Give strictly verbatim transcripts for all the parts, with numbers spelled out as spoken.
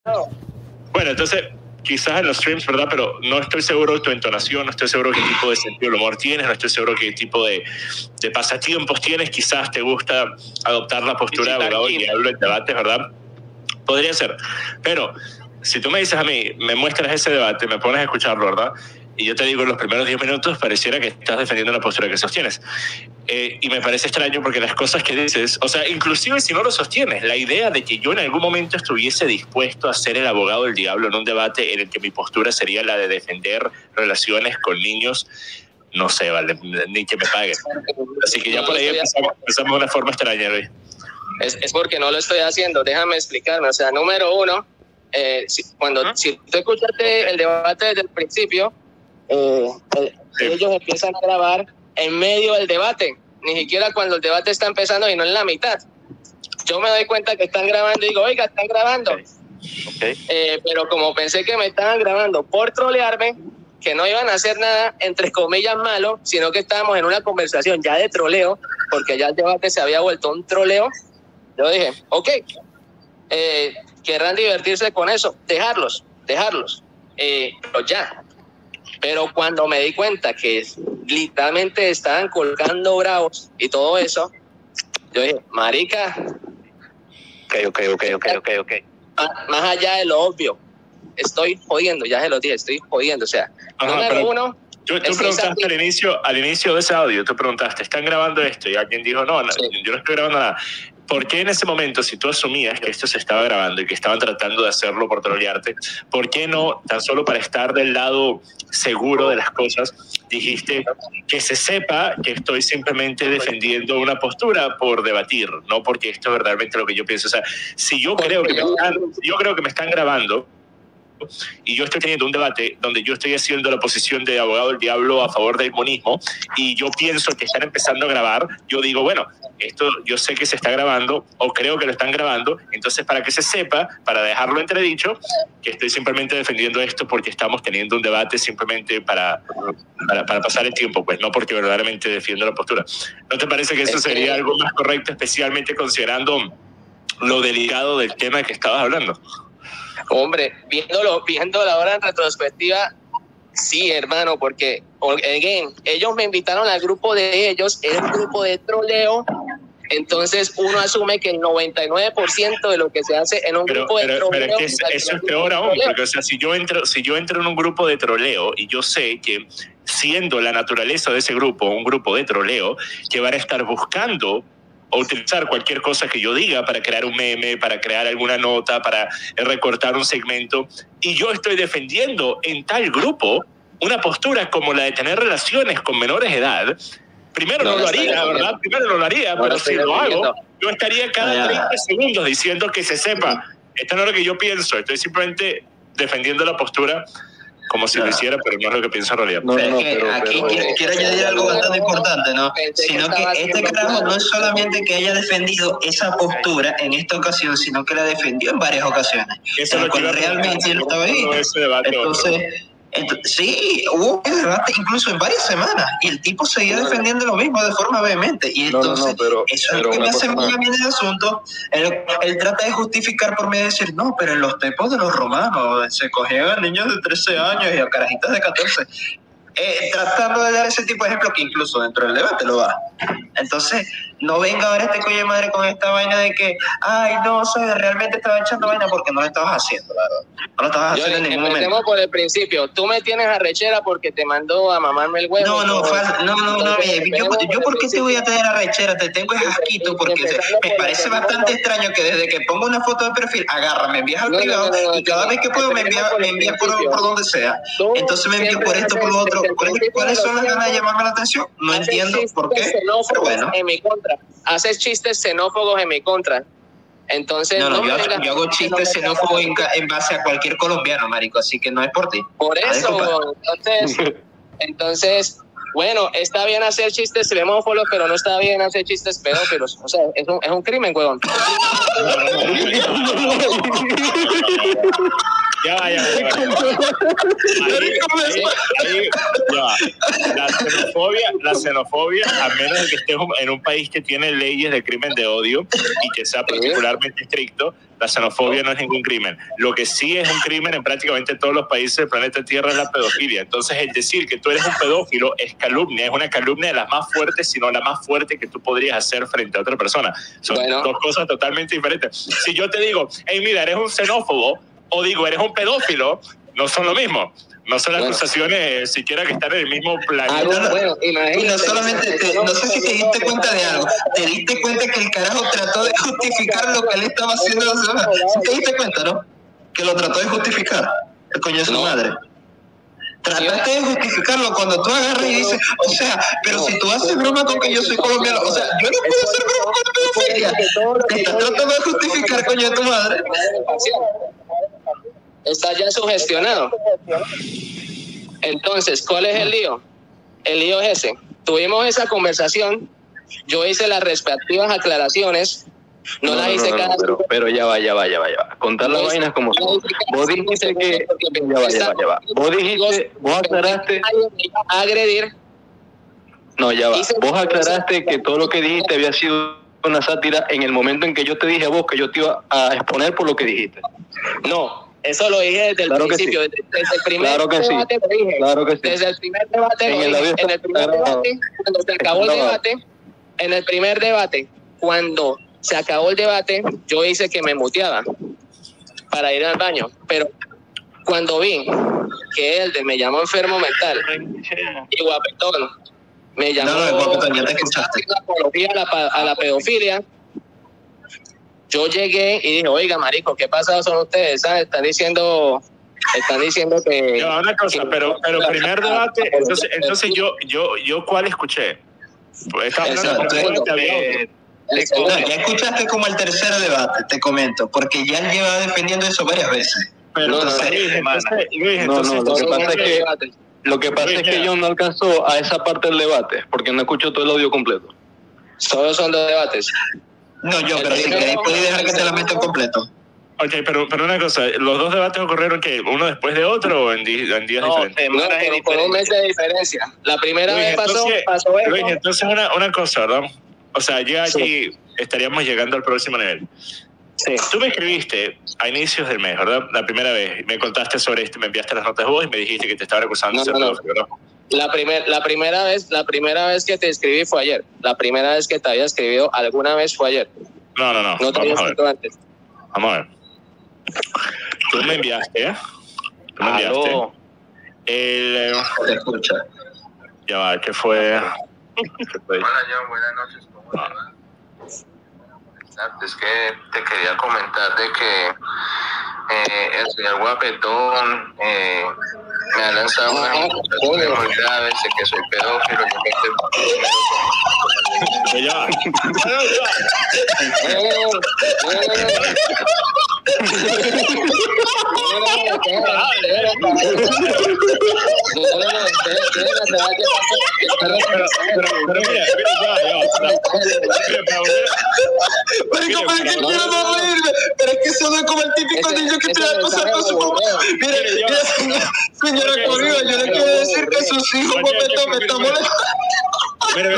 Bueno, entonces, quizás en los streams, ¿verdad? Pero no estoy seguro de tu entonación, no estoy seguro qué tipo de sentido del humor tienes, no estoy seguro qué tipo de, de pasatiempos tienes. Quizás te gusta adoptar la postura de abogado del diablo en debates, ¿verdad? Podría ser. Pero si tú me dices a mí, me muestras ese debate, me pones a escucharlo, ¿verdad? Y yo te digo, en los primeros diez minutos pareciera que estás defendiendo la postura que sostienes. Eh, y me parece extraño porque las cosas que dices, o sea, inclusive si no lo sostienes, la idea de que yo en algún momento estuviese dispuesto a ser el abogado del diablo en un debate en el que mi postura sería la de defender relaciones con niños, no sé, vale, ni que me paguen. Así que ya por ahí empezamos, empezamos de una forma extraña, Luis. Es, es porque no lo estoy haciendo, déjame explicarme. O sea, número uno, eh, si, cuando, ¿Ah? si tú escuchaste el debate desde el principio, Eh, sí. ellos empiezan a grabar en medio del debate, ni siquiera cuando el debate está empezando y no en la mitad. Yo me doy cuenta que están grabando y digo, oiga, están grabando. Okay. Okay. Eh, pero como pensé que me estaban grabando por trolearme, que no iban a hacer nada, entre comillas, malo, sino que estábamos en una conversación ya de troleo, porque ya el debate se había vuelto un troleo, yo dije, ok, eh, querrán divertirse con eso, dejarlos, dejarlos, eh, pero ya. Pero cuando me di cuenta que literalmente estaban colgando bravos y todo eso, yo dije, marica. Ok, ok, ok, ok, ok, ok. Más, más allá de lo obvio, estoy jodiendo, ya se lo dije, estoy jodiendo. O sea, Ajá, número uno. Tú, tú preguntaste al inicio, al inicio de ese audio, tú preguntaste, ¿están grabando esto? Y alguien dijo, no, no sí. yo no estoy grabando nada. ¿Por qué en ese momento, si tú asumías que esto se estaba grabando y que estaban tratando de hacerlo por trolearte, ¿por qué no, tan solo para estar del lado seguro de las cosas, dijiste que se sepa que estoy simplemente defendiendo una postura por debatir, no porque esto es verdaderamente lo que yo pienso? O sea, si yo creo que me están, yo creo que me están grabando y yo estoy teniendo un debate donde yo estoy haciendo la posición de abogado del diablo a favor del monismo y yo pienso que están empezando a grabar, yo digo, bueno, esto yo sé que se está grabando o creo que lo están grabando, entonces para que se sepa, para dejarlo entredicho, que estoy simplemente defendiendo esto porque estamos teniendo un debate simplemente para, para, para pasar el tiempo, pues no porque verdaderamente defiendo la postura. ¿No te parece que eso sería algo más correcto, especialmente considerando lo delicado del tema que estabas hablando? Hombre, viéndolo, viéndolo ahora en retrospectiva, sí, hermano, porque, again, ellos me invitaron al grupo de ellos, era un grupo de troleo, entonces uno asume que el noventa y nueve por ciento de lo que se hace en un pero, grupo de pero, troleo... Pero es que eso es peor aún, porque o sea, si yo, entro, si yo entro en un grupo de troleo y yo sé que siendo la naturaleza de ese grupo un grupo de troleo, que van a estar buscando o utilizar cualquier cosa que yo diga para crear un meme, para crear alguna nota, para recortar un segmento, y yo estoy defendiendo en tal grupo una postura como la de tener relaciones con menores de edad, primero no, no lo haría, ¿verdad? Primero no lo haría, no pero lo si lo hago, yo estaría cada treinta segundos diciendo que se sepa, esto no es lo que yo pienso, estoy simplemente defendiendo la postura como si no. lo hiciera, pero no es lo que pienso en realidad. No, no, no, pero, aquí pero, quiero, quiero añadir algo bastante importante, ¿no? Sino que este carajo no es solamente que haya defendido esa postura en esta ocasión, sino que la defendió en varias ocasiones. Eso es lo que realmente él estaba ahí. Entonces, entonces, sí, hubo un debate incluso en varias semanas y el tipo seguía defendiendo lo mismo de forma vehemente. Y entonces, no, no, no, pero, eso es lo que me hace muy bien el asunto. Él, él trata de justificar por medio de decir, no, pero en los tiempos de los romanos se cogían a niños de trece años y a carajitas de catorce. Eh, tratando de dar ese tipo de ejemplo que incluso dentro del debate lo da. Entonces, no venga ahora este coño de madre con esta vaina de que, ay, no, o sea, realmente estaba echando vaina porque no lo estabas haciendo, la verdad. No lo estabas yo haciendo en ningún momento. Empecemos por el principio. Tú me tienes arrechera porque te mandó a mamarme el huevo. No, no, fue, no, no, no, eh, yo, yo por qué te voy a tener arrechera, te tengo es asquito porque se, me parece bastante extraño que desde que pongo una foto de perfil, agarra, me envías al no, privado no, no, no, y cada no, vez que puedo me envías me envía por, por donde sea. Entonces me envío por esto, por lo otro. ¿Cuáles son las ganas de llamarme la atención? No entiendo por qué, pero bueno. En mi contra. Haces chistes xenófobos en mi contra. Entonces, no, no, no yo, digas, yo hago chistes xenófobos en, en base a cualquier colombiano, marico, así que no es por ti. Por eso, entonces, entonces, bueno, está bien hacer chistes xenófobos, pero no está bien hacer chistes pedófilos. O sea, es un, es un crimen, huevón. Ya va, ya va, ya va. Ahí, ahí, ahí, ya va. La xenofobia, la xenofobia, a menos de que estés en un país que tiene leyes de crimen de odio y que sea particularmente estricto, la xenofobia no es ningún crimen. Lo que sí es un crimen en prácticamente todos los países del planeta Tierra es la pedofilia. Entonces, el decir que tú eres un pedófilo es calumnia, es una calumnia de las más fuertes, sino la más fuerte que tú podrías hacer frente a otra persona. Son bueno. dos cosas totalmente diferentes. Si yo te digo, hey, mira, eres un xenófobo, o digo, eres un pedófilo, no son lo mismo. No son las bueno. acusaciones eh, siquiera que están en el mismo planeta. Ah, no, no, bueno, y no solamente, te, no sé si te diste cuenta de algo, te diste cuenta que el carajo trató de justificar lo que él estaba haciendo. ¿Sí te diste cuenta, no? Que lo trató de justificar, el coño de su no. madre. Trataste de justificarlo cuando tú agarras y dices, o sea, pero si tú haces broma con que yo soy colombiano, o sea, yo no puedo hacer broma con pedofilia. Te estás tratando de justificar, coño de tu madre. Está ya sugestionado. Entonces, ¿cuál es el lío? El lío es ese. Tuvimos esa conversación, yo hice las respectivas aclaraciones, no, no las hice no, no, cada... No, pero, pero ya va, ya va, ya va, ya va. Contar las vainas como son. Vos dijiste que... Ya va, ya va, ya va. Vos dijiste, vos aclaraste... A agredir. No, ya va. Vos aclaraste que todo lo que dijiste había sido una sátira en el momento en que yo te dije a vos que yo te iba a exponer por lo que dijiste. No. Eso lo dije desde el claro principio, sí. desde, desde el primer claro que debate sí. lo dije. Claro que sí. Desde el primer debate en, el, dije. en el primer debate, cuando se acabó el debate, en el primer debate, cuando se acabó el debate, yo hice que me muteaba para ir al baño, pero cuando vi que él me llamó enfermo mental y guapetón, me llamó no, no, guapetón, ya te escuchaste. Apología a la, a la pedofilia. Yo llegué y dije, oiga, marico, ¿qué pasa son ustedes? ¿Sabes? Están diciendo, están diciendo que... No, una cosa, que, pero, pero primer debate, entonces, entonces yo, yo, yo, ¿cuál escuché? Exacto. Eh, no, ya escuchaste como el tercer debate, te comento, porque ya él lleva defendiendo eso varias veces. Pero no, entonces, no, entonces, Luis, entonces, no, no, lo que pasa es que, lo que, pasa es que John no alcanzó a esa parte del debate, porque no escuchó todo el audio completo. Solo son dos debates. No, yo, pero si queréis podéis dejar que te la metan completo. Ok, pero, pero una cosa, ¿los dos debates ocurrieron que uno después de otro o en, di, en días no, diferentes? No, pero con un mes de diferencia. La primera Luis, vez pasó, entonces, pasó eso. Luis, entonces una, una cosa, ¿verdad? O sea, ya aquí sí. estaríamos llegando al próximo nivel. Sí. Tú me escribiste a inicios del mes, ¿verdad? La primera vez, me contaste sobre esto, me enviaste las notas de voz y me dijiste que te estaban acusando no, de ser no, pedófilo, ¿verdad? La, primer, la, primera vez, la primera vez que te escribí fue ayer. La primera vez que te había escribido alguna vez fue ayer. No, no, no. No te había escrito antes. Vamos a ver. Tú me enviaste, ¿eh? Tú me enviaste. Aló. El... Te escucha. Ya va, ¿qué fue? Hola, John, buenas noches. ¿Cómo te va? Es que te quería comentar de que eh, el señor Guapetón eh, me ha lanzado unas acusaciones muy graves de que soy pedófilo. Yo ya. Marico, pero es que quiero no reírme. Pero es que eso no es como el típico niño que te va a pasar con su mamá. Mire, mire, señora Corrido, yo le quiero decir que sus hijos Guapetón me están molestando. Mira,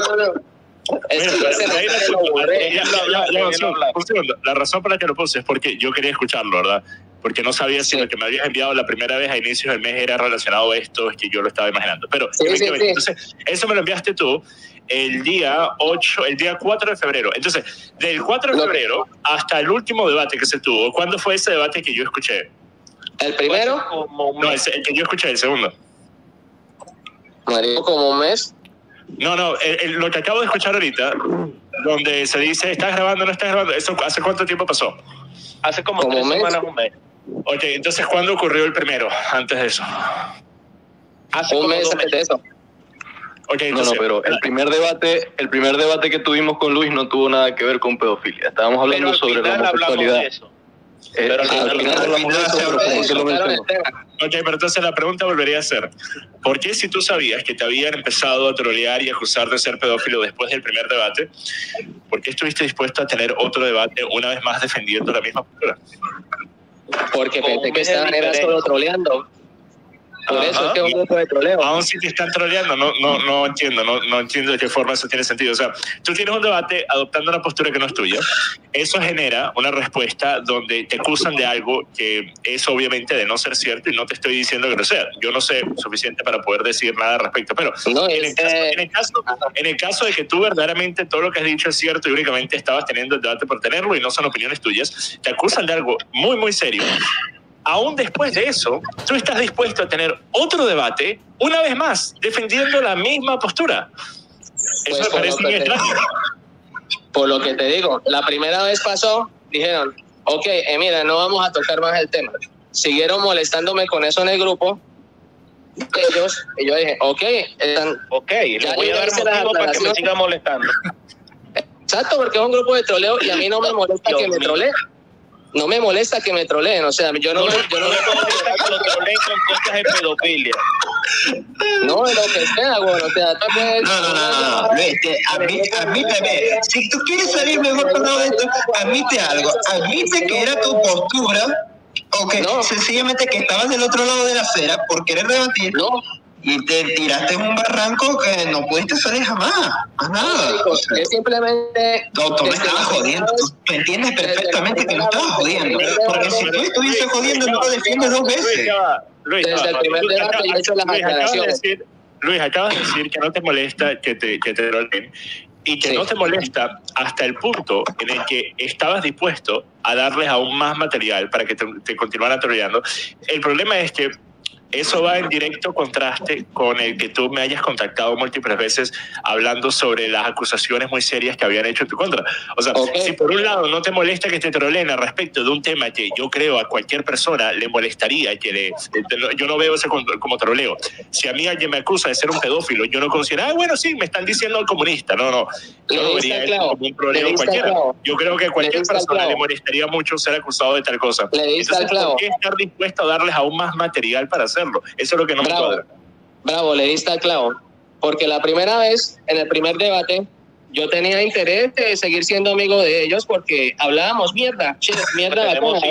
mira, un segundo. La razón por la que lo puse es porque yo quería escucharlo, ¿verdad? Porque no sabía si sí. lo que me habías enviado la primera vez a inicios del mes era relacionado a esto, es que yo lo estaba imaginando. Pero, sí, sí, sí. entonces, eso me lo enviaste tú el día ocho, el día cuatro de febrero. Entonces, del cuatro de febrero hasta el último debate que se tuvo, ¿cuándo fue ese debate que yo escuché? ¿El primero? No, ese, el que yo escuché, el segundo. Marico, como un mes. No, no, el, el, lo que acabo de escuchar ahorita, donde se dice, ¿estás grabando o no estás grabando? ¿Eso hace cuánto tiempo pasó? Hace como, como tres semanas, un mes. Ok, entonces, ¿cuándo ocurrió el primero, antes de eso? Hace un mes antes de eso. Okay, entonces, no, no, pero el primer debate, el primer debate que tuvimos con Luis no tuvo nada que ver con pedofilia. Estábamos hablando sobre la homosexualidad. De eso. Eh, pero al final, al final hablamos de eso, pero ¿por qué lo mencionó? Ok, pero entonces la pregunta volvería a ser, ¿por qué si tú sabías que te habían empezado a trolear y acusar de ser pedófilo después del primer debate, ¿por qué estuviste dispuesto a tener otro debate una vez más defendiendo la misma postura? Porque pensé que estaban era solo troleando. Por Ajá. eso es que es un grupo de troleo. Aún si te están troleando, no, no, no entiendo, no, no entiendo de qué forma eso tiene sentido. O sea, tú tienes un debate adoptando una postura que no es tuya. Eso genera una respuesta donde te acusan de algo que es obviamente de no ser cierto, y no te estoy diciendo que no sea. Yo no sé suficiente para poder decir nada al respecto, pero no, en, el caso, en, el caso, en el caso de que tú verdaderamente todo lo que has dicho es cierto y únicamente estabas teniendo el debate por tenerlo y no son opiniones tuyas, te acusan de algo muy, muy serio. Aún después de eso, tú estás dispuesto a tener otro debate, una vez más, defendiendo la misma postura. Eso pues me parece muy extraño. Por lo que te digo, la primera vez pasó, dijeron, ok, eh, mira, no vamos a tocar más el tema. Siguieron molestándome con eso en el grupo. Ellos, y yo dije, ok, están, ok, le voy a dar motivo para que me sigan molestando. Exacto, porque es un grupo de troleo y a mí no me molesta Dios que me troleen. No me molesta que me troleen, o sea, yo no, no, me, yo no me molesta que lo troleen con cosas de pedofilia. No, lo que sea, bueno, o sea, tú puedes... No, no, no, no, Luis, admite, admíteme, si tú quieres salir mejor con todo esto, admite algo, admite que era tu postura, o que no. sencillamente que estabas del otro lado de la acera por querer debatir, no. y te tiraste en un barranco que no pudiste salir jamás, a nada. No, o sea, es simplemente... No, tú me estabas jodiendo, tú me entiendes perfectamente que no estabas jodiendo, porque si tú estuvieses jodiendo no lo defiendes dos veces. Luis, desde el primer debate yo he hecho las aclaraciones. Luis, acabas de decir que no te molesta que te, que te troleen y que sí. no te molesta hasta el punto en el que estabas dispuesto a darles aún más material para que te, te continuaran troleando. El problema es que eso va en directo contraste con el que tú me hayas contactado múltiples veces hablando sobre las acusaciones muy serias que habían hecho en tu contra. O sea, okay. si por un lado no te molesta que te troleen al respecto de un tema que yo creo a cualquier persona le molestaría, que le, yo no veo eso como, como troleo. Si a mí alguien me acusa de ser un pedófilo, yo no considero, ah, bueno, sí, me están diciendo el comunista. No, no, yo no vería eso como un troleo cualquiera. Claro. Yo creo que a cualquier le persona le molestaría mucho ser acusado de tal cosa. Le Entonces, ¿por qué estar dispuesto a darles aún más material para hacerlo? Eso es lo que no Bravo. me cuadra. Bravo, le diste al clavo. Porque la primera vez, en el primer debate, yo tenía interés de seguir siendo amigo de ellos porque hablábamos mierda, che, mierda,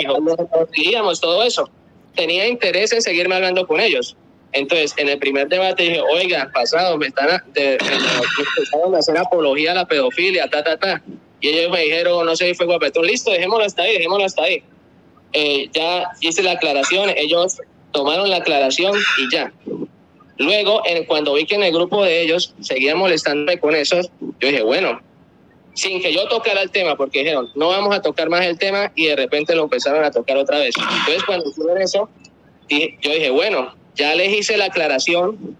digamos todo eso. Tenía interés en seguirme hablando con ellos. Entonces, en el primer debate dije, oiga, pasado, me están a, de, de, a hacer apología a la pedofilia, ta, ta, ta. Y ellos me dijeron, no sé si fue guapetón, listo, dejémoslo hasta ahí, dejémoslo hasta ahí. Eh, ya hice la aclaración, ellos tomaron la aclaración y ya. Luego, en, cuando vi que en el grupo de ellos seguían molestándome con eso, yo dije, bueno, sin que yo tocara el tema, porque dijeron, no vamos a tocar más el tema, y de repente lo empezaron a tocar otra vez. Entonces, cuando hicieron eso, dije, yo dije, bueno, ya les hice la aclaración,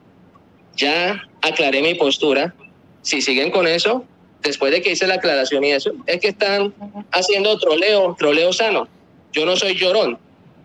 ya aclaré mi postura. Si siguen con eso, después de que hice la aclaración y eso, es que están haciendo troleo, troleo sano. Yo no soy llorón.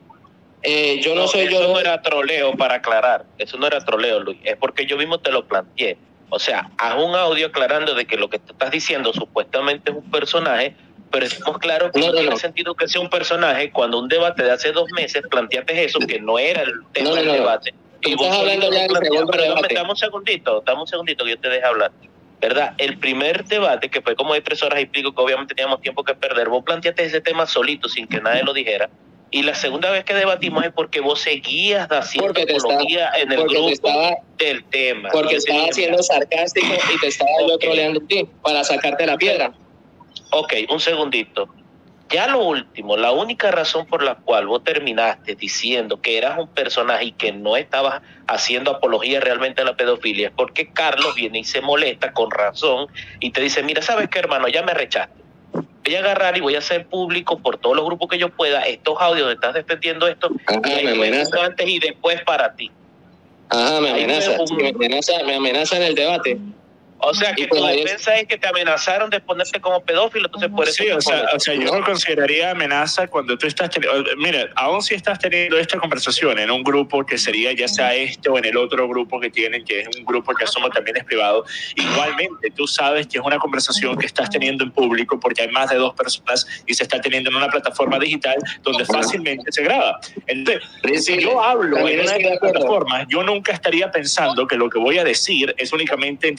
Eh, yo no, no soy eso yo. Eso no era troleo, para aclarar. Eso no era troleo, Luis. Es porque yo mismo te lo planteé. O sea, haz un audio aclarando de que lo que tú estás diciendo supuestamente es un personaje, pero estamos claros que no, no, no tiene no. sentido que sea un personaje cuando un debate de hace dos meses planteaste eso, que no era el tema no, no, del no, debate. Y vos estás hablando ya del segundo debate. Dame un segundito, dame un segundito que yo te deje hablar. ¿Verdad? El primer debate, que fue como de tres horas y pico, que obviamente teníamos tiempo que perder, vos planteaste ese tema solito, sin que nadie lo dijera. Y la segunda vez que debatimos es porque vos seguías haciendo apología en el grupo estaba, del tema. Porque estaba siendo sarcástico y te estaba okay. yo troleando a ti para sacarte la piedra. Ok, un segundito. Ya lo último, la única razón por la cual vos terminaste diciendo que eras un personaje y que no estabas haciendo apología realmente a la pedofilia es porque Carlos viene y se molesta con razón y te dice, mira, ¿sabes qué, hermano? Ya me rechaste. Voy a agarrar y voy a hacer público por todos los grupos que yo pueda estos audios de estás defendiendo esto. Ajá, y me amenaza. Antes y después para ti. Ajá, me amenaza. Un... Me amenaza, me amenaza en el debate. O sea, que tu defensa es que te amenazaron de ponerte como pedófilo, entonces por eso... Sí, o sea, o sea, yo no consideraría amenaza cuando tú estás teniendo... Mira, aún si estás teniendo esta conversación en un grupo que sería ya sea este o en el otro grupo que tienen, que es un grupo que asumo también es privado, igualmente tú sabes que es una conversación que estás teniendo en público porque hay más de dos personas y se está teniendo en una plataforma digital donde fácilmente se graba. Entonces, si yo hablo en una de las plataformas, yo nunca estaría pensando que lo que voy a decir es únicamente entre las personas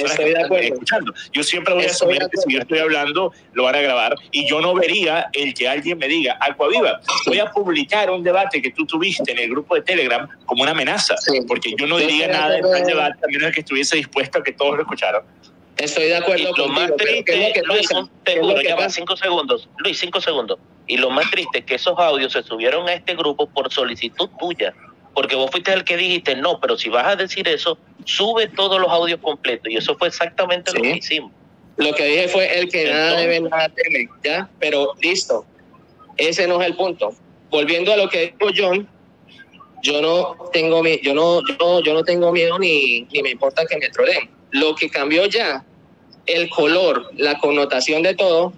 personas estoy que están escuchando. Yo siempre voy estoy a asumir que si yo estoy hablando, lo van a grabar, y yo no vería el que alguien me diga, Aquaviva, voy a publicar un debate que tú tuviste en el grupo de Telegram como una amenaza, sí. porque yo no diría yo nada en el debate, a menos que estuviese dispuesto a que todos lo escucharan. Estoy de acuerdo y lo más triste, que Luis, te juro, ya va cinco segundos, Luis, cinco segundos. Y lo más triste es que esos audios se subieron a este grupo por solicitud tuya, porque vos fuiste el que dijiste, no, pero si vas a decir eso, sube todos los audios completos, y eso fue exactamente sí. lo que hicimos. Lo que dije fue el que Entonces, nada debe, nada teme, ¿ya? Pero listo, ese no es el punto. Volviendo a lo que dijo John, yo no tengo, yo no, yo, yo no tengo miedo ni, ni me importa que me troleen. Lo que cambió ya, el color, la connotación de todo,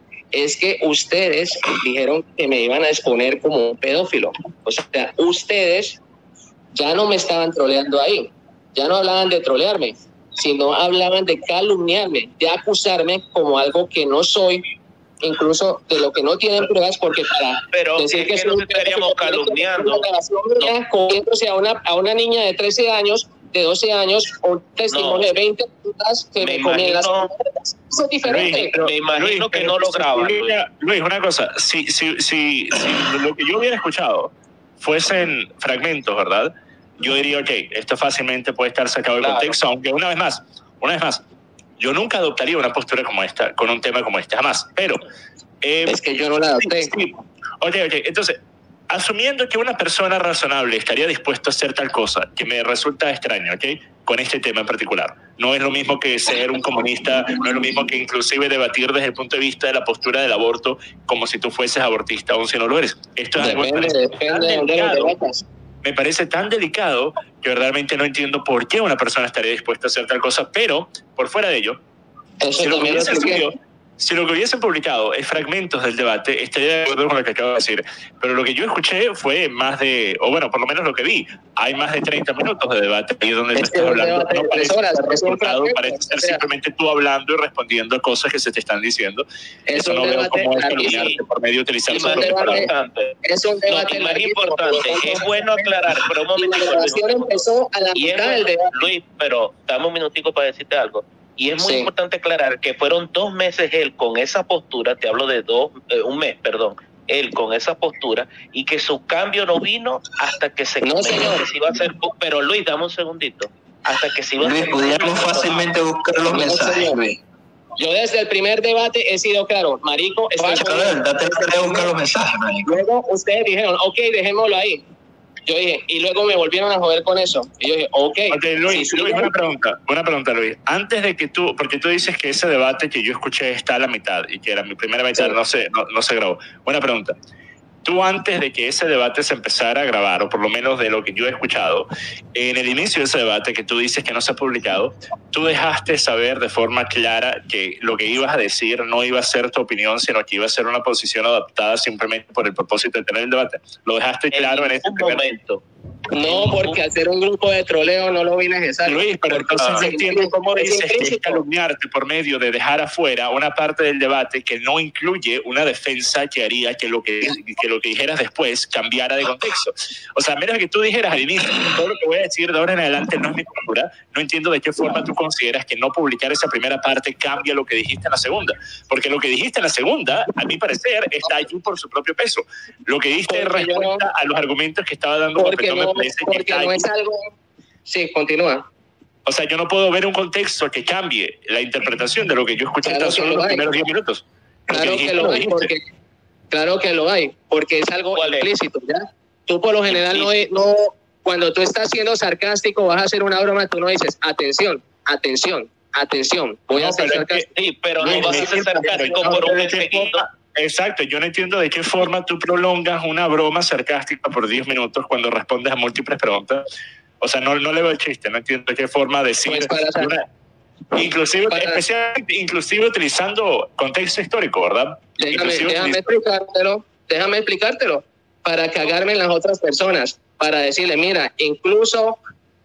es que ustedes dijeron que me iban a exponer como un pedófilo. O sea, ustedes ya no me estaban troleando ahí, ya no hablaban de trolearme, sino hablaban de calumniarme, de acusarme como algo que no soy, incluso de lo que no tienen pruebas, porque para pero decir es que, que nos estaríamos calumniando, cogiéndose a una, a una niña de trece años, de doce años, un testimonio no. de veinte minutos que me, me comían las cosas. Eso es diferente. Luis, pero, me imagino Luis, que no lo graban. Luis. Luis, una cosa, si, si, si, si lo que yo hubiera escuchado fuesen fragmentos, ¿verdad? Yo diría, ok, esto fácilmente puede estar sacado del claro. contexto, aunque una vez más, una vez más, yo nunca adoptaría una postura como esta, con un tema como este, jamás, pero... Eh, es que yo no la adopté. Sí, sí. Ok, ok, entonces... Asumiendo que una persona razonable estaría dispuesta a hacer tal cosa, que me resulta extraño, ¿ok? Con este tema en particular. No es lo mismo que ser un comunista, no es lo mismo que inclusive debatir desde el punto de vista de la postura del aborto como si tú fueses abortista, aun si no lo eres. Esto es depende, algo que depende de delicado, me parece tan delicado que realmente no entiendo por qué una persona estaría dispuesta a hacer tal cosa, pero por fuera de ello, Eso si lo que hubiese sido... Si lo que hubiesen publicado es fragmentos del debate, estaría de acuerdo con lo que acabo de decir. Pero lo que yo escuché fue más de, o bueno, por lo menos lo que vi, hay más de treinta minutos de debate ahí donde me estás hablando. No parece ser resultado, parece ser simplemente tú hablando y respondiendo a cosas que se te están diciendo. Eso no veo cómo es calumniarte por medio de utilizar su propia palabra. Es un debate más importante. Es bueno aclarar, pero un momentico. empezó a la mitad del debate. Luis, pero dame un minutico para decirte algo. Y es muy sí. importante aclarar que fueron dos meses él con esa postura, te hablo de dos, eh, un mes, perdón, él con esa postura, y que su cambio no vino hasta que se no, señor. Que se iba a hacer. Pero Luis, dame un segundito. Hasta que se iba Luis, a hacer. pudiéramos fácilmente buscar los no, mensajes, Luis. Yo desde el primer debate he sido claro, marico, estoy Oye, date la tarea de buscar los mensajes, marico. Luego ustedes dijeron, ok, dejémoslo ahí. Yo dije, y luego me volvieron a joder con eso. Y yo dije, ok. okay Luis, sí, Luis, una pregunta, una pregunta, Luis. Antes de que tú, porque tú dices que ese debate que yo escuché está a la mitad y que era mi primera mitad, sí. no, se, no, no se grabó. Buena pregunta. Tú antes de que ese debate se empezara a grabar, o por lo menos de lo que yo he escuchado, en el inicio de ese debate que tú dices que no se ha publicado, tú dejaste saber de forma clara que lo que ibas a decir no iba a ser tu opinión, sino que iba a ser una posición adaptada simplemente por el propósito de tener el debate. ¿Lo dejaste claro en, en ese momento? No, porque hacer un grupo de troleo no lo vi necesario. Luis, pero entonces no entiendo cómo dices que es calumniarte por medio de dejar afuera una parte del debate que no incluye una defensa que haría que lo que, que lo que dijeras después cambiara de contexto. O sea, a menos que tú dijeras al inicio, todo lo que voy a decir de ahora en adelante no es mi cultura, no entiendo de qué forma tú consideras que no publicar esa primera parte cambia lo que dijiste en la segunda. Porque lo que dijiste en la segunda, a mi parecer, está allí por su propio peso. Lo que diste en respuesta a los argumentos que estaba dando Popetón, no, me porque que no es algo... Sí, continúa. O sea, yo no puedo ver un contexto que cambie la interpretación de lo que yo escuché claro tan solo en los primeros diez minutos. Claro que lo hay, porque, claro que lo hay, porque es algo implícito, ¿ya? Tú por lo general no, no, cuando tú estás siendo sarcástico, vas a hacer una broma, tú no dices, atención, atención, atención, voy no, a ser sarcástico. Es que, sí, pero no, no vas a ser sarcástico no, por un mes seguido. Exacto, yo no entiendo de qué forma tú prolongas una broma sarcástica por diez minutos cuando respondes a múltiples preguntas. O sea, no, no le veo el chiste, no entiendo de qué forma decir... Pues una, inclusive, para, especialmente, inclusive utilizando contexto histórico, ¿verdad? Déjame, déjame explicártelo, déjame explicártelo, para cagarme en las otras personas, para decirle, mira, incluso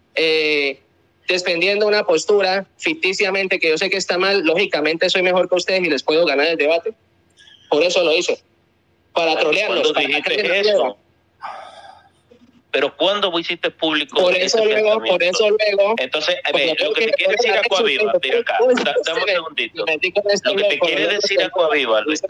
eh, defendiendo una postura ficticiamente que yo sé que está mal, lógicamente soy mejor que ustedes y les puedo ganar el debate. Por eso lo hice, para trolearlos, para dijiste eso? Pero ¿cuándo vos hiciste público? Por eso luego, por eso luego. Entonces, a ver, lo que te quiere decir Aquaviva, mira acá, dame un segundito. Lo que te quiere decir Aquaviva, Luis.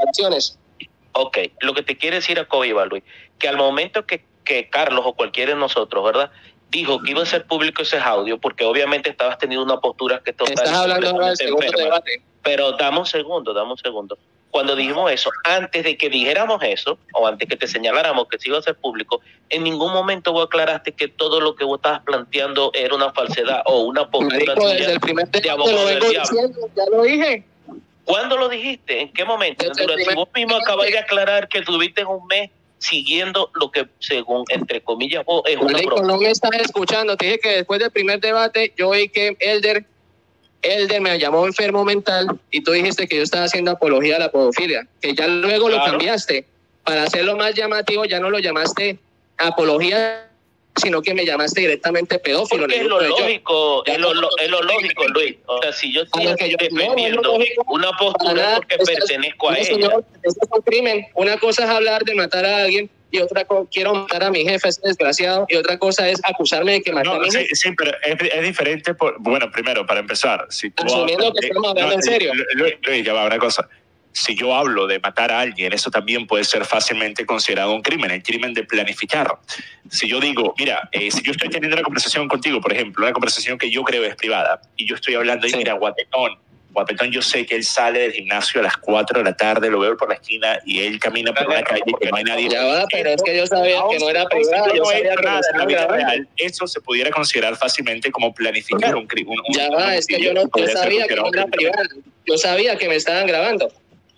Ok, lo que te quiere decir Aquaviva, Luis, que al momento que, que Carlos o cualquiera de nosotros, ¿verdad?, dijo que iba a ser público ese audio, porque obviamente estabas teniendo una postura que total. Estás hablando ahora del segundo debate. Pero dame un segundo, dame un segundo. Cuando dijimos eso, antes de que dijéramos eso, o antes que te señaláramos que se iba a ser público, en ningún momento vos aclaraste que todo lo que vos estabas planteando era una falsedad o una postura tuya desde el primer de abogado del diablo. Ya lo dije. ¿Cuándo lo dijiste? ¿En qué momento? Si vos mismo acabas de aclarar que tuviste un mes siguiendo lo que, según, entre comillas, vos es una broma. No me estás escuchando. Te dije que después del primer debate, yo oí que Elder, Elder me llamó enfermo mental y tú dijiste que yo estaba haciendo apología a la pedofilia, que ya luego claro. Lo cambiaste. Para hacerlo más llamativo, ya no lo llamaste apología, sino que me llamaste directamente pedófilo. Porque es lo lógico, es lo, lo, es lo lógico, Luis. O sea, si yo estoy defendiendo no, no una postura porque pertenezco a ella. Señor, esto es un crimen. Una cosa es hablar de matar a alguien y otra cosa, quiero matar a mi jefe, es desgraciado, y otra cosa es acusarme de que maté no, a mi sí, jefe. Sí, pero es, es diferente. Por, bueno, primero, para empezar. Si tú Asumiendo hablas, que estamos hablando no, en serio. Luis, Luis, ya va, una cosa. Si yo hablo de matar a alguien, eso también puede ser fácilmente considerado un crimen, el crimen de planificar. Si yo digo, mira, eh, si yo estoy teniendo una conversación contigo, por ejemplo, una conversación que yo creo es privada, y yo estoy hablando, y sí. mira, Guapetón, Guapetón, yo sé que él sale del gimnasio a las cuatro de la tarde, lo veo por la esquina, y él camina por una calle que no hay nadie. Ya va, pero es que yo sabía que no era privada, yo sabía que no en la vida real, eso se pudiera considerar fácilmente como planificar un crimen. Ya va, es que yo no yo sabía que no era privada, yo sabía que me estaban grabando.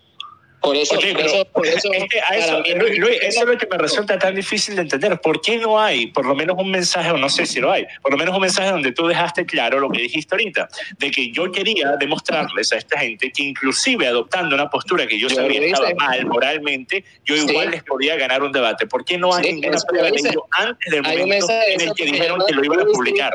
Por eso, okay, por eso, por eso, es que a eso, Luis, Luis, eso es lo que me resulta tan difícil de entender. ¿Por qué no hay, por lo menos un mensaje, o no sé si lo hay, por lo menos un mensaje donde tú dejaste claro lo que dijiste ahorita, de que yo quería demostrarles a esta gente que inclusive adoptando una postura que yo, yo sabía estaba mal moralmente, yo sí. igual les podía ganar un debate? ¿Por qué no hay sí, ninguna prueba de ello antes del momento en el que dijeron que lo iban a publicar?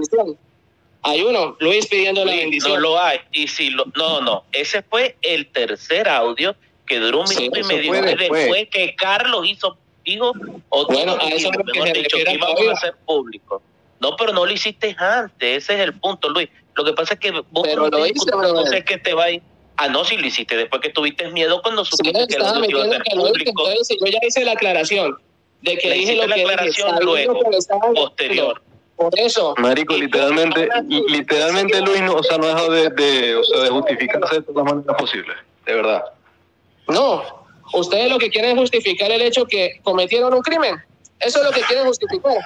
Hay uno, Luis pidiendo la Luis, bendición. No lo hay. Y si lo, no, no, ese fue el tercer audio que duró un minuto sí, y medio después fue. que Carlos hizo, dijo, otro bueno, a eso mejor que dicho, que íbamos a hacer público. No, pero no lo hiciste antes, ese es el punto, Luis. Lo que pasa es que vos pero no, lo hice, no sé qué te va a ir. Ah, no, si lo hiciste después que tuviste miedo cuando supiste sí, que lo iba a hacer público. Entonces, yo ya hice la aclaración de que Le dije lo la que aclaración luego, posterior. Por eso. Marico, literalmente, literalmente Luis no, o sea, no ha dejado de, de, o sea, de justificarse de todas las maneras posibles, de verdad. No, ustedes lo que quieren es justificar el hecho que cometieron un crimen. Eso es lo que quieren justificar.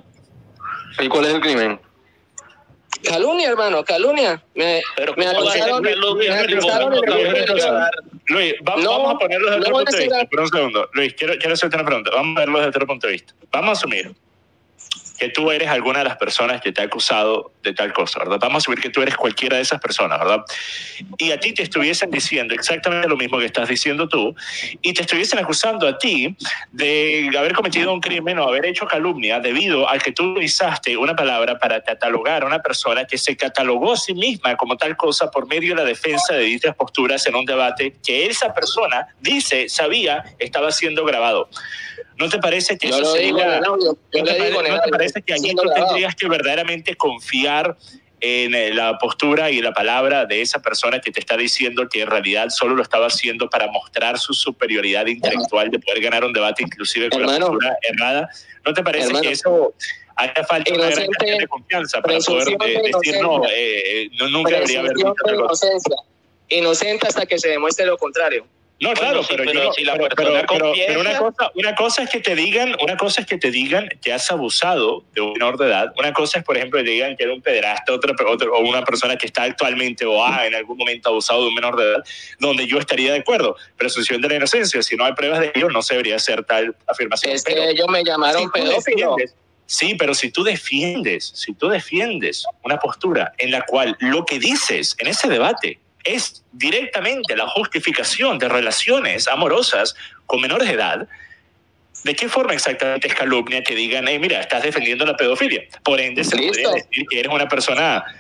¿Y cuál es el crimen? Calumnia, hermano, calumnia. Me, Pero me acusaron, me acusaron Luis, vamos, no, vamos a ponerlo desde otro no punto de vista. Por un segundo. Luis, quiero, quiero hacerte una pregunta. Vamos a verlo desde otro punto de vista. Vamos a asumir que tú eres alguna de las personas que te ha acusado de tal cosa, ¿verdad? Vamos a asumir que tú eres cualquiera de esas personas, ¿verdad? Y a ti te estuviesen diciendo exactamente lo mismo que estás diciendo tú, y te estuviesen acusando a ti de haber cometido un crimen o haber hecho calumnia debido a que tú utilizaste una palabra para catalogar a una persona que se catalogó a sí misma como tal cosa por medio de la defensa de dichas posturas en un debate que esa persona dice, sabía, estaba siendo grabado. ¿No te parece que yo eso sería... ¿No te, parece, ¿no te parece que allí tú tendrías que verdaderamente confiar en la postura y la palabra de esa persona que te está diciendo que en realidad solo lo estaba haciendo para mostrar su superioridad intelectual de poder ganar un debate inclusive con hermano, la postura errada? ¿No te parece hermano, que eso hace falta una gran cantidad de confianza para poder de, decir no, eh, no nunca debería haber dicho otra cosa? Inocente hasta que se demuestre lo contrario. No, claro, bueno, sí, pero, pero yo, si la pero, persona pero, confiesa... pero una cosa, una cosa es que te digan, una cosa es que te digan que has abusado de un menor de edad. Una cosa es, por ejemplo, que te digan que era un pederasta, otra, otra o una persona que está actualmente o ha en algún momento abusado de un menor de edad, donde yo estaría de acuerdo. Presunción de la inocencia, si no hay pruebas de ello, no se debería hacer tal afirmación. Es que ellos me llamaron si pedófilo. Sí, pero si tú defiendes, si tú defiendes una postura en la cual lo que dices en ese debate es directamente la justificación de relaciones amorosas con menores de edad, ¿de qué forma exactamente es calumnia que digan, hey, mira, estás defendiendo la pedofilia? Por ende, se podría decir que eres una persona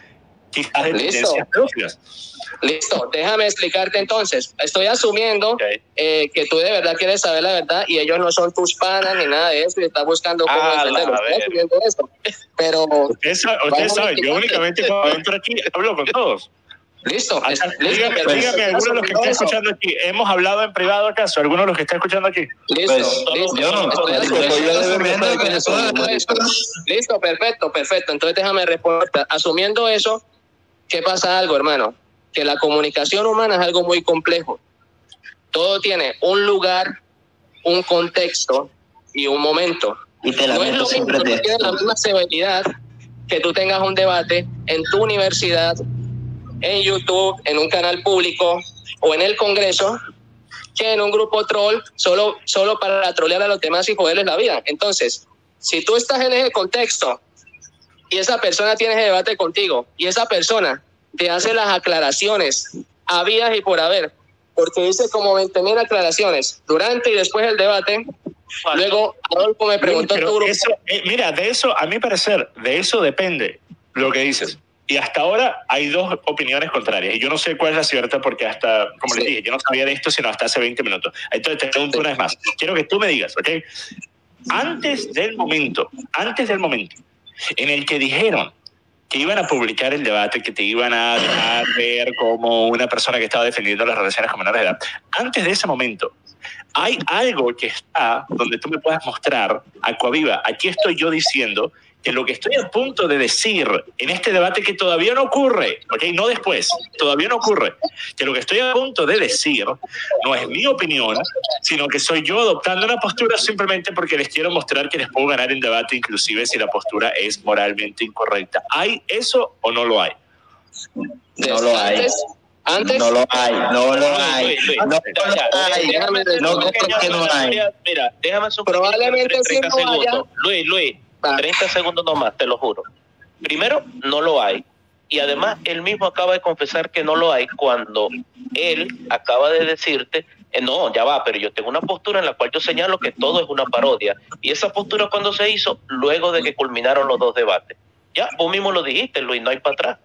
quizás de tendencias pedófilas. Listo, déjame explicarte entonces. Estoy asumiendo okay. eh, que tú de verdad quieres saber la verdad y ellos no son tus panas ni nada de eso y estás buscando cómo ah, entenderlo. Eso. Pero usted sabe, usted sabe yo únicamente cuando entro aquí hablo con todos. Listo. Hasta, listo dígame, pues, dígame alguno de los que está escuchando aquí. ¿Hemos hablado en privado acaso? ¿Alguno de los que está escuchando aquí? Listo, pues, listo. Yo no, listo, perfecto, perfecto. Entonces déjame responder. Asumiendo eso, ¿qué pasa algo, hermano? Que la comunicación humana es algo muy complejo. Todo tiene un lugar, un contexto y un momento. Y te la no es lo mismo, no tiene la misma severidad que tú tengas un debate en tu universidad, en YouTube, en un canal público o en el Congreso, que en un grupo troll solo, solo para trolear a los demás y joderles la vida. Entonces, si tú estás en ese contexto y esa persona tiene ese debate contigo y esa persona te hace las aclaraciones habidas y por haber, porque hice como veinte mil aclaraciones durante y después del debate. Luego Adolfo me preguntó Pero tu grupo. Eso, eh, mira, de eso, a mi parecer, de eso depende lo que dices. Y hasta ahora hay dos opiniones contrarias. Y yo no sé cuál es la cierta porque hasta, como sí. les dije, yo no sabía de esto sino hasta hace veinte minutos. Entonces te pregunto sí. una vez más. Quiero que tú me digas, ¿ok? Antes del momento, antes del momento en el que dijeron que iban a publicar el debate, que te iban a dejar ver como una persona que estaba defendiendo las relaciones con menores de edad, antes de ese momento, hay algo que está donde tú me puedas mostrar, Aquaviva, aquí estoy yo diciendo que lo que estoy a punto de decir en este debate que todavía no ocurre, ¿ok? No después, todavía no ocurre, que lo que estoy a punto de decir no es mi opinión, sino que soy yo adoptando una postura simplemente porque les quiero mostrar que les puedo ganar en debate, inclusive si la postura es moralmente incorrecta. ¿Hay eso o no lo hay? No lo hay. Antes no lo hay, no lo hay, no lo hay, no que no hay. Mira, déjame probablemente sí no haya. Luis, Luis. treinta segundos nomás, te lo juro. Primero, no lo hay. Y además, él mismo acaba de confesar que no lo hay cuando él acaba de decirte, eh, no, ya va, pero yo tengo una postura en la cual yo señalo que todo es una parodia. Y esa postura cuando se hizo, luego de que culminaron los dos debates. Ya, vos mismo lo dijiste, Luis, no hay para atrás.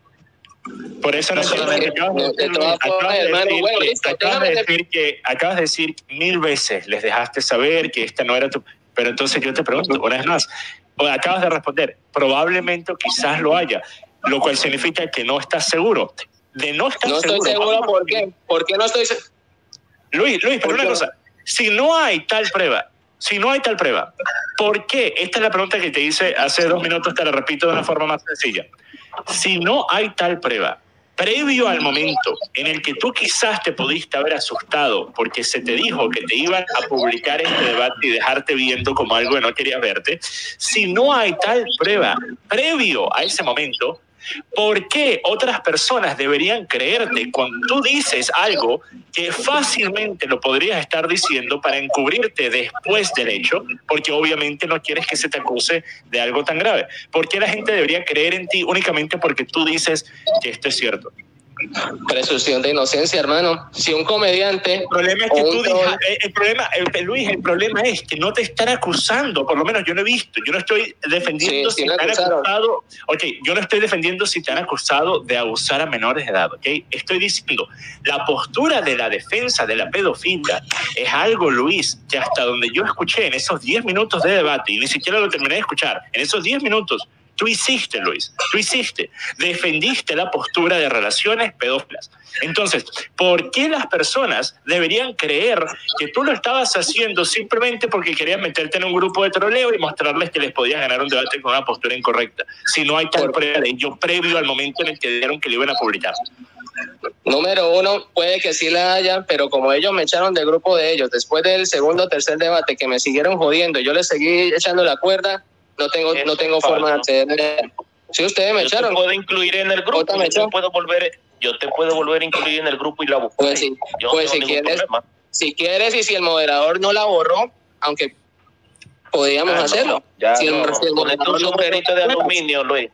Por eso no, no solamente acabas de decir, acabas de decir, bueno, que, listo, acabas de decir que acabas de decir mil veces, les dejaste saber que esta no era tu... Pero entonces yo te pregunto, una vez más, acabas de responder, probablemente o quizás lo haya, lo cual significa que no estás seguro. De no estar no seguro. No estoy seguro, ¿por qué? ¿Por qué no estoy seguro? Luis, Luis, pero una cosa, si no hay tal prueba, si no hay tal prueba, ¿por qué? Esta es la pregunta que te hice hace dos minutos, te la repito de una forma más sencilla. Si no hay tal prueba, previo al momento en el que tú quizás te pudiste haber asustado porque se te dijo que te iban a publicar este debate y dejarte viendo como algo que no querías verte, si no hay tal prueba previo a ese momento, ¿por qué otras personas deberían creerte cuando tú dices algo que fácilmente lo podrías estar diciendo para encubrirte después del hecho? Porque obviamente no quieres que se te acuse de algo tan grave. ¿Por qué la gente debería creer en ti únicamente porque tú dices que esto es cierto? Presunción de inocencia, hermano. Si un comediante... El problema es que tú digas, el problema, el, Luis, el problema es que no te están acusando, por lo menos yo no he visto, yo no estoy defendiendo sí, si, si te han acusado, ok, yo no estoy defendiendo si te han acusado de abusar a menores de edad, ok, estoy diciendo, la postura de la defensa de la pedofilia es algo, Luis, que hasta donde yo escuché en esos diez minutos de debate, y ni siquiera lo terminé de escuchar, en esos diez minutos, tú hiciste, Luis, tú hiciste, defendiste la postura de relaciones pedófilas. Entonces, ¿por qué las personas deberían creer que tú lo estabas haciendo simplemente porque querías meterte en un grupo de troleo y mostrarles que les podías ganar un debate con una postura incorrecta? Si no hay tal prueba de ello previo al momento en el que dijeron que lo iban a publicar. Número uno, puede que sí la haya, pero como ellos me echaron del grupo de ellos, después del segundo o tercer debate que me siguieron jodiendo, yo les seguí echando la cuerda, no tengo, no tengo forma de acceder. Si ustedes me yo echaron. Te puedo incluir en el grupo, yo te puedo volver, yo te puedo volver a incluir en el grupo y la busco. Pues sí, yo pues no si quieres, problema. si quieres y si el moderador no la borró, aunque podíamos ah, hacerlo. No, ya si no, el, si el ponete un sombrerito de aluminio, Luis.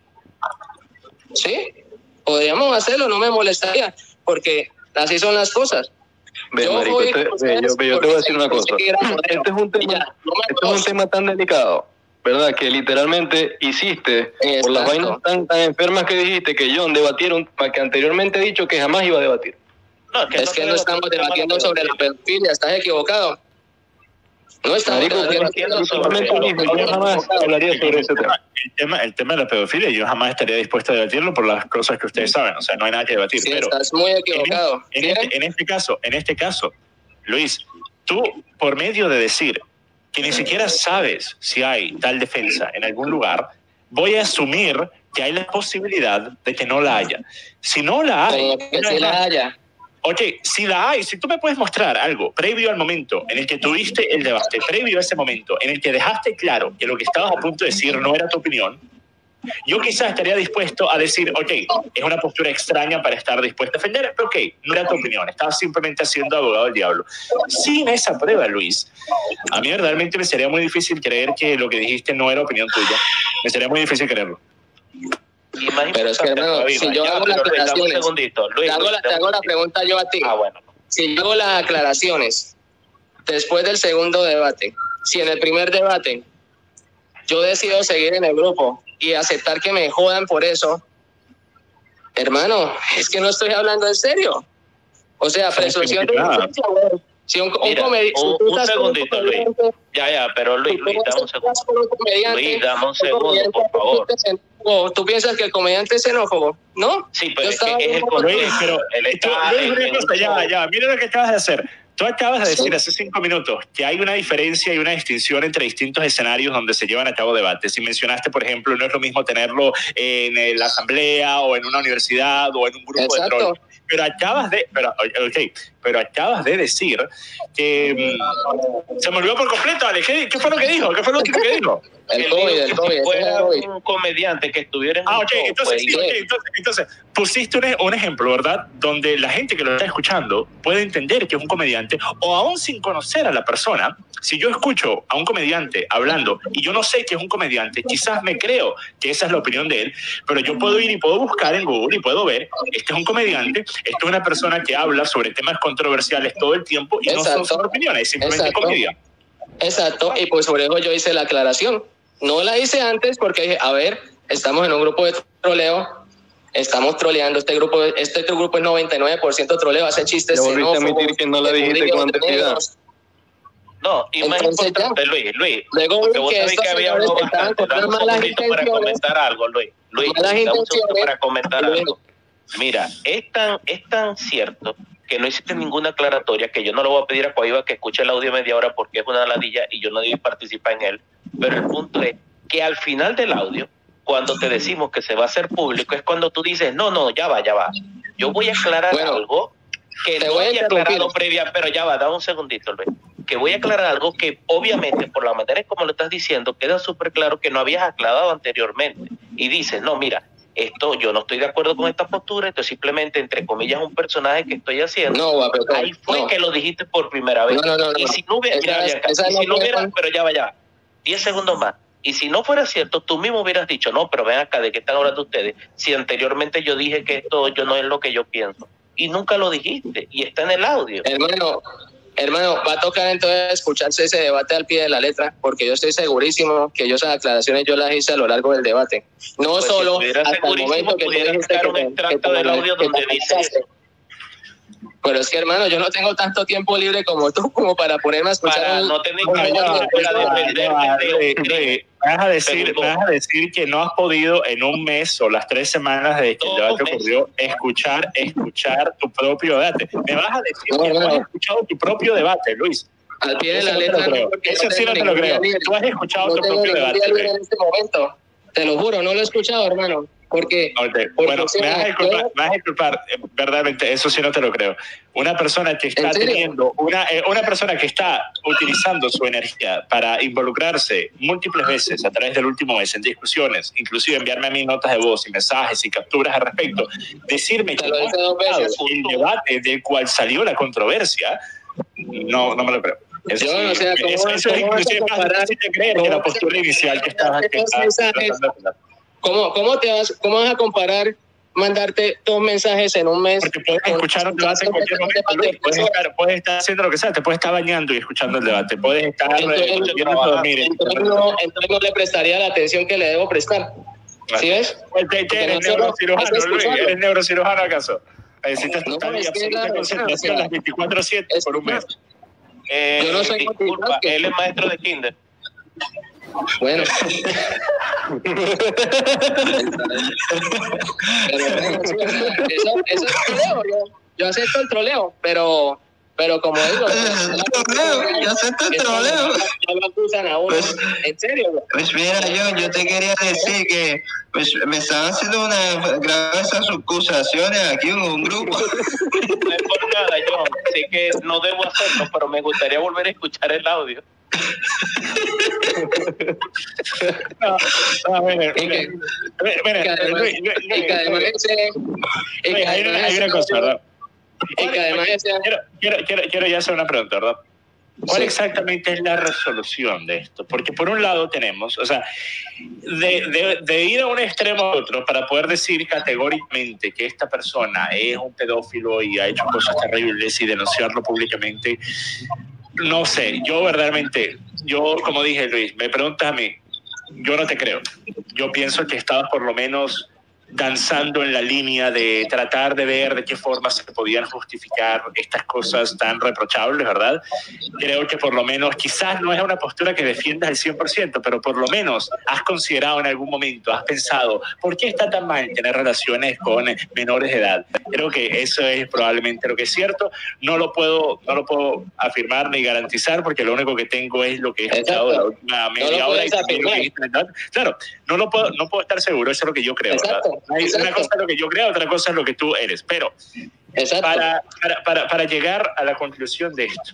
Sí, podríamos hacerlo, no me molestaría, porque así son las cosas. Ve, yo, marico, te, ve, yo, ve, yo te voy a decir una cosa. Este es un tema, este es un tema tan delicado ¿verdad? Que literalmente hiciste, Exacto. por las vainas tan, tan enfermas que dijiste, que John debatieron, que anteriormente he dicho que jamás iba a debatir. No, que es no que no estamos debatiendo sobre la pedofilia, estás equivocado. No estamos debatiendo sobre yo jamás hablaría sobre ese tema. El tema, el tema de la pedofilia, yo jamás estaría dispuesto a debatirlo por las cosas que ustedes saben, o sea, no hay nada que debatir. Sí, pero estás muy equivocado. En, en, este, en este caso, en este caso, Luis, tú, por medio de decir que ni siquiera sabes si hay tal defensa en algún lugar, voy a asumir que hay la posibilidad de que no la haya. Si no la hay... Que si la haya. Ok, si la hay, si tú me puedes mostrar algo previo al momento en el que tuviste el debate, previo a ese momento, en el que dejaste claro que lo que estabas a punto de decir no era tu opinión, yo quizás estaría dispuesto a decir, ok, es una postura extraña para estar dispuesto a defender, pero ok, no era tu opinión, estabas simplemente haciendo abogado del diablo. Sin esa prueba, Luis, a mí verdaderamente me sería muy difícil creer que lo que dijiste no era opinión tuya. Me sería muy difícil creerlo. Pero es que, hermano, si yo hago las aclaraciones, Luis, te hago la, te hago la pregunta yo a ti. Ah, bueno. Si yo hago las aclaraciones después del segundo debate, si en el primer debate yo decido seguir en el grupo y aceptar que me jodan por eso, hermano, es que no estoy hablando en serio. O sea, presunción de inocencia, güey. Si un, un, Mira, comedi- un, si un segundito, un Luis. Ya, ya, pero Luis, Luis, dame un segundo. Un Luis, dame un segundo, por favor. ¿Tú piensas que el comediante es xenófobo? ¿No? Sí, pero es que es el Luis, pero él está... Luis, Luis, Luis, ya, ya, mira lo que acabas de hacer. Tú acabas de decir sí. hace cinco minutos que hay una diferencia y una distinción entre distintos escenarios donde se llevan a cabo debates. Si mencionaste, por ejemplo, no es lo mismo tenerlo en la asamblea o en una universidad o en un grupo Exacto. de troll. Pero acabas de, pero, okay, pero acabas de decir que um, se me olvidó por completo, Ale. ¿Qué, ¿Qué fue lo que dijo? ¿Qué fue lo último que dijo? El COVID, el COVID. Si fuera un comediante que estuviera en ah, un okay, entonces, sí, okay, entonces, entonces pusiste un, un ejemplo, ¿verdad? Donde la gente que lo está escuchando puede entender que es un comediante, o aún sin conocer a la persona, si yo escucho a un comediante hablando y yo no sé que es un comediante, quizás me creo que esa es la opinión de él, pero yo puedo ir y puedo buscar en Google y puedo ver, este es un comediante, esto es una persona que habla sobre temas controversiales todo el tiempo y Exacto. no son sus opiniones, es simplemente Exacto. comedia. Exacto, y pues por eso yo hice la aclaración. No la hice antes porque dije, a ver, estamos en un grupo de troleo, estamos troleando, este grupo, este grupo es noventa y nueve por ciento troleo, hacen chistes xenófobos. Te admitir que no la dijiste con anterioridad. No, y más importante, Luis, Luis, luego porque vos sabés que había algo bastante, dame un segundito para comentar algo, Luis, Luis, dame un segundito para comentar algo. Mira, es tan, es tan cierto que no hiciste ninguna aclaratoria, que yo no le voy a pedir a Coiba que escuche el audio media hora porque es una ladilla y yo no debo participar en él, pero el punto es que al final del audio, cuando te decimos que se va a hacer público, es cuando tú dices, no, no, ya va, ya va, yo voy a aclarar bueno, algo que no voy a aclarado previa, pero ya va, da un segundito, Luis, que voy a aclarar algo que obviamente por la manera en como lo estás diciendo, queda súper claro que no habías aclarado anteriormente, y dices, no, mira, esto yo no estoy de acuerdo con esta postura, esto es simplemente entre comillas un personaje que estoy haciendo. No, va, pero, ahí fue no. que lo dijiste por primera vez. No, no, no, y no. si no hubiera, mira, es, Bianca, y si no hubiera, pero ya va, ya va, diez segundos más. Y si no fuera cierto, tú mismo hubieras dicho, no, pero ven acá, ¿de qué están hablando ustedes? Si anteriormente yo dije que esto yo no es lo que yo pienso. Y nunca lo dijiste, y está en el audio. Hermano, hermano, va a tocar entonces escucharse ese debate al pie de la letra, porque yo estoy segurísimo que yo esas aclaraciones yo las hice a lo largo del debate. No pues solo si hasta el momento que pudiera sacar un extracto del audio donde dice eso. Pero es que, hermano, yo no tengo tanto tiempo libre como tú como para ponerme a escuchar. Para un, no tener que defender. Vas a decir, vas a decir que no has podido en un mes o las tres semanas desde que el debate ocurrió escuchar, escuchar tu propio debate. Me vas a decir no, que no, no has escuchado tu propio debate, Luis. Al pie de la letra, no, eso sí no te lo creo. Tú has escuchado no tu propio debate. En este momento, te lo juro, no lo he escuchado, hermano. Porque, okay. porque bueno, me vas a disculpar, me vas a disculpar, verdaderamente, eso sí no te lo creo. Una persona que está teniendo, una, eh, una persona que está utilizando su energía para involucrarse múltiples veces a través del último mes en discusiones, inclusive enviarme a mí notas de voz y mensajes y capturas al respecto, decirme que no ha escuchado el debate del cual salió la controversia, no, no me lo creo. Eso, Yo, sí, o sea, eso, eso es inclusive más difícil de creer que la postura inicial que estabas... ¿Cómo, cómo, te vas, ¿Cómo vas a comparar mandarte dos mensajes en un mes. Porque puedes escuchar un debate en cualquier momento. Puedes estar, puedes estar haciendo lo que sea, te puedes estar bañando y escuchando el debate. Puedes estar entonces, eh, entonces, dormir. Entonces no, entonces no le prestaría la atención que le debo prestar. ¿Sí ves? Eres neurocirujano, Luis. ¿Eres neurocirujano acaso? Necesitas no, total y es que absoluta la- concentración o sea, las veinticuatro siete por un mes. Eh, Yo no soy disculpa, multitasking. él es maestro de kinder. Bueno. Pero, eso, eso es troleo. Yo, yo acepto el troleo, pero, pero como digo, Troleo, yo acepto el troleo. No lo acusan a uno. Pues- En serio, güey. Pues mira, yo, yo te quería decir que pues, me están haciendo unas graves acusaciones aquí en un grupo. No es por nada, John. Sé que no debo hacerlo, pero me gustaría volver a escuchar el audio. No, no, mire, Y mire, que- mire, y que además- Luis, Luis, y que además Luis, ese- y Luis, que hay una, además hay una ese- cosa, ¿verdad? y que además ese- Quiero, quiero, quiero, quiero ya hacer una pregunta, ¿verdad? ¿Cuál Sí. exactamente es la resolución de esto? Porque por un lado tenemos, o sea, de, de, de ir a un extremo a otro para poder decir categóricamente que esta persona es un pedófilo y ha hecho cosas terribles y denunciarlo públicamente, no sé, yo verdaderamente, yo como dije Luis, me preguntas a mí, yo no te creo. Yo pienso que estabas por lo menos danzando en la línea de tratar de ver de qué forma se podían justificar estas cosas tan reprochables, ¿verdad? Creo que por lo menos, quizás no es una postura que defiendas al cien por ciento, pero por lo menos has considerado en algún momento, has pensado, ¿por qué está tan mal tener relaciones con menores de edad? Creo que eso es probablemente lo que es cierto. No lo puedo, no lo puedo afirmar ni garantizar porque lo único que tengo es lo que he escuchado la última media No lo hora. Y puedes también lo que afirmar. dijiste. Claro, no lo puedo, no puedo estar seguro, eso es lo que yo creo, ¿verdad? Exacto, Hay exacto. una cosa es lo que yo creo, otra cosa es lo que tú eres. Pero Exacto. para, para, para, para llegar a la conclusión de esto,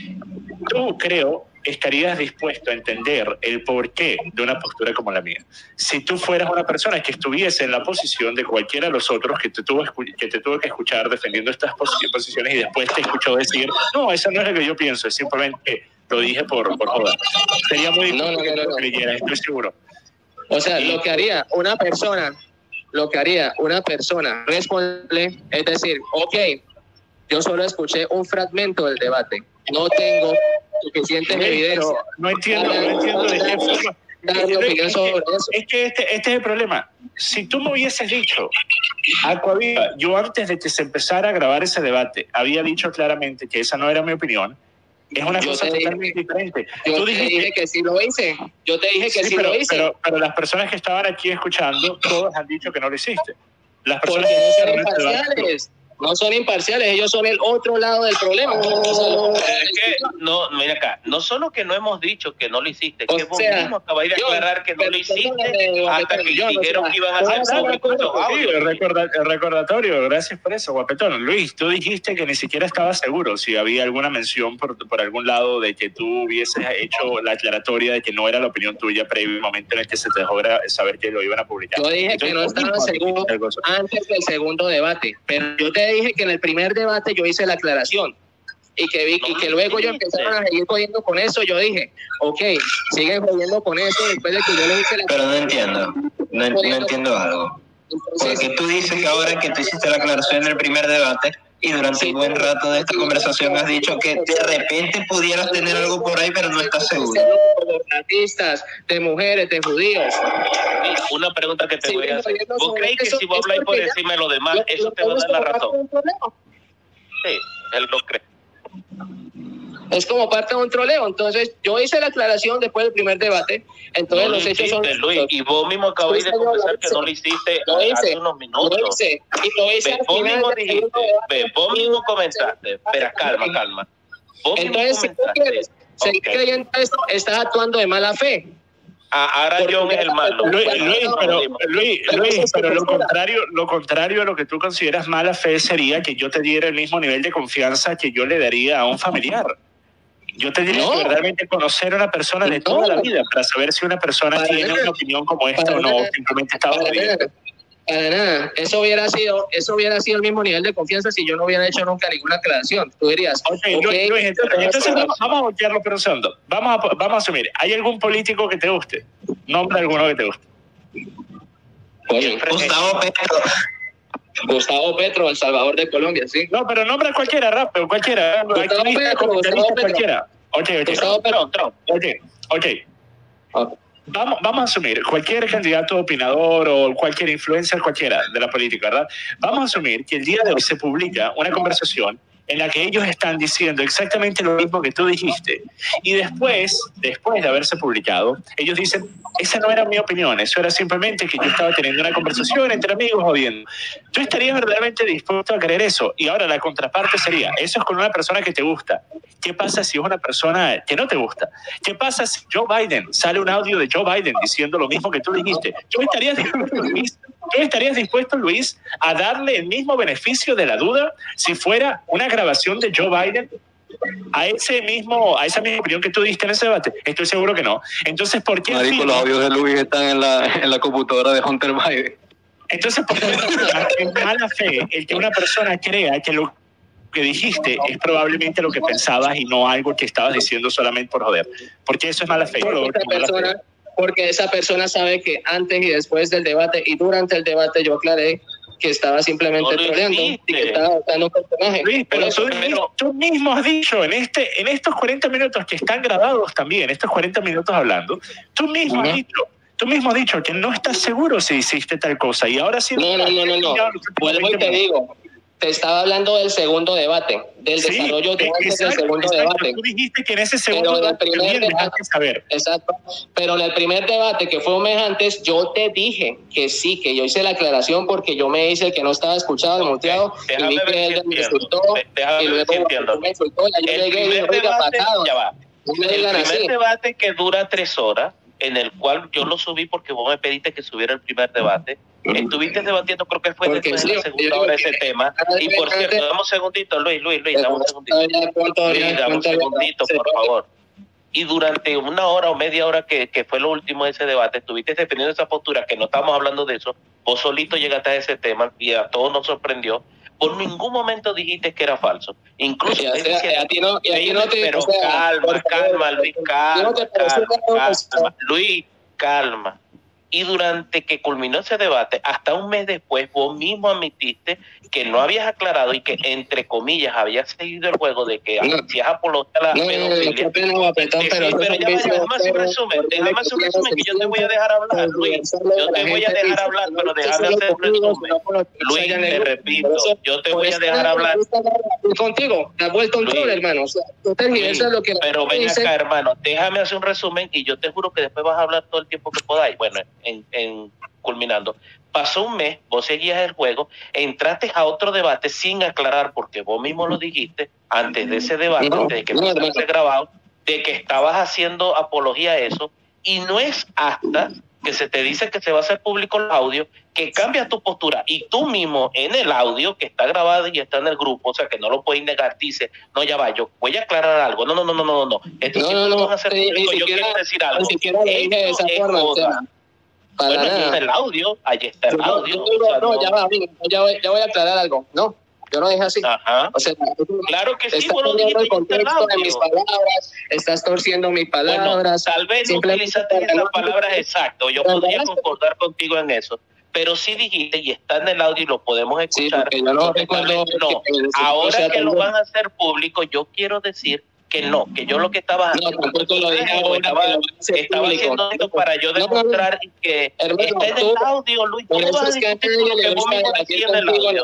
tú creo estarías dispuesto a entender el porqué de una postura como la mía. Si tú fueras una persona que estuviese en la posición de cualquiera de los otros que te tuvo, que te tuvo que escuchar defendiendo estas posi- posiciones y después te escuchó decir, no, eso no es lo que yo pienso, es simplemente lo dije por, por joder. Sería muy difícil No, no, que no, tú no, lo no. creyeras, estoy seguro. O sea, lo que haría una persona, lo que haría una persona responsable es decir, ok, yo solo escuché un fragmento del debate, no tengo suficientes Luis, evidencias. pero no entiendo, no entiendo de qué forma. Dar mi opinión Es sobre que, eso. es que este, este es el problema. Si tú me hubieses dicho, Aquaviva, yo antes de que se empezara a grabar ese debate, había dicho claramente que esa no era mi opinión, es una Yo cosa te dije- totalmente diferente. Yo Tú te dijiste, dije que sí lo hice. Yo te dije que sí, pero, lo hice. pero, pero las personas que estaban aquí escuchando, todos han dicho que no lo hiciste. Las personas Porque que no son hicieron este debate, imparciales. No son imparciales, ellos son el otro lado del problema. O sea, Es que, no, mira acá, no solo que no hemos dicho que no lo hiciste, O que vos sea, mismo acabáis de yo- aclarar que no lo hiciste perdóname, hasta Guapetón, que yo no dijeron sé. que iban a Vamos hacer a público acuerdo estos sí, audios. el, recorda- el recordatorio, gracias por eso, Guapetón. Luis, tú dijiste que ni siquiera estabas seguro si había alguna mención por, por algún lado de que tú hubieses hecho la aclaratoria de que no era la opinión tuya previo al momento en el que se te dejó gra- saber que lo iban a publicar. Yo dije que no estaba seguro antes del segundo debate, pero yo te dije que en el primer debate yo hice la aclaración y que vi y que luego yo empezaron a seguir jodiendo con eso. Yo dije, ok, siguen jodiendo con eso después de que yo le hice la Pero no entiendo, no, no entiendo algo. Entonces, Porque tú dices que ahora que tú hiciste la aclaración en el primer debate y durante Sí. un buen rato de esta conversación has dicho que de repente pudieras tener algo por ahí, pero no estás seguro. de racistas, de mujeres, de judíos. Una pregunta que te Sí, voy a hacer. pero ¿Vos sobre crees que eso- si vos es habláis por porque ya- encima de lo demás, Lo- eso lo te va a dar la podemos razón? tomar como un problema. Sí, él lo cree. Es como parte de un troleo. Entonces, yo hice la aclaración después del primer debate. Entonces, No lo los hechos son. hiciste, Luis, y vos mismo acabáis Sí, de señor, confesar lo que hice. no lo hiciste Lo hice. hace unos minutos. Lo hice. Y lo hice Ve, al vos final mismo del dijiste, segundo debate. ve, vos mismo comentaste. Espera, calma, calma. Vos mismo Entonces, si tú comentaste. quieres seguir Ok. creyendo esto, estás actuando de mala fe. Ah, ahora Porque John es el malo. Luis, Bueno, Luis, no, pero, no, Luis, Pero Luis, eso es tu pero lo postura. contrario, lo contrario a lo que tú consideras mala fe sería que yo te diera el mismo nivel de confianza que yo le daría a un familiar. Yo tendría No. que verdaderamente conocer a una persona de No. toda la vida para saber si una persona Para tiene nada. una opinión como esta Para o no, nada. simplemente está Para jodiendo. nada. Para nada. Eso hubiera sido, eso hubiera sido el mismo nivel de confianza si yo no hubiera hecho nunca ninguna aclaración. Tú dirías, Ok, Luis, ok, Luis, entonces, entonces vamos, vamos a voltearlo por un segundo. Vamos a, vamos a asumir, ¿hay algún político que te guste? Nombre alguno que te guste. coño, Gustavo Petro. Gustavo Petro, El Salvador de Colombia, sí. No, pero nombra cualquiera, rápido, cualquiera. Gustavo Petro, Gustavo Petro. Cualquiera. Ok, ok. Gustavo Petro. Trump, ok, ok. Okay. Vamos, vamos a asumir, cualquier candidato opinador o cualquier influencer, cualquiera de la política, ¿verdad? Vamos a asumir que el día de hoy se publica una conversación en la que ellos están diciendo exactamente lo mismo que tú dijiste. Y después, después de haberse publicado, ellos dicen, esa no era mi opinión, eso era simplemente que yo estaba teniendo una conversación entre amigos jodiendo. ¿Tú estarías verdaderamente dispuesto a creer eso? Y ahora la contraparte sería, eso es con una persona que te gusta. ¿Qué pasa si es una persona que no te gusta? ¿Qué pasa si Joe Biden, sale un audio de Joe Biden diciendo lo mismo que tú dijiste? ¿Tú estarías dispuesto, Luis, ¿tú estarías dispuesto, Luis, a darle el mismo beneficio de la duda si fuera una grabación de Joe Biden a ese mismo, a esa misma opinión que tú diste en ese debate? Estoy seguro que no. Entonces, ¿por qué? Marico, los audios de Luis están en la, en la computadora de Hunter Biden. Entonces, ¿por qué es mala fe el que una persona crea que lo que dijiste es probablemente lo que pensabas y no algo que estabas diciendo solamente por joder? Porque eso es mala fe. Porque esa persona, porque esa persona sabe que antes y después del debate y durante el debate yo aclaré que estaba simplemente no troleando y que estaba dando un personaje. Luis, pero tú, pero tú mismo has dicho en este en estos cuarenta minutos que están grabados también, estos cuarenta minutos hablando, tú mismo uh-huh. has dicho Tú mismo has dicho que no estás seguro si hiciste tal cosa y ahora sí... No, no, no, no, no. Vuelvo y te digo, te estaba hablando del segundo debate, del sí, desarrollo de antes del segundo exacto. debate. Tú dijiste que en ese segundo pero en el primer debate dejaste saber. Exacto. Pero en el primer debate, que fue un mes antes, yo te dije que sí, que yo hice la aclaración porque yo me hice el que no estaba escuchado, el muteado, okay. y vi que él me insultó, y luego me insultó, y yo llegué y dije, oiga, pasado. Ya va. El primer así. debate que dura tres horas, en el cual yo lo subí porque vos me pediste que subiera el primer debate. Estuviste debatiendo, creo que fue porque después sí, de la segunda hora ese tema. Y por cierto, dame un segundito, Luis, Luis, Luis, dame un segundito. Luis, dame un segundito, por favor. Y durante una hora o media hora que, que fue lo último de ese debate, estuviste defendiendo esa postura, que no estamos hablando de eso, vos solito llegaste a ese tema y a todos nos sorprendió. Por ningún momento dijiste que era falso. Incluso ya sea, decía, a ti no, y a ti no te, pero o sea, calma, calma, Luis, calma, no calma, calma, calma, Luis, calma. Y durante que culminó ese debate, hasta un mes después, vos mismo admitiste que no habías aclarado y que, entre comillas, habías seguido el juego de que no. hacías apología a la no, pedofilia. No, no, no, pero, pero, sí, pero ya vaya, déjame hacer un resumen, déjame hacer un resumen que yo te voy a dejar hablar, Luis. Yo te voy a dejar hablar, pero déjame hacer un resumen. Luis, te repito, yo te voy a dejar hablar. Contigo, te has vuelto un troll, hermano. O sea, tú te sí, lo que pero ven acá, hermano, déjame hacer un resumen y yo te juro que después vas a hablar todo el tiempo que podáis. Bueno, En, en culminando, pasó un mes, vos seguías el juego, entraste a otro debate sin aclarar, porque vos mismo lo dijiste antes de ese debate, no, de que no, no, no. grabado, de que estabas haciendo apología a eso, y no es hasta que se te dice que se va a hacer público el audio que cambias tu postura, y tú mismo en el audio que está grabado y está en el grupo, o sea que no lo puedes negar, dice, no, ya va, yo voy a aclarar algo, no, no, no, no, no, no, esto no, sí no, no, vamos a hacer ni, público, ni yo siquiera, quiero decir algo, ni siquiera lo dije de esa forma, o sea, bueno, allí está el audio, allí está el audio. No, no, no, no, ya va, amigo, ya voy, ya voy a aclarar algo. No, yo no dije así. Ajá. O sea, claro que sí, estás vos lo torciendo dijiste el contexto de mis palabras, estás torciendo mis palabras. Bueno, tal vez no utilizaste esas palabras exactas, yo podría concordar contigo en eso. Pero sí dijiste, y está en el audio y lo podemos escuchar. Sí, yo no recuerdo. No, ahora que lo van a hacer público, yo quiero decir que no, que yo lo que estaba no, tampoco lo dije ahora, estaba, estaba haciendo esto para yo demostrar no, no, no. que hermano, está en el audio, Luis, tú vas a discutir lo que vos mismo decías en el audio.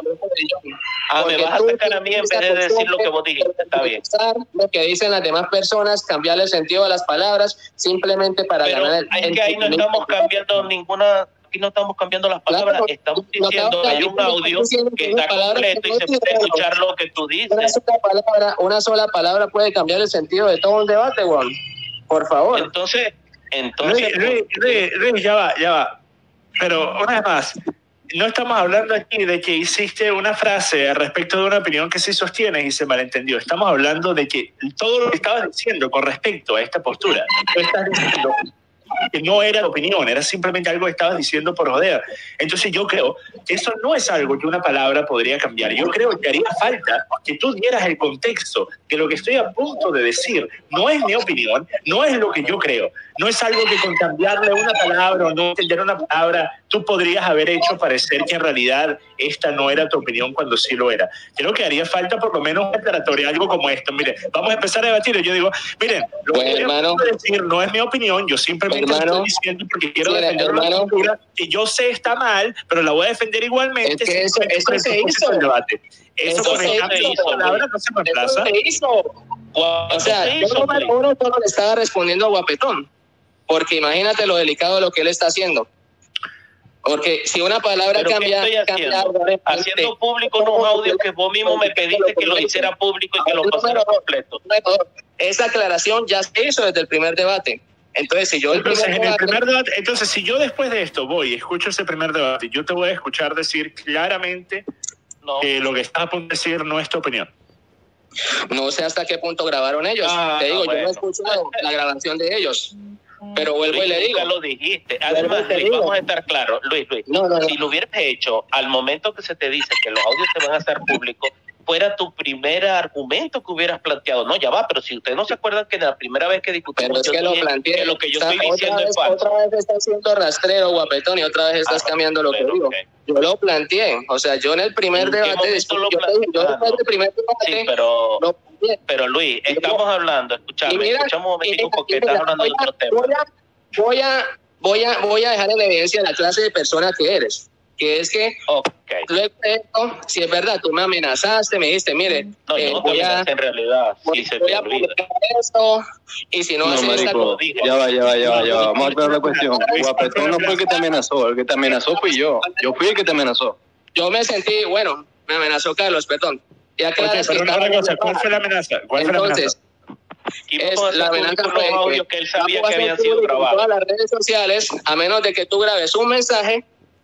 Ah, me vas a sacar a mí en vez de decir lo que vos dijiste, está bien. Lo que dicen las demás personas, cambiarle el sentido a las palabras, simplemente para Pero ganar el... es que ahí no estamos cambiando ninguna... Aquí no estamos cambiando las palabras, claro, estamos diciendo que hay un audio que está completo y se puede escuchar lo que tú dices. Una sola palabra, una sola palabra puede cambiar el sentido de todo un debate, Juan. Por favor. Entonces, entonces... Luis, Luis, Luis, ya va, ya va. Pero una vez más, no estamos hablando aquí de que hiciste una frase respecto de una opinión que sí sostienes y se malentendió. Estamos hablando de que todo lo que estabas diciendo con respecto a esta postura, tú estás diciendo... que no era tu opinión, era simplemente algo que estabas diciendo por joder. Entonces yo creo que eso no es algo que una palabra podría cambiar. Yo creo que haría falta que tú dieras el contexto que lo que estoy a punto de decir no es mi opinión, no es lo que yo creo, no es algo que con cambiarle una palabra o no entender una palabra tú podrías haber hecho parecer que en realidad esta no era tu opinión cuando sí lo era. Creo que haría falta por lo menos una declaratoria, algo como esto. Mire, vamos a empezar a debatir. Yo digo, miren, lo bueno, que hermano, yo decir no es mi opinión, yo simplemente hermano, estoy diciendo porque quiero sí, defender hermano, una cultura que yo sé está mal, pero la voy a defender igualmente. Es que eso, eso se hizo. El debate. Eso, Eso con el cambio de palabra no se reemplaza. Eso se hizo. O sea, yo número uno solo le estaba respondiendo a Guapetón, porque imagínate lo delicado de lo que él está haciendo. Porque si una palabra ¿Pero cambia, qué estoy cambia haciendo? algo, Haciendo público unos audios que vos mismo me pediste que lo hiciera público y que lo pasara completo. Esa aclaración ya se hizo desde el primer debate. Entonces, si yo el entonces, primer en el debate, primer debate, entonces, si yo después de esto voy y escucho ese primer debate, yo te voy a escuchar decir claramente no. que lo que estás a punto de decir no es tu opinión. No sé hasta qué punto grabaron ellos. Ah, te digo, bueno. yo no he escuchado la grabación de ellos. Pero vuelvo Luis, y le digo. lo dijiste. Además, Luis, vamos a estar claros. Luis, Luis, no, no, no. si lo hubieras hecho al momento que se te dice que los audios se van a hacer públicos, fuera tu primer argumento que hubieras planteado. No, ya va, pero si ustedes no se acuerdan que la primera vez que discutimos, pero es que lo planteé, que lo que yo está, estoy diciendo vez, es falso. Otra vez estás haciendo rastrero, Guapetón, y otra vez estás ah, cambiando lo pero, que digo. Okay. Yo lo planteé, o sea, yo en el primer debate, después, lo yo, yo ah, después no. del primer debate, sí, pero, lo pero Luis, estamos yo, hablando, escuchame, mira, escuchamos un momentito porque mira, estás hablando voy de otro a, tema. Voy a, voy a, voy a, voy a dejar en evidencia la clase de persona que eres. Que es que okay. luego de esto, si es verdad, tú me amenazaste, me dijiste, mire, no, eh, no voy a, en realidad, voy, sí se voy te a olvida. Esto, y si no, no haces esta marico, ya va, ya va, ya va, ya va, vamos a aclarar la cuestión. Guapetón no fue el que te amenazó, el que te amenazó fui yo, yo fui el que te amenazó. Yo me sentí, bueno, me amenazó Carlos, perdón. Ya okay, pero una, una cosa, ¿cuál fue la amenaza? ¿Cuál Entonces, fue la amenaza? Es, la amenaza fue audios que él sabía que habían sido grabados. En todas las redes sociales, a menos de que tú grabes un mensaje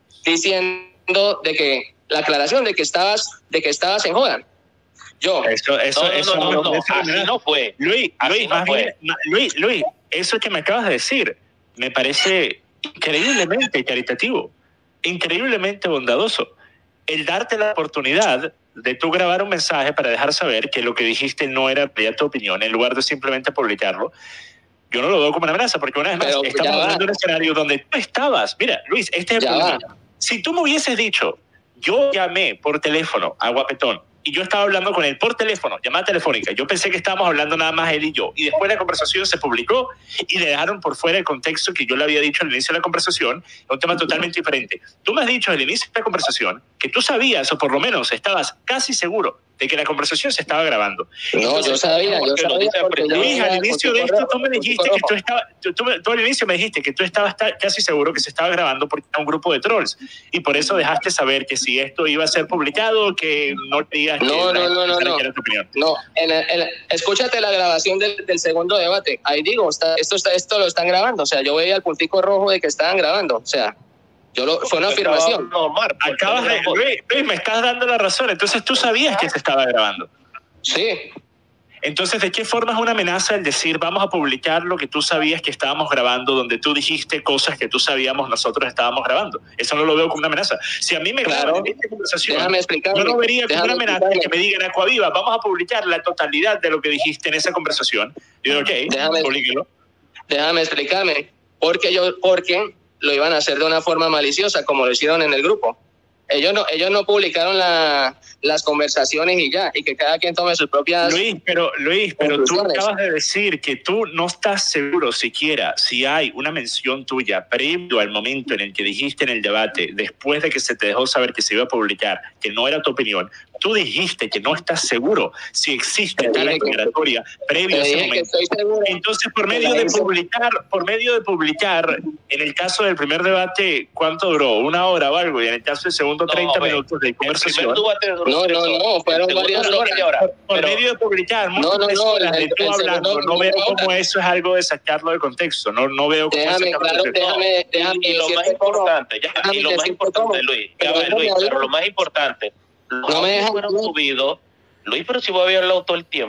diciendo de que la aclaración de que estabas de que estabas en joda. Yo. Eso, eso, no, no, eso no, no, no, eso así no fue. Luis, así Luis, no más fue. Bien, Luis, Luis, eso que me acabas de decir me parece increíblemente caritativo, increíblemente bondadoso. El darte la oportunidad de tú grabar un mensaje para dejar saber que lo que dijiste no era tu opinión, en lugar de simplemente publicarlo. Yo no lo veo como una amenaza, porque una vez más, Pero estamos hablando de un escenario donde tú estabas. Mira, Luis, este es el problema. Si tú me hubieses dicho, yo llamé por teléfono a Guapetón y yo estaba hablando con él por teléfono, llamada telefónica, yo pensé que estábamos hablando nada más él y yo, y después la conversación se publicó y le dejaron por fuera el contexto que yo le había dicho al inicio de la conversación, un tema totalmente diferente. Tú me has dicho al inicio de la conversación que tú sabías, o por lo menos estabas casi seguro, de que la conversación se estaba grabando. No, Entonces, yo sabía, yo sabía. Porque Luis, al inicio de esto tú me dijiste que tú estabas, tú, tú, tú al inicio me dijiste que tú estabas casi seguro que se estaba grabando porque era un grupo de trolls, y por eso dejaste saber que si esto iba a ser publicado, que no te digas no, que, no, la, no, no, no, que era tu opinión. No, en el, en el, escúchate la grabación del, del segundo debate. Ahí digo, está, esto, está, esto lo están grabando. O sea, yo veía el puntico rojo de que estaban grabando. O sea, yo lo, fue una afirmación. Normal, acabas de, Luis, Luis, me estás dando la razón. Entonces tú sabías que se estaba grabando. Sí. Entonces, ¿de qué forma es una amenaza el decir vamos a publicar lo que tú sabías que estábamos grabando, donde tú dijiste cosas que tú sabíamos nosotros estábamos grabando? Eso no lo veo como una amenaza. Si a mí me claro. graban en esta conversación, yo no lo vería como una amenaza explicarme. que me digan Aquaviva, vamos a publicar la totalidad de lo que dijiste en esa conversación. Yo digo, ok, déjame, publíquelo. Déjame explicarme. Porque, yo, porque lo iban a hacer de una forma maliciosa, como lo hicieron en el grupo. Ellos no, ellos no publicaron la, las conversaciones y ya, y que cada quien tome sus propias... Luis, pero, Luis, pero tú acabas de decir que tú no estás seguro siquiera si hay una mención tuya previo al momento en el que dijiste en el debate, después de que se te dejó saber que se iba a publicar, que no era tu opinión. Tú dijiste que no estás seguro si existe tal aclaratoria previo a ese momento. Entonces, por medio de publicar, por medio de publicar, en el caso del primer debate, ¿cuánto duró? ¿Una hora o algo? Y en el caso del segundo, treinta no, minutos de conversación. No, no, no, fueron varias horas. Por, por pero, medio de publicar, no, no, no, horas de tú hablando, no veo cómo eso es algo de sacarlo de contexto. No, no veo cómo déjame, es claro, déjame, déjame, y lo más importante, ya, y lo más importante, Luis, ya va, Luis, pero lo más importante, los no me fueron subidos, Luis, pero si voy a haber hablado todo el tiempo,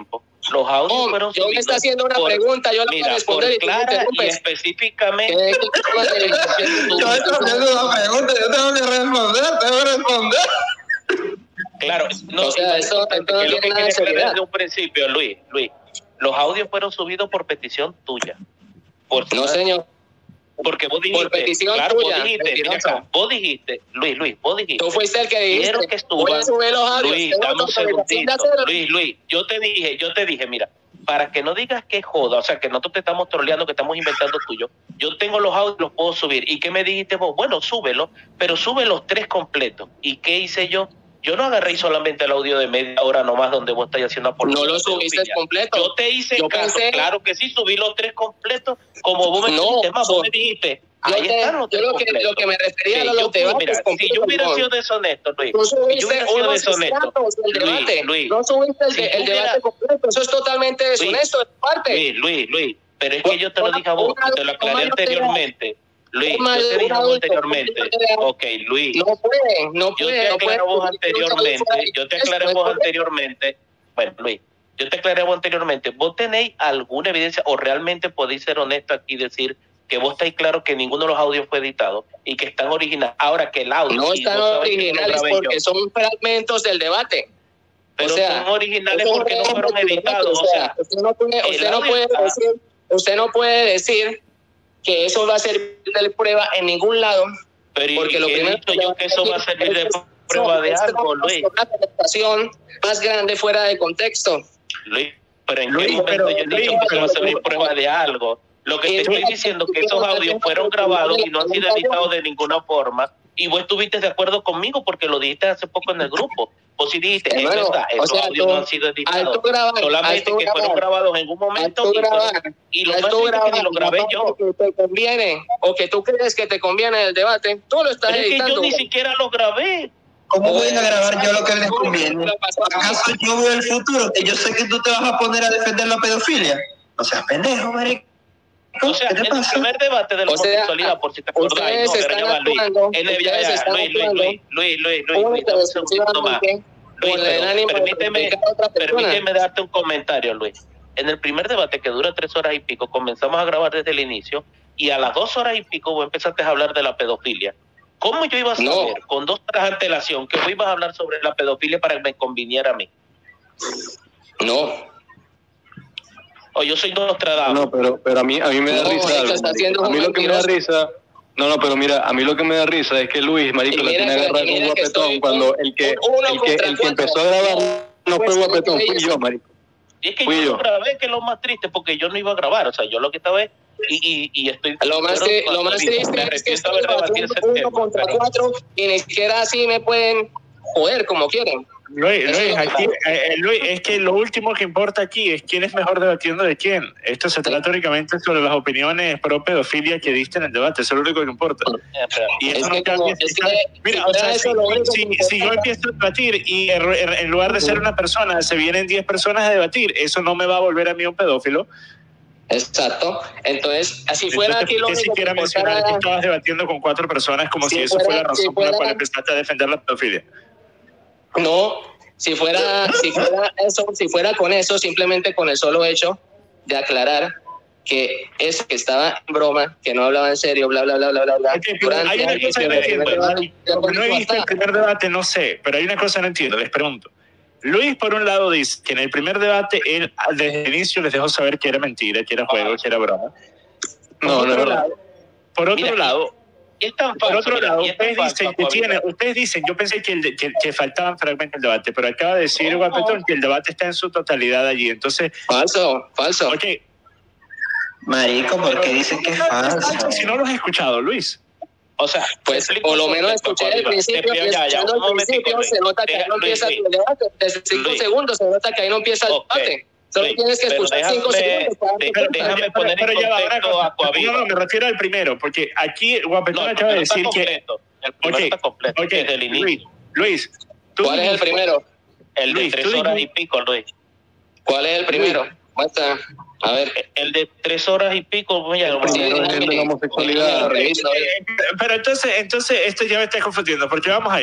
Los audios oh, fueron yo me está haciendo una por, pregunta, yo la voy a responder y clara y específicamente. Yo estoy haciendo una pregunta, yo tengo que responder, tengo que responder. Claro, no, o sea, eso, es lo que quería aclarar desde un principio, Luis, Luis. Los audios fueron subidos por petición tuya. Por no, señor. Porque vos dijiste, por petición claro, tuya, vos dijiste, mira acá, vos dijiste, Luis, Luis, vos dijiste. Tú fuiste el que dijiste. Quiero que estuvo. Voy a subir los audios. Luis, dame un segundito. Luis, Luis, yo te dije, yo te dije, mira, para que no digas que joda, o sea, que nosotros te estamos troleando, que estamos inventando tuyo, yo tengo los audios, los puedo subir. ¿Y qué me dijiste vos? Bueno, súbelo, pero sube los tres completos. ¿Y qué hice yo? Yo no agarré solamente el audio de media hora nomás donde vos estás haciendo apología. No lo subiste completo. Yo te hice yo caso, pensé... claro que sí, subí los tres completos, como vos me no, dijiste, más, vos me dijiste. Yo, ahí te, están los yo lo, que, lo que me refería sí, a los debates mira, si yo hubiera sido deshonesto, Luis, no si yo hubiera sido deshonesto, debate, Luis, Luis, no subiste el, si el hubiera, debate completo, eso es totalmente deshonesto de tu parte. Luis, Luis, Luis, pero es que yo te lo dije a vos, te lo aclaré anteriormente. Luis, yo te dije a vos anteriormente. Ok, Luis. No puede, no Yo puede. te no aclaré a puede, vos anteriormente. Yo te aclaré a vos anteriormente. Bueno, Luis, yo te aclaré a vos anteriormente. ¿Vos tenéis alguna evidencia o realmente podéis ser honesto aquí y decir que vos estáis claro que ninguno de los audios fue editado y que están originales? Ahora que el audio... No están originales porque son fragmentos del debate. Pero o sea, son originales porque no fueron editados. O sea, usted no puede, usted no puede decir, usted no puede decir que eso va a servir de prueba en ningún lado. Pero porque lo primero que yo que eso va a servir de prueba de algo, Luis. Una presentación más grande fuera de contexto. Luis, pero en qué momento yo he dicho que eso va a servir prueba de algo. Lo que te estoy diciendo es que esos audios fueron grabados y no han sido editados de ninguna forma. Y vos estuviste de acuerdo conmigo porque lo dijiste hace poco en el grupo. Vos sí dijiste, es bueno, verdad, esos o sea, audios tú, no han sido editados. Grabar, solamente que grabar, fueron grabados en un momento y, grabar, y lo más triste es que ni lo grabé yo. Que te conviene, o que tú crees que te conviene el debate, tú lo estás Pero editando. Es que yo ni siquiera lo grabé. ¿Cómo voy a grabar yo lo que les conviene? ¿Acaso yo veo el futuro? Que yo sé que tú te vas a poner a defender la pedofilia. No seas pendejo, marico. O sea, en el primer debate de la homosexualidad, por si te acordás, no, pero ya va Luis. En el ya, ya, Luis, Luis, Luis, Luis, Luis, Luis, Luis, dame un segundo más. Luis, pero permíteme, permíteme darte un comentario, Luis. En el primer debate, que dura tres horas y pico, comenzamos a grabar desde el inicio y a las dos horas y pico vos empezaste a hablar de la pedofilia. ¿Cómo yo iba a saber no. con dos horas de antelación que vos ibas a hablar sobre la pedofilia para que me conviniera a mí? No. O yo soy Nostradamus. No, pero, pero a mí a mí me da no, risa algo, a mí lo que me da risa... No, no, pero mira, a mí lo que me da risa es que Luis, marico, le tiene agarrado un guapetón cuando el que, el que, el que empezó a grabar no fue guapetón, fui yo, marico. Y es que yo lo grabé, que es lo más triste, porque yo no iba a grabar, o sea, yo lo que estaba es, y, y, y estoy... Lo más, que, lo más triste es que estoy debatiendo uno contra cuatro y ni siquiera así me pueden joder como quieren. Luis, Luis, aquí, eh, Luis, es que lo último que importa aquí es quién es mejor debatiendo de quién. Esto se trata únicamente sobre las opiniones pro pedofilia que diste en el debate, eso es lo único que importa. Y eso no cambia. Mira, o sea, si, si, si yo empiezo a debatir y en lugar de ser una persona se vienen diez personas a debatir, eso no me va a volver a mí un pedófilo. Exacto. Entonces, así fuera Entonces, aquí lo único que siquiera mencionar era... que estabas debatiendo con cuatro personas como si, si eso fuera la razón si fuera... por la cual empezaste a defender la pedofilia. No, si fuera, si fuera eso, si fuera con eso, simplemente con el solo hecho de aclarar que es que estaba en broma, que no hablaba en serio, bla, bla, bla, bla, bla, bla. Okay, hay una cosa que no entiendo. No he visto el primer debate, no sé, pero hay una cosa que no entiendo, les pregunto. Luis, por un lado, dice que en el primer debate él desde el inicio les dejó saber que era mentira, que era juego, que era broma. No, no es verdad. Por otro Mira, lado... Es tan Por falso, otro lado, mira, ustedes dicen que tiene, ustedes dicen, yo pensé que, el, que, que faltaban fragmentos del debate, pero acaba de decir Guapetón que el debate está en su totalidad allí, entonces... Falso, falso. Ok. Marico, ¿por qué dicen que es falso? Si no lo has escuchado, Luis. O sea, pues por lo menos escuché el principio, ya, ya, un momentico, se nota que ahí no empieza el debate, desde cinco segundos se nota que ahí no empieza el debate. Solo Luis, tienes que escuchar déjame, cinco segundos. Para pero déjame poner pero, pero en contexto a Coaviva. No, no, me refiero al primero, porque aquí Guapetón no, acaba de decir que... El primero okay, está completo, okay, desde el inicio. Luis, Luis ¿tú ¿cuál es el primero? El de Luis, tres horas y pico, Luis. ¿Cuál es el primero? Basta. A ver. El de tres horas y pico, mira, el primero es el de la homosexualidad. Pero entonces, entonces esto ya me está confundiendo, porque vamos a ir.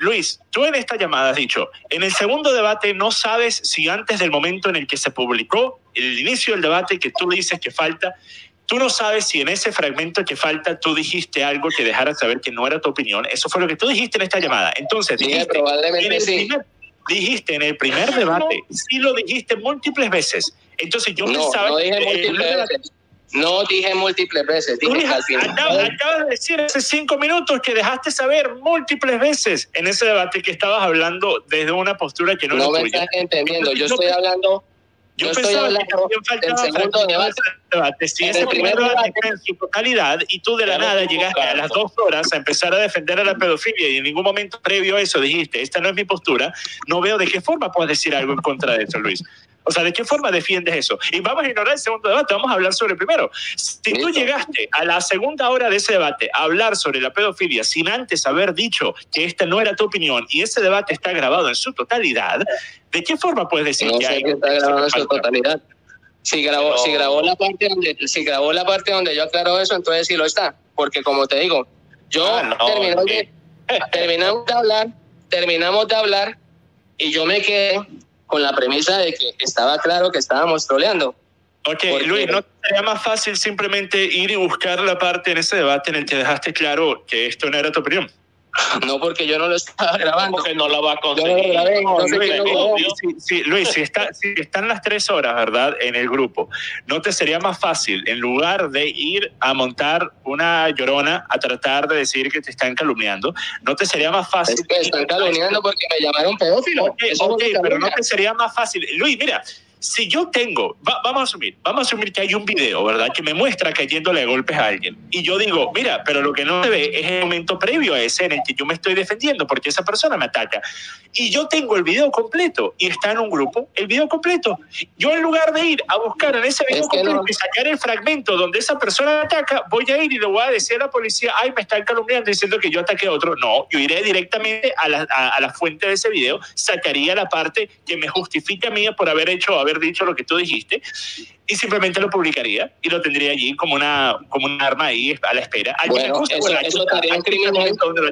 Luis, tú en esta llamada has dicho, en el segundo debate no sabes si antes del momento en el que se publicó el inicio del debate que tú dices que falta, tú no sabes si en ese fragmento que falta tú dijiste algo que dejara saber que no era tu opinión. Eso fue lo que tú dijiste en esta llamada. Entonces, sí, dijiste, probablemente en el sí. primer, dijiste en el primer debate, sí lo dijiste múltiples veces. Entonces yo no, pensaba no dije que... múltiples Eh, veces. No dije múltiples veces, dije que al final. Acabas, acabas de decir hace cinco minutos que dejaste saber múltiples veces en ese debate que estabas hablando desde una postura que no, no era me tuya. estás entendiendo, Entonces, yo estoy yo, hablando... Yo, yo pensaba estoy hablando que del segundo debate. debate. Si en ese el primer primer debate debate fue en su totalidad y tú de la nada llegaste a las dos horas a empezar a defender a la pedofilia y en ningún momento previo a eso dijiste, esta no es mi postura, no veo de qué forma puedes decir algo en contra de eso, Luis. O sea, ¿de qué forma defiendes eso? Y vamos a ignorar el segundo debate, vamos a hablar sobre el primero. Si tú llegaste a la segunda hora de ese debate a hablar sobre la pedofilia sin antes haber dicho que esta no era tu opinión y ese debate está grabado en su totalidad, ¿de qué forma puedes decir no que sé hay? Que está grabado en su totalidad. Si grabó, no. si grabó la parte donde, si grabó la parte donde yo aclaro eso, entonces sí lo está. Porque como te digo, yo ah, no, terminó de, terminamos de hablar, terminamos de hablar y yo me quedé con la premisa de que estaba claro que estábamos troleando. Ok, porque, Luis, ¿no sería más fácil simplemente ir y buscar la parte en ese debate en el que dejaste claro que esto no era tu opinión? No, porque yo no lo estaba grabando. Porque no lo va a conseguir. Yo no lo grabé, no, no sé Luis, no lo Luis, sí, sí, Luis si, está, si están las tres horas, ¿verdad?, en el grupo, ¿no te sería más fácil, en lugar de ir a montar una llorona a tratar de decir que te están calumniando, no te sería más fácil? Es que están calumniando porque me llamaron pedófilo. Ok, okay pero no te sería más fácil. Luis, mira, si yo tengo, va, vamos a asumir, vamos a asumir que hay un video, ¿verdad?, que me muestra cayéndole a golpes a alguien. Y yo digo, mira, pero lo que no se ve es el momento previo a ese en el que yo me estoy defendiendo porque esa persona me ataca. Y yo tengo el video completo y está en un grupo, el video completo. Yo en lugar de ir a buscar en ese video completo no. y sacar el fragmento donde esa persona ataca, voy a ir y le voy a decir a la policía, ay, me están calumniando diciendo que yo ataqué a otro. No, yo iré directamente a la, a, a la fuente de ese video, sacaría la parte que me justifica a mí por haber hecho, haber dicho lo que tú dijiste y simplemente lo publicaría y lo tendría allí como una como un arma ahí a la espera. Bueno, gusta, eso, bueno, eso estaría un criminal.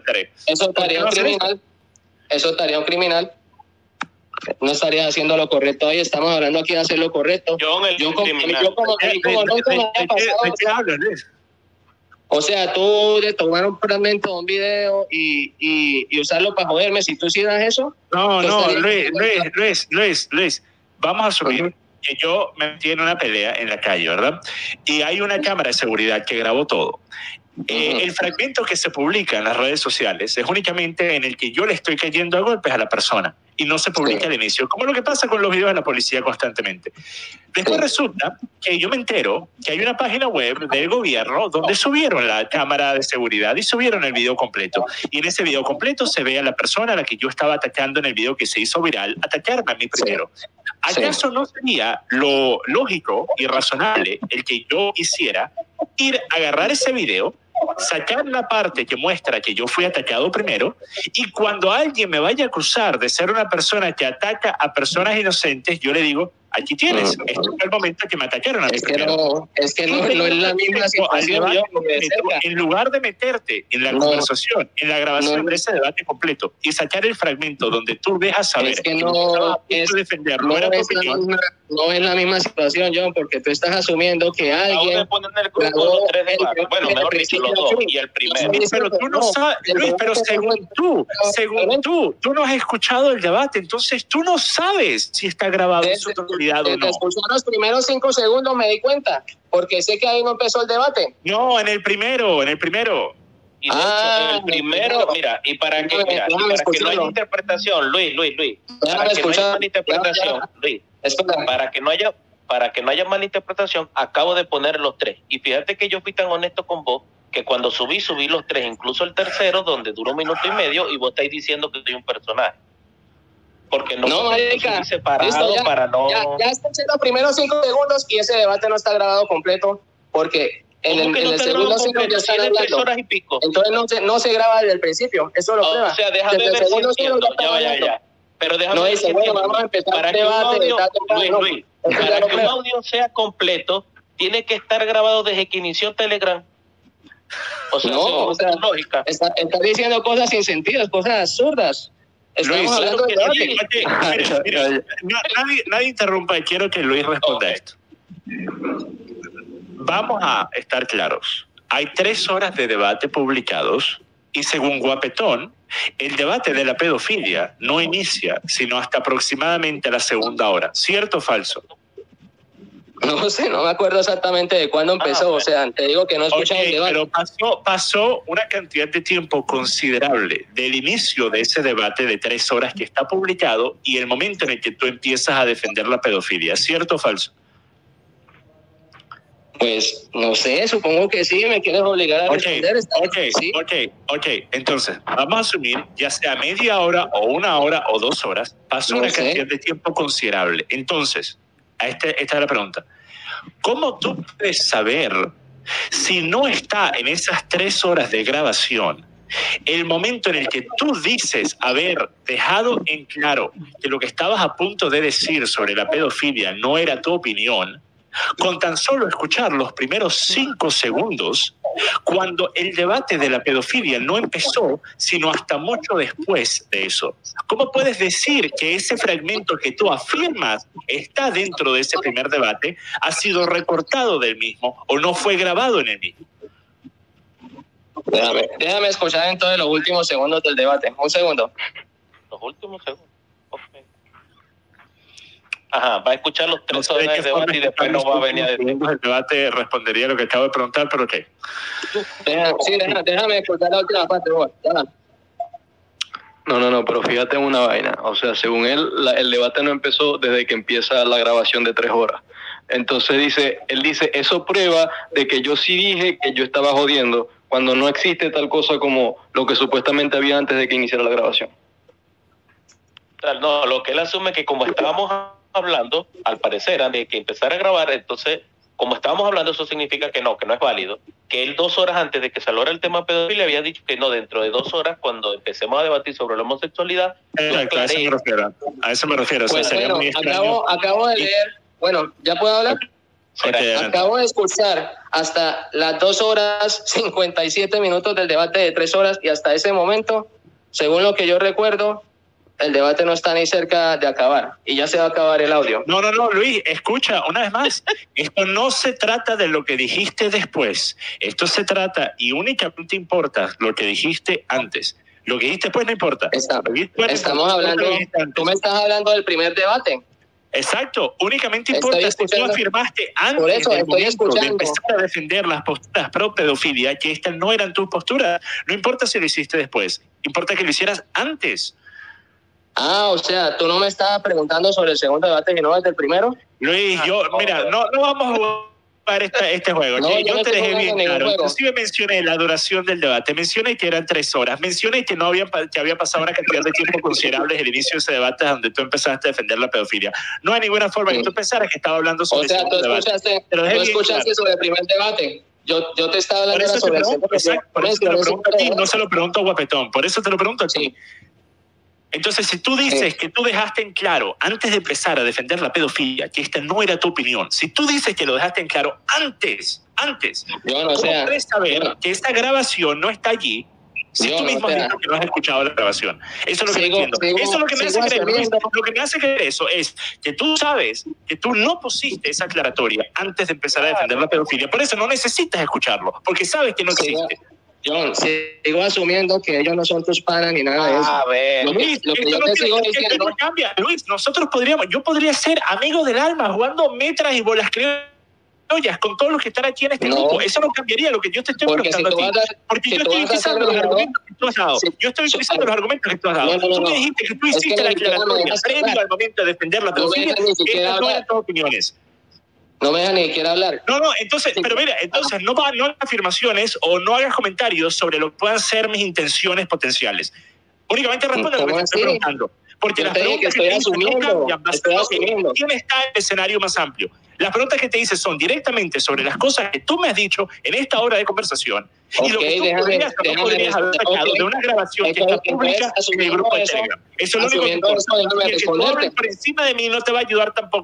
Eso estaría un criminal. Eso estaría un criminal. No estarías haciendo lo correcto ahí. Estamos hablando aquí de hacer lo correcto. Yo, el yo como, criminal. yo como, ¿De, como de, nunca de, me había pasado. ¿De qué hablas, Luis? O sea, tú de tomar un fragmento de un video y, y, y usarlo para joderme, si tú hicieras eso... No, no, Luis, Luis, Luis, Luis, Luis, vamos a asumir uh-huh. que yo me metí en una pelea en la calle, ¿verdad? Y hay una cámara de seguridad que grabó todo. Eh, uh-huh. El fragmento que se publica en las redes sociales es únicamente en el que yo le estoy cayendo a golpes a la persona y no se publica sí. al inicio, como lo que pasa con los videos de la policía constantemente. Después sí. resulta que yo me entero que hay una página web del gobierno donde subieron la cámara de seguridad y subieron el video completo. Y en ese video completo se ve a la persona a la que yo estaba atacando en el video que se hizo viral, atacarme a mí primero. Sí. ¿Acaso sí. no sería lo lógico y razonable el que yo hiciera ir a agarrar ese video, sacar la parte que muestra que yo fui atacado primero y cuando alguien me vaya a acusar de ser una persona que ataca a personas inocentes, yo le digo, aquí tienes, uh-huh. este fue el momento que me atacaron a mí es que primero. No, es que no, no es la misma situación. Yo, en lugar de meterte en la no, conversación, en la grabación no, de ese debate completo y sacar el fragmento donde tú dejas saber es que no que es, defender, no, no, era es la misma, no es la misma situación, John, porque tú estás asumiendo que alguien... Grabó, tres debates, bueno, mejor dicho, los dos y el primero. Sí, pero tú no sabes, Luis, pero según tú, según tú, tú no has escuchado el debate, entonces tú no sabes si está grabado en su totalidad. Te no. escuché los primeros cinco segundos, me di cuenta, porque sé que ahí no empezó el debate. No, en el primero, en el primero. Y de ah, hecho, el primero, primero, mira, y para que, mira, y para que no haya interpretación, Luis, Luis, Luis, para que no haya malinterpretación, Luis, para que no haya, para que no haya malinterpretación, acabo de poner los tres. Y fíjate que yo fui tan honesto con vos que cuando subí, subí los tres, incluso el tercero, donde duró un minuto y medio, y vos estáis diciendo que soy un personaje. Porque no, no marica, separado ya, para no... Ya, ya escuché los primeros cinco segundos y ese debate no está grabado completo porque en el, en no el segundo cinco ya están hablando. Horas y pico. Entonces no se, no se graba desde el principio, eso lo oh, prueba. O sea, déjame desde ver el segundo si entiendo. Ya, ya, ya, ya. Pero déjame no ver dice, si bueno, entiendo. vamos a empezar para el que debate. Un audio, tal, Luis, no, Luis, para que un audio sea completo, tiene que estar grabado desde que inició Telegram. O sea, no, o sea, lógica. Está, está diciendo cosas sin sentido, cosas absurdas. Estamos Luis, hablando de debate. Mira, mira, mira, nadie, nadie interrumpa, quiero que Luis responda a esto. Vamos a estar claros. Hay tres horas de debate publicados y según Guapetón, el debate de la pedofilia no inicia sino hasta aproximadamente la segunda hora. ¿Cierto o falso? No sé, no me acuerdo exactamente de cuándo empezó, ah, o sea, te digo que no he escuchado okay, el debate. Pero pasó, pasó una cantidad de tiempo considerable del inicio de ese debate de tres horas que está publicado y el momento en el que tú empiezas a defender la pedofilia. ¿Cierto o falso? Pues no sé, supongo que sí, me quieres obligar a okay, responder. Ok, ¿sí? ok, ok. Entonces, vamos a asumir, ya sea media hora o una hora o dos horas, pasó no una sé. cantidad de tiempo considerable. Entonces, este, esta es la pregunta. ¿Cómo tú puedes saber si no está en esas tres horas de grabación el momento en el que tú dices haber dejado en claro que lo que estabas a punto de decir sobre la pedofilia no era tu opinión, con tan solo escuchar los primeros cinco segundos, cuando el debate de la pedofilia no empezó, sino hasta mucho después de eso? ¿Cómo puedes decir que ese fragmento que tú afirmas está dentro de ese primer debate ha sido recortado del mismo o no fue grabado en el mismo? Déjame, déjame escuchar entonces los últimos segundos del debate. Un segundo. Los últimos segundos. Okay. Ajá, va a escuchar los tres no sé horas de debate y después no va a venir a decir. El debate respondería lo que acabo de preguntar, pero ¿qué? Deja, sí, déjame, déjame escuchar la última parte. No, no, no, pero fíjate en una vaina. O sea, según él, la, el debate no empezó desde que empieza la grabación de tres horas. Entonces dice, él dice, eso prueba de que yo sí dije que yo estaba jodiendo cuando no existe tal cosa como lo que supuestamente había antes de que iniciara la grabación. No, lo que él asume es que como estábamos hablando, al parecer, antes de que empezara a grabar, entonces, como estábamos hablando, eso significa que no, que no es válido. Que él dos horas antes de que saliera el tema pedofilia había dicho que no, dentro de dos horas, cuando empecemos a debatir sobre la homosexualidad, exacto, a eso me refiero. A eso me refiero. Pues, o sea, bueno, sería muy acabo, acabo de leer, bueno, ¿ya puedo hablar? Okay, acabo de escuchar hasta las dos horas cincuenta y siete minutos del debate de tres horas y hasta ese momento, según lo que yo recuerdo, el debate no está ni cerca de acabar y ya se va a acabar el audio. No, no, no, Luis, escucha, una vez más, esto no se trata de lo que dijiste después, esto se trata y únicamente importa lo que dijiste antes. Lo que dijiste después no importa. Está, estamos hablando, tú me estás hablando del primer debate. Exacto, únicamente importa si tú afirmaste antes por eso, del estoy momento de empezar a defender las posturas pro pedofilia que estas no eran tus posturas. No importa si lo hiciste después, importa que lo hicieras antes. Ah, o sea, tú no me estabas preguntando sobre el segundo debate, sino desde el primero. Luis, yo, mira, no, no vamos a jugar esta, este juego. No, yo, yo no te dejé bien claro. Inclusive mencioné la duración del debate, mencioné que eran tres horas, mencioné que no había, que había pasado una cantidad de tiempo considerable desde el inicio de ese debate donde tú empezaste a defender la pedofilia. No hay ninguna forma sí. que tú pensaras que estaba hablando sobre o sea, el tú escuchaste, tú escuchaste claro. sobre el primer debate. Yo, yo te estaba hablando por eso sobre el segundo. Por eso te lo pregunto a ti, no se lo pregunto a Guapetón. Por eso te lo pregunto a ti. Sí. Entonces, si tú dices sí. que tú dejaste en claro, antes de empezar a defender la pedofilia, que esta no era tu opinión, si tú dices que lo dejaste en claro antes, antes, yo no, ¿cómo sea, puedes saber no. que esta grabación no está allí si yo tú mismo no, has dicho que no has escuchado la grabación? Eso es lo que sigo, entiendo. Sigo, eso es lo que me hace creer. Lo que me hace creer eso es que tú sabes que tú no pusiste esa aclaratoria antes de empezar a defender la pedofilia. Por eso no necesitas escucharlo, porque sabes que no sigo. existe. John, sigo asumiendo que ellos no son tus panas ni nada de eso. A ver, lo que, Luis, lo que yo te sigo diciendo no cambia. Luis, nosotros podríamos, yo podría ser amigo del alma jugando metras y bolas criollas con todos los que están aquí en este no, grupo. Eso no cambiaría lo que yo te estoy preguntando si a ti. A, porque si yo estoy utilizando los argumentos que tú has dado. Sí, yo estoy utilizando sí, los argumentos que tú has dado. No, no, no, tú me dijiste que tú hiciste es que la aclaratoria previo al momento de defender la pedofilia. Estas no eran tus opiniones. No me deja ni siquiera hablar. No, no, entonces, pero mira, entonces no, no hagas afirmaciones o no hagas comentarios sobre lo que puedan ser mis intenciones potenciales. Únicamente responde a lo que te estoy preguntando. Porque las preguntas que, que te hice no cambian basado en quién está en el escenario más amplio. Las preguntas que te hice son directamente sobre las cosas que tú me has dicho en esta hora de conversación. Okay, y lo que tú déjame, podrías, déjame, no podrías haber sacado okay. de una grabación okay. que está pública en el grupo de Telegram. Eso es lo único que importa. Y el que tú hablas por encima de mí no te va a ayudar tampoco.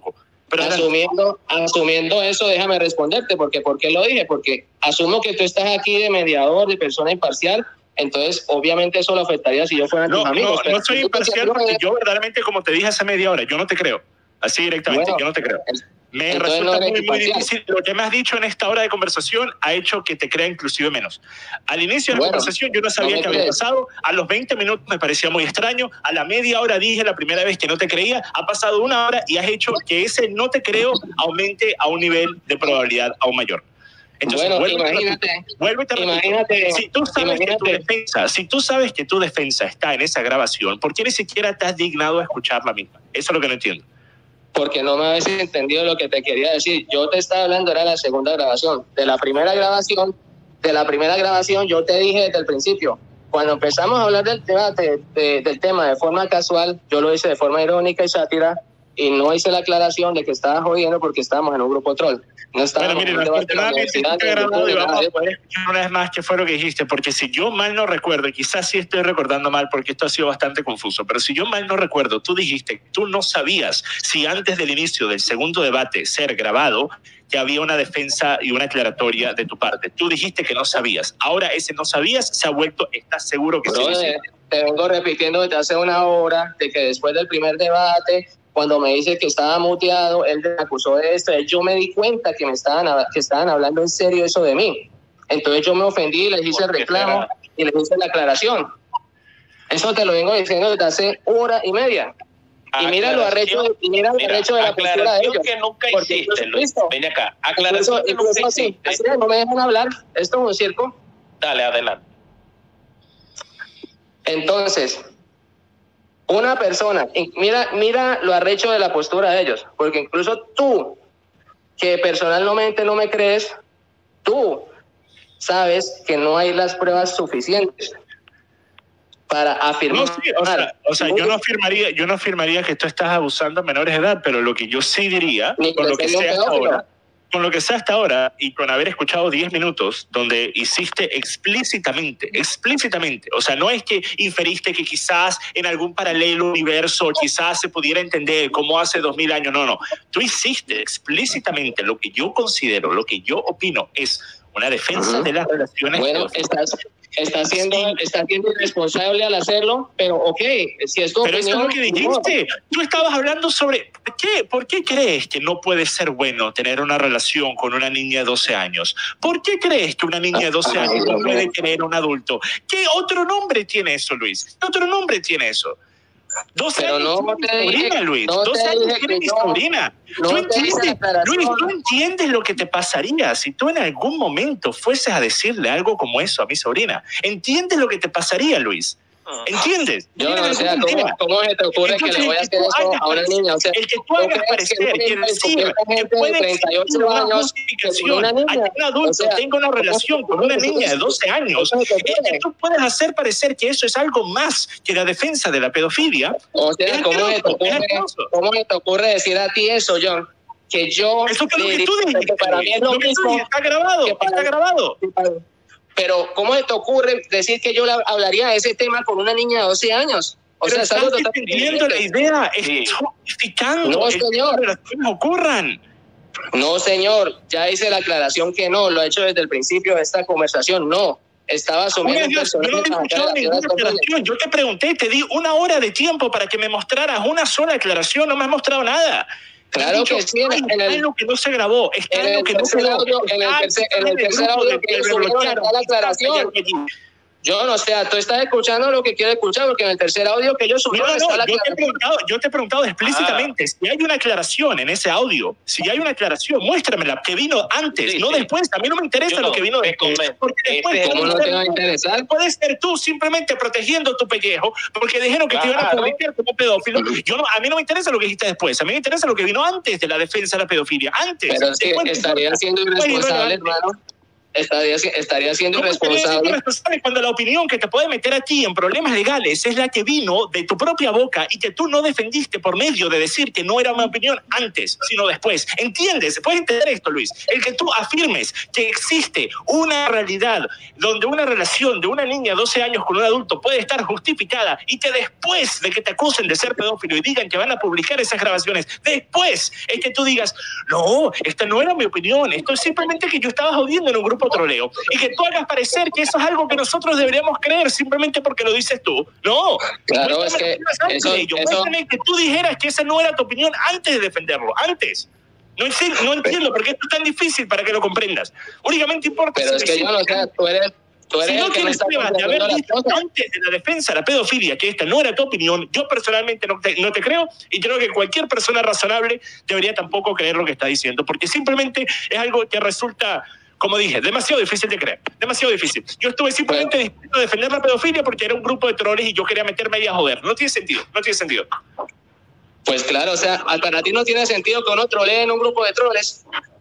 Pero asumiendo, asumiendo eso, déjame responderte, porque ¿por qué lo dije? Porque asumo que tú estás aquí de mediador, de persona imparcial, entonces obviamente eso lo afectaría si yo fuera no, tus amigos. No, no soy imparcial, porque yo verdaderamente, como te dije hace media hora, yo no te creo, así directamente, bueno, yo no te creo. Me resulta no muy, muy difícil. Lo que me has dicho en esta hora de conversación ha hecho que te crea inclusive menos. Al inicio de la bueno, conversación yo no sabía no qué había pasado. A los veinte minutos me parecía muy extraño. A la media hora dije la primera vez que no te creía. Ha pasado una hora y has hecho que ese no te creo aumente a un nivel de probabilidad aún mayor. Entonces, bueno, vuelvo imagínate, vuelvo y te imagínate, si tú sabes imagínate. que tu defensa, si tú sabes que tu defensa está en esa grabación, ¿por qué ni siquiera te has dignado a escuchar la misma? Eso es lo que no entiendo. Porque no me habéis entendido lo que te quería decir. Yo te estaba hablando, era la segunda grabación. De la primera grabación, de la primera grabación, yo te dije desde el principio, cuando empezamos a hablar del tema de, de, del tema de forma casual, yo lo hice de forma irónica y sátira, y no hice la aclaración de que estaba jodiendo porque estábamos en un grupo troll. No estábamos bueno, miren, afortunadamente te he grabado y vamos a poder escuchar una vez más qué fue lo que dijiste, porque si yo mal no recuerdo, y quizás sí estoy recordando mal porque esto ha sido bastante confuso, pero si yo mal no recuerdo, tú dijiste que tú no sabías si antes del inicio del segundo debate ser grabado, que había una defensa y una aclaratoria de tu parte. Tú dijiste que no sabías. Ahora ese no sabías se ha vuelto, ¿estás seguro que Bro, sí? Eh, te vengo repitiendo desde hace una hora de que después del primer debate, cuando me dice que estaba muteado, él me acusó de esto, yo me di cuenta que me estaban, que estaban hablando en serio eso de mí. Entonces yo me ofendí, les hice el reclamo y les hice la aclaración. Eso te lo vengo diciendo desde hace hora y media. Y mira lo arrecho, y mira lo arrecho de la postura de ellos. Que nunca hiciste, Luis. Ven acá, aclaración que nunca hiciste. Así, así no me dejan hablar, esto es un circo. Dale, adelante. Entonces, una persona, mira, mira lo arrecho de la postura de ellos, porque incluso tú, que personalmente no me crees, tú sabes que no hay las pruebas suficientes para afirmar. No, sí, o sea, o sea yo no afirmaría, yo no afirmaría que tú estás abusando a menores de edad, pero lo que yo sí diría, con lo que sea hasta ahora, con lo que sea hasta ahora y con haber escuchado diez minutos donde hiciste explícitamente, explícitamente, o sea, no es que inferiste que quizás en algún paralelo universo quizás se pudiera entender como hace dos mil años, no, no, tú hiciste explícitamente lo que yo considero, lo que yo opino es una defensa uh-huh. de las relaciones. Bueno, estás... Está siendo, sí. está siendo irresponsable al hacerlo, pero ok, si es tu Pero opinión, eso es lo que dijiste. No. Tú estabas hablando sobre ¿por qué? ¿Por qué crees que no puede ser bueno tener una relación con una niña de doce años? ¿Por qué crees que una niña de doce años no puede querer a un adulto? ¿Qué otro nombre tiene eso, Luis? ¿Qué otro nombre tiene eso? doce Pero años no tiene mi sobrina, Luis. No doce años tiene mi sobrina. No ¿Tú, entiendes, Luis, ¿tú entiendes lo que te pasaría si tú en algún momento fueses a decirle algo como eso a mi sobrina? ¿Entiendes lo que te pasaría, Luis? ¿Entiendes? Yo no, o sea, ¿cómo, ¿cómo se te ocurre Entonces, que le voy a hacer eso a una niña? O sea, el que tú hagas parecer, que decir que puede existir una justificación a que un adulto o sea, tenga una relación con una niña de doce años, es que tú puedes hacer parecer que eso es algo más que la defensa de la pedofilia. O sea, ¿cómo se te ocurre, ¿cómo se te ocurre decir a ti eso, John? Que yo... Eso es lo que tú dijiste, para mí es lo mismo. Está grabado, está grabado. Pero, ¿cómo te ocurre decir que yo hablaría de ese tema con una niña de doce años? O Pero sea, estás entendiendo la idea, sí. Estás justificando no, señor. que las cosas ocurran. No, señor, ya hice la aclaración que no, lo he hecho desde el principio de esta conversación, no. Estaba asumiendo... Yo no he escuchado ninguna aclaración, yo te pregunté, te di una hora de tiempo para que me mostraras una sola aclaración, no me has mostrado nada. Claro dicho, que sí, en, en el, lo que no se grabó, está en, en lo que no se grabó. Audio, en el tercer, en el tercer audio que subieron está la aclaración. Yo no sé, tú estás escuchando lo que quieres escuchar, porque en el tercer audio que ellos subieron no, no, está la yo aclaración. Te he preguntado, yo te he preguntado explícitamente, ah. si hay una aclaración en ese audio, si hay una aclaración, muéstramela, que vino antes, sí, no sí. después. A mí no me interesa yo lo no, que vino después. Porque después ¿Cómo no te va a interesar? Puedes ser tú simplemente protegiendo tu pellejo, porque dijeron que claro. te iban a publicar como pedófilo. Yo no, a mí no me interesa lo que dijiste después, a mí me interesa lo que vino antes de la defensa de la pedofilia. Antes. Pero es que estarían siendo irresponsables, hermano. estaría, estaría siendo irresponsable. Cuando la opinión que te puede meter a ti en problemas legales es la que vino de tu propia boca y que tú no defendiste por medio de decir que no era una opinión antes, sino después. ¿Entiendes? ¿Puedes entender esto, Luis? El que tú afirmes que existe una realidad donde una relación de una niña de doce años con un adulto puede estar justificada y que después de que te acusen de ser pedófilo y digan que van a publicar esas grabaciones, después es que tú digas, no, esta no era mi opinión, esto es simplemente que yo estaba jodiendo en un grupo troleo, y que tú hagas parecer que eso es algo que nosotros deberíamos creer simplemente porque lo dices tú. No, claro, es que eso, eso... que tú dijeras que esa no era tu opinión antes de defenderlo, antes. No, no entiendo por qué esto es tan difícil para que lo comprendas. Únicamente importa... Pero es que yo no sé, tú eres... Tú eres si no tienes pruebas de haber dicho antes de la defensa la pedofilia que esta no era tu opinión, yo personalmente no te, no te creo, y creo que cualquier persona razonable debería tampoco creer lo que está diciendo, porque simplemente es algo que resulta, como dije, demasiado difícil de creer, demasiado difícil. Yo estuve simplemente bueno. dispuesto a defender la pedofilia porque era un grupo de troles y yo quería meterme ahí a joder. No tiene sentido, no tiene sentido. Pues claro, o sea, para ti no tiene sentido que uno trolee en un grupo de troles.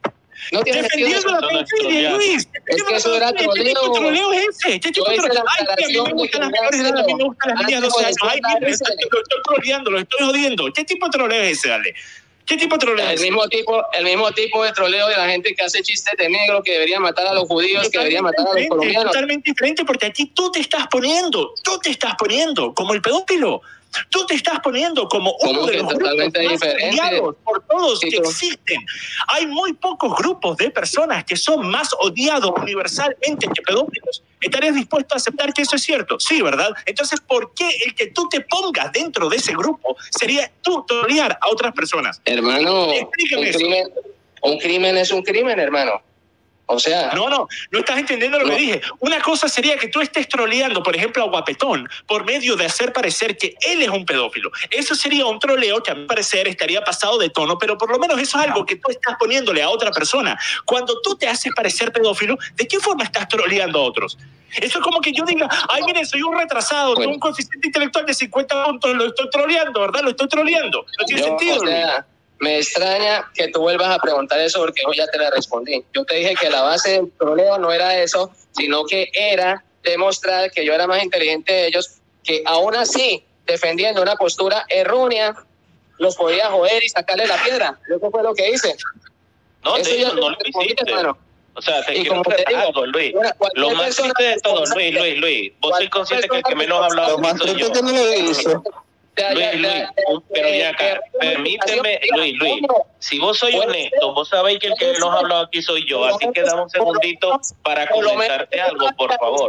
No tiene defendiendo sentido. la pedofilia, Luis. Es que eso era troleo. ¿Qué tipo de troleo es ese? ¿Qué tipo de troleo? Ay, a mí me gustan las menores de edad, a mí me gustan las niñas de doce años. Ay, mira, lo estoy troleando, lo estoy jodiendo. ¿Qué tipo de troleo es ese, dale? ¿Qué tipo de troleo? El mismo tipo, el mismo tipo de troleo de la gente que hace chistes de negro, que debería matar a los judíos, que debería matar a los colombianos. Es totalmente diferente, porque aquí tú te estás poniendo, tú te estás poniendo como el pedófilo. Tú te estás poniendo como uno de los grupos más odiados por todos que existen. Hay muy pocos grupos de personas que son más odiados universalmente que pedófilos. ¿Estarías dispuesto a aceptar que eso es cierto? Sí, ¿verdad? Entonces, ¿por qué el que tú te pongas dentro de ese grupo sería tú trolear a otras personas? Hermano, un crimen, un crimen es un crimen, hermano. O sea... No, no, no estás entendiendo lo no. que dije. Una cosa sería que tú estés troleando, por ejemplo, a Guapetón, por medio de hacer parecer que él es un pedófilo. Eso sería un troleo que a mi parecer estaría pasado de tono, pero por lo menos eso es algo que tú estás poniéndole a otra persona. Cuando tú te haces parecer pedófilo, ¿de qué forma estás troleando a otros? Eso es como que yo diga, ay, mire, soy un retrasado, bueno. tengo un coeficiente intelectual de cincuenta puntos, lo estoy troleando, ¿verdad? Lo estoy troleando. No tiene yo, sentido, o sea, me extraña que tú vuelvas a preguntar eso porque yo ya te la respondí. Yo te dije que la base del troleo no era eso, sino que era demostrar que yo era más inteligente de ellos, que aún así, defendiendo una postura errónea, los podía joder y sacarle la piedra. Eso fue lo que hice. No, eso de hecho, no lo hiciste. Hermano. O sea, te y quiero aclarar algo, Luis. Lo más triste de todo, Luis, Luis, Luis. Vos sois consciente que el que menos ha hablado lo más triste que no lo hizo. Luis, Luis, pero ya acá, permíteme, Luis, Luis, si vos sois honesto, vos sabéis que el que nos ha hablado aquí soy yo, así que dame un segundito para comentarte algo, por favor.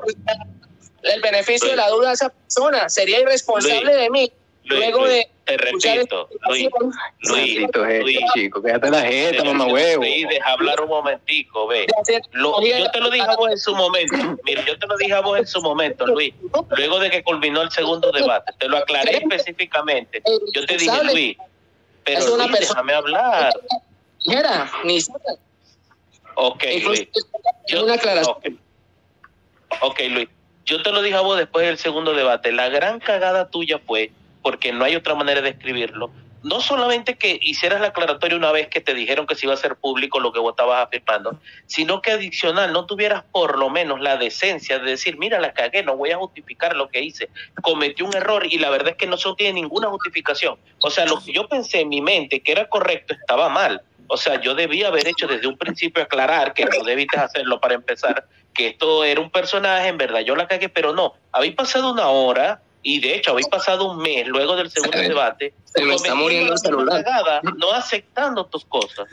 El beneficio Luis. de la duda de esa persona sería irresponsable Luis. de mí. Luis, Luego Luis, de te repito, Luis, Luis, Luis, Luis, chico, quédate la jeta, mamá huevo. Luis, deja hablar un momentico, ve. Lo, yo te lo dije a vos en su momento, mira, yo te lo dije a vos en su momento, Luis, luego de que culminó el segundo debate, te lo aclaré específicamente. Yo te dije, Luis, pero Luis, déjame hablar. Mira, ni Ok, Luis. Yo, una aclaración. Ok, ok, Luis. Yo te lo dije a vos después del segundo debate. La gran cagada tuya fue, porque no hay otra manera de escribirlo, no solamente que hicieras la aclaratoria una vez que te dijeron que se iba a hacer público lo que vos estabas afirmando, sino que adicional no tuvieras por lo menos la decencia de decir, mira, la cagué, no voy a justificar lo que hice, cometí un error y la verdad es que no tiene ninguna justificación. O sea, lo que yo pensé en mi mente que era correcto estaba mal. O sea, yo debía haber hecho desde un principio aclarar que no debiste hacerlo para empezar, que esto era un personaje, en verdad yo la cagué, pero no, habéis pasado una hora y de hecho habéis pasado un mes luego del segundo se debate, se me está muriendo el celular, cagada, no aceptando tus cosas.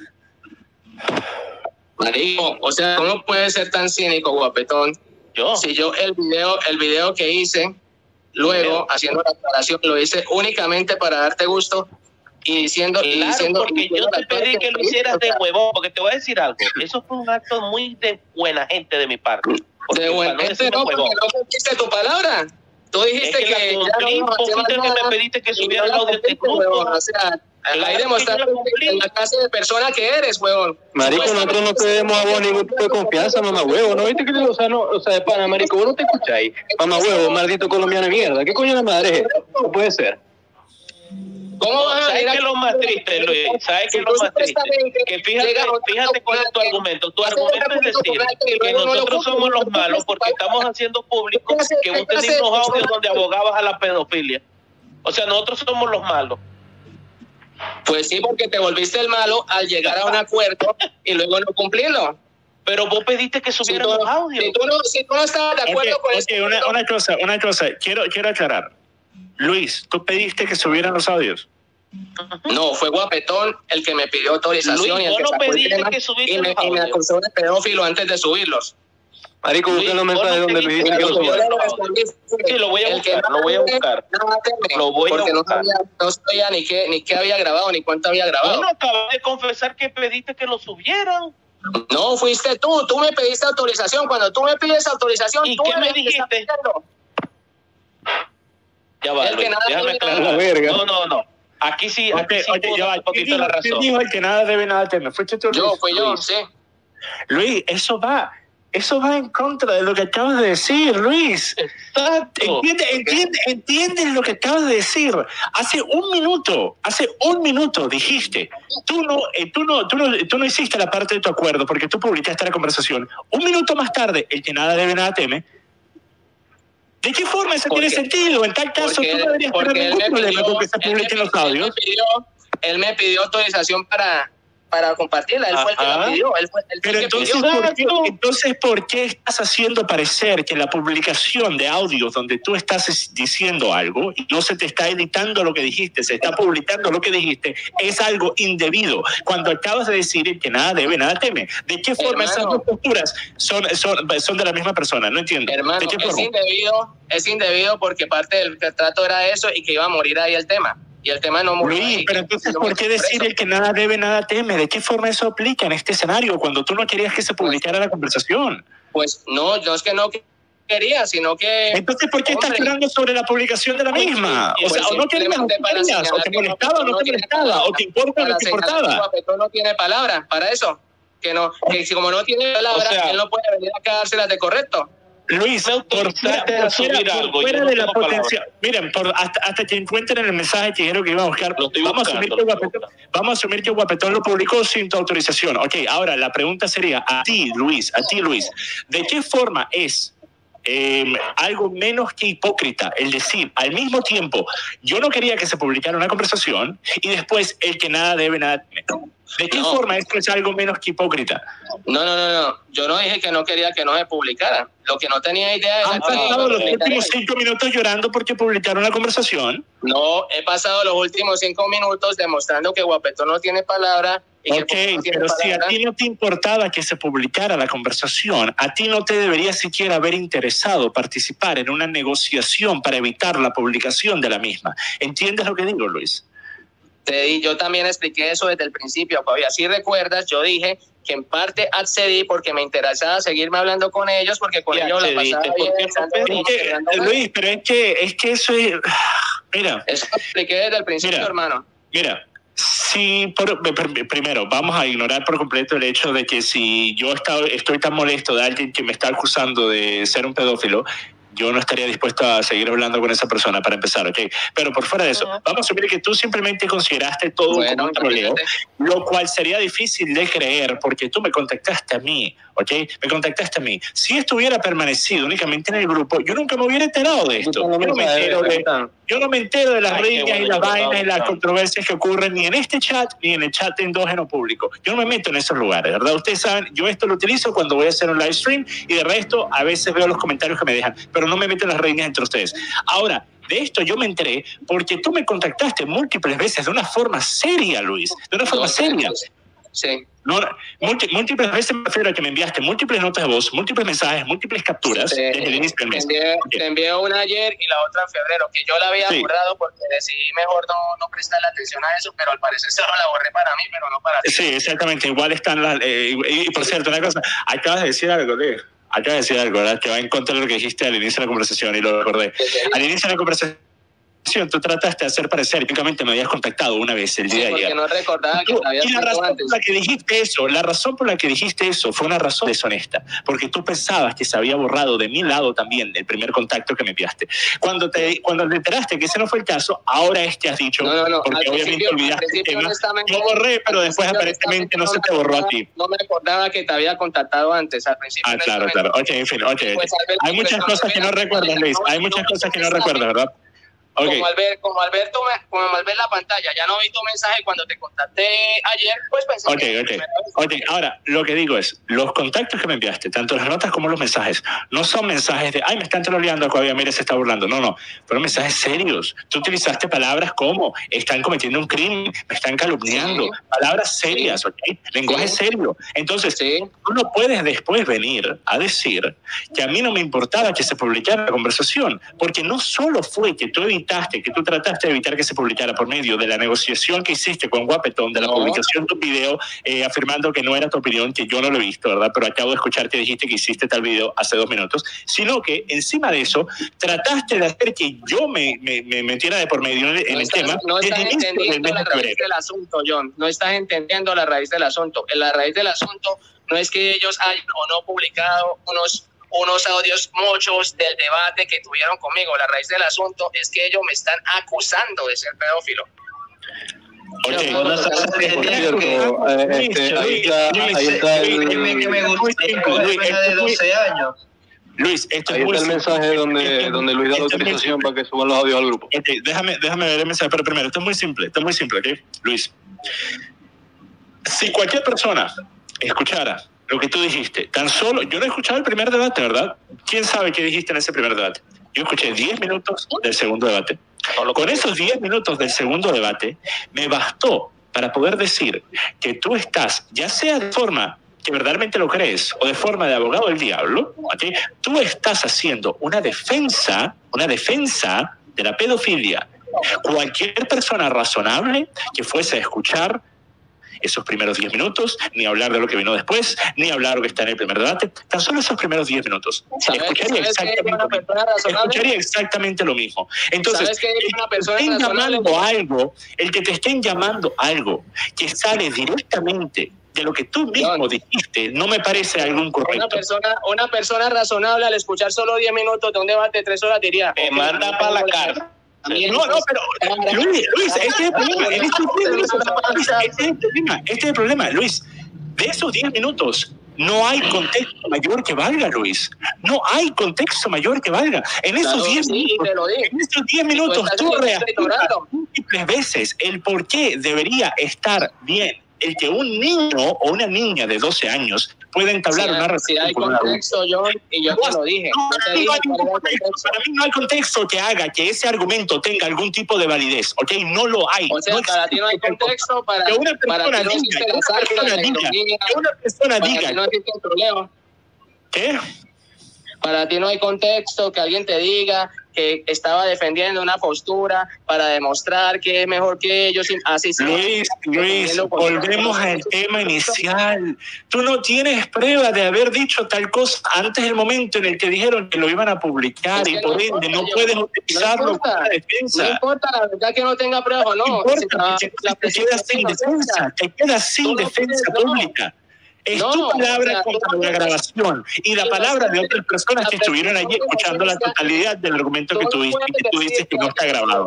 Marico, o sea, ¿cómo puedes ser tan cínico, Guapetón? Yo. Si yo el video, el video que hice, luego haciendo la aclaración, lo hice únicamente para darte gusto. Y diciendo, claro, y diciendo porque yo te pedí que lo hicieras de huevón, porque te voy a decir algo, eso fue un acto muy de buena gente de mi parte. De buena gente no, porque no cumpliste tu palabra. Tú dijiste es que, que la cumplí, poquito que me pediste que subiera el audio de este grupo. O sea, ahí demostraste la clase de persona que eres, huevón. Marico, nosotros no te demos a vos ningún tipo de confianza, mamá huevo. ¿No viste que o sea, no, o sea, de pana, marico, vos no te escucháis? Mamá huevo, maldito colombiano de mierda. ¿Qué coño de madre es esto? No puede ser. ¿Cómo no, ¿sabes qué es lo más triste, Luis? ¿Sabes qué es lo más triste? Que fíjate, fíjate cuál es tu argumento. Tu argumento es decir que nosotros somos los malos porque estamos haciendo público que vos tenés unos audios donde abogabas a la pedofilia. O sea, nosotros somos los malos. Pues sí, porque te volviste el malo al llegar a un acuerdo y luego no cumplirlo. Pero vos pediste que subieran si tú, los audios. Si tú no, si tú no estabas de acuerdo okay, con okay, eso. Una, una cosa, una cosa, quiero, quiero aclarar. Luis, ¿tú pediste que subieran los audios? No, fue Guapetón el que me pidió autorización. Luis, y el que no sacó pediste el que subieran y me, los audios. Y me acusó de pedófilo antes de subirlos. Marico, busca los mensajes donde me dijiste que lo subieran. Sí, lo voy a buscar, lo voy a buscar. Lo voy a porque buscar. No sabía, no sabía ni qué, ni qué había grabado, ni cuánto había grabado. Bueno, acabas de confesar que pediste que lo subieran. No, fuiste tú, tú me pediste autorización. Cuando tú me pides autorización, ¿y tú qué me que dijiste? Ya va, Luis, déjame aclarar. La verga. No, no, no. Aquí sí, aquí okay, sí okay, puedo ya dar va. un poquito ¿Quién la dijo, razón. ¿Quién dijo el que nada debe, nada teme? ¿Fuiste tú, Luis? Yo, fui yo, Luis. sí. Luis, eso va, eso va en contra de lo que acabas de decir, Luis. Exacto. Entiende, entiende, entiendes lo que acabas de decir. Hace un minuto, hace un minuto dijiste, tú no, eh, tú no, tú no, tú no hiciste la parte de tu acuerdo porque tú publicaste la conversación. Un minuto más tarde, el que nada debe, nada teme. ¿De qué forma eso tiene sentido? En tal caso, porque, tú no deberías tener ningún problema pidió, con que se publiquen los audios. Él me, pidió, él me pidió autorización para, para compartirla. Él Ajá. fue el que la pidió. Él fue el Pero que entonces pidió. ¿por, qué, entonces, ¿por qué estás haciendo parecer que la publicación de audios donde tú estás diciendo algo y no se te está editando lo que dijiste, se está publicando lo que dijiste, es algo indebido? Cuando acabas de decir que nada debe, nada teme. ¿De qué forma hermano, esas dos posturas son, son, son de la misma persona? No entiendo. Hermano, ¿de qué es forma? indebido, es indebido porque parte del trato era eso y que iba a morir ahí el tema. Y el tema no murió. Luis, ahí, pero entonces, ¿por qué decir el que nada debe, nada teme? ¿De qué forma eso aplica en este escenario cuando tú no querías que se publicara la conversación? Pues no, no es que no quería, sino que... Entonces, ¿por qué hombre, estás llorando sobre la publicación de la misma? O sea, pues o no querías, o querías, o te molestaba o no te molestaba, o te importa o no te importaba. Guapetón no tiene palabra para eso. Que no, que si como no tiene palabra, o sea, él no puede venir acá a dárselas de correcto. Luis, por fuera, por fuera, por fuera de la potencia, miren, por, hasta, hasta que encuentren el mensaje que quiero que iba a buscar, vamos a, asumir que Guapetón, vamos a asumir que Guapetón lo publicó sin tu autorización. Ok, ahora la pregunta sería, a ti, Luis, a ti, Luis, ¿de qué forma es eh, algo menos que hipócrita el decir al mismo tiempo, yo no quería que se publicara una conversación y después el que nada debe, nada teme? ¿De qué no. forma esto es algo menos que hipócrita? No, no, no, no. Yo no dije que no quería que no se publicara. Lo que no tenía idea es... ¿Han pasado los últimos cinco minutos llorando porque publicaron la conversación? No, he pasado los últimos cinco minutos demostrando que Guapetón no tiene palabra. Y ok, que no tiene pero palabra. Si a ti no te importaba que se publicara la conversación, a ti no te debería siquiera haber interesado participar en una negociación para evitar la publicación de la misma. ¿Entiendes lo que digo, Luis? Te, yo también expliqué eso desde el principio, Fabi. Si recuerdas, yo dije que en parte accedí porque me interesaba seguirme hablando con ellos, porque con ellos la pasaba bien. Es que, Luis, pero es que, es que eso es... Mira. Eso lo expliqué desde el principio, mira, hermano. Mira, si por, primero vamos a ignorar por completo el hecho de que si yo estoy, estoy tan molesto de alguien que me está acusando de ser un pedófilo, yo no estaría dispuesto a seguir hablando con esa persona para empezar, ¿ok? Pero por fuera de eso, uh-huh. vamos a asumir que tú simplemente consideraste todo bueno, como un troleo, lo cual sería difícil de creer porque tú me contactaste a mí, ¿ok? Me contactaste a mí. Si esto hubiera permanecido únicamente en el grupo, yo nunca me hubiera enterado de esto. Yo no me entero de, yo no me entero de las riñas bueno, y las vainas y las controversias que ocurren ni en este chat ni en el chat endógeno público. Yo no me meto en esos lugares, ¿verdad? Ustedes saben, yo esto lo utilizo cuando voy a hacer un live stream y de resto a veces veo los comentarios que me dejan, pero no me meto en las riñas entre ustedes. Ahora, de esto yo me enteré porque tú me contactaste múltiples veces de una forma seria, Luis, de una forma seria. Sí. No, múltiples veces me refiero a que me enviaste múltiples notas de voz, múltiples mensajes, múltiples capturas sí, desde el inicio del mes. Te envié, okay. te envié una ayer y la otra en febrero, que yo la había sí. borrado porque decidí mejor no, no prestarle atención a eso, pero al parecer solo la borré para mí, pero no para ti. Sí, exactamente. Igual están las... Eh, y, y por cierto, una cosa, acabas de decir algo, tío. Acabas de decir algo, ¿verdad? Que va en contra de lo que dijiste al inicio de la conversación y lo recordé. Al inicio de la conversación tú trataste de hacer parecer, típicamente me habías contactado una vez el día sí, de ayer. no recordaba que te habías y la razón antes. por la que dijiste eso, la razón por la que dijiste eso fue una razón deshonesta, porque tú pensabas que se había borrado de mi lado también el primer contacto que me enviaste. Cuando te, cuando te enteraste que ese no fue el caso, ahora este has dicho, no, no, no. porque al obviamente olvidaste el tema. Yo borré, pero después aparentemente no se te borró a ti. No me recordaba que te había contactado antes, al principio. Ah, claro, claro. Ok, en fin, ok. Pues, hay muchas cosas que no recuerdas, Luis, hay muchas cosas que no recuerdas, ¿verdad? Okay. Como, al ver, como, al ver tu, como al ver la pantalla, ya no vi tu mensaje cuando te contacté ayer, pues pensé okay, que... Okay, ok, ahora, lo que digo es, los contactos que me enviaste, tanto las notas como los mensajes, no son mensajes de, ay, me están troleando, Javier, mire, se está burlando. No, no, fueron mensajes serios. Tú utilizaste palabras como, están cometiendo un crimen, me están calumniando, sí. Palabras serias, sí. ¿Ok? Lenguaje sí. Serio. Entonces, sí. Tú no puedes después venir a decir que a mí no me importaba que se publicara la conversación, porque no solo fue que tú evitaste que tú trataste de evitar que se publicara por medio de la negociación que hiciste con Guapetón, de la no. publicación de tu video, eh, afirmando que no era tu opinión, que yo no lo he visto, ¿verdad? Pero acabo de escuchar que dijiste que hiciste tal video hace dos minutos, sino que encima de eso, trataste de hacer que yo me, me, me metiera de por medio en, en no el estás, tema. No estás entendiendo la raíz del asunto, John. No estás entendiendo la raíz del asunto. La raíz del asunto no es que ellos hayan o no publicado unos unos audios muchos del debate que tuvieron conmigo. La raíz del asunto es que ellos me están acusando de ser pedófilo. Oye, no sabes que ahí está el que me gusta de doce años. Luis, esto ahí es está el mensaje donde, donde Luis da la autorización para que suban los audios al grupo. Ok, déjame, déjame ver el mensaje, pero primero, esto es muy simple, esto es muy simple, ¿ok? Luis, si cualquier persona escuchara lo que tú dijiste, tan solo, yo no he escuchado el primer debate, ¿verdad? ¿Quién sabe qué dijiste en ese primer debate? Yo escuché diez minutos del segundo debate. Con esos diez minutos del segundo debate, me bastó para poder decir que tú estás, ya sea de forma que verdaderamente lo crees o de forma de abogado del diablo, ¿okay? Tú estás haciendo una defensa, una defensa de la pedofilia. Cualquier persona razonable que fuese a escuchar esos primeros diez minutos, ni hablar de lo que vino después, ni hablar de lo que está en el primer debate, tan solo esos primeros diez minutos. Escucharía exactamente, escucharía exactamente lo mismo. Entonces, el que te estén llamando algo, el que te estén llamando algo que sale directamente de lo que tú mismo John, dijiste, no me parece algo incorrecto. Una persona, una persona razonable al escuchar solo diez minutos de un debate de tres horas diría, te manda para la cara. No, no, pero Luis, Luis, este es el problema, este es el problema, este es el problema, este es el problema, Luis. De esos diez minutos no hay contexto mayor que valga, Luis. No hay contexto mayor que valga. En esos diez claro, sí, minutos, en esos diez minutos tú reafirmas múltiples veces el por qué debería estar bien el que un niño o una niña de doce años pueda entablar sí, una relación. Si hay contexto, John, y yo te lo dije. No, yo te no dije hay contexto. Para mí no hay contexto que haga que ese argumento tenga algún tipo de validez, ¿ok? No lo hay. O sea, no para ti no hay contexto para que una persona para diga, que una persona diga, que una persona diga. No existe un problema. ¿Qué? Para ti no hay contexto que alguien te diga que estaba defendiendo una postura para demostrar que es mejor que ellos. Así sí. Luis, Luis, volvemos al tema inicial. Tú no tienes prueba de haber dicho tal cosa antes del momento en el que dijeron que lo iban a publicar es y por no ende importa, no yo, puedes utilizarlo no como defensa. No importa, la verdad que no tenga prueba o no. No importa, si te, te quedas sin defensa, te quedas sin defensa pública. Es no, tu palabra o sea, contra la grabación y la palabra de otras personas que estuvieron allí escuchando la totalidad del argumento que tú dices, que tú dices que no está grabado.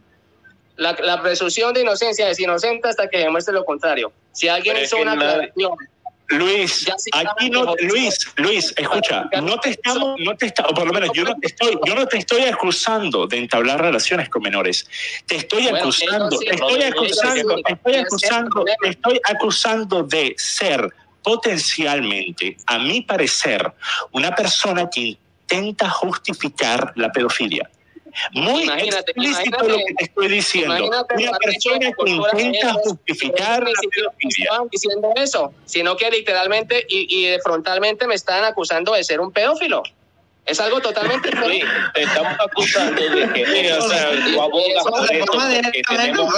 La, la presunción de inocencia es inocente hasta que demuestre lo contrario. Si alguien hizo una aclaración... Luis, aquí no, Luis, Luis, escucha, no te estamos, no te está, o por lo menos yo no te estoy, yo no te estoy acusando de entablar relaciones con menores. Te estoy bueno, acusando, sí, te estoy acusando, te estoy acusando, te estoy acusando de ser potencialmente, a mi parecer, una persona que intenta justificar la pedofilia. Muy imagínate, explícito imagínate, lo que te estoy diciendo. Una persona que intenta justificar la pedofilia. No diciendo eso, sino que literalmente y, y frontalmente me están acusando de ser un pedófilo. Es algo totalmente diferente. Te estamos acusando de que, mira, o sea, tu abogas por eso, porque tenemos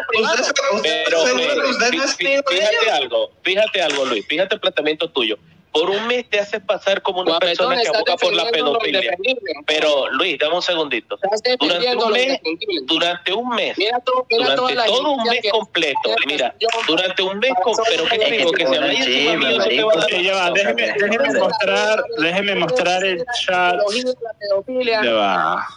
audio. Pero fíjate algo, fíjate algo, Luis, fíjate el planteamiento tuyo. por un mes te haces pasar como una Guapetón, persona que aboga por la pedofilia. Pero, Luis, dame un segundito. Durante un mes, durante un mes, mira todo, mira durante todo un mes completo, mira, durante un mes completo, pero ¿qué te digo? Que si habláis encima mío, eso te va a dar... Ya va, déjeme, déjeme mostrar, déjeme mostrar el chat. Ya va.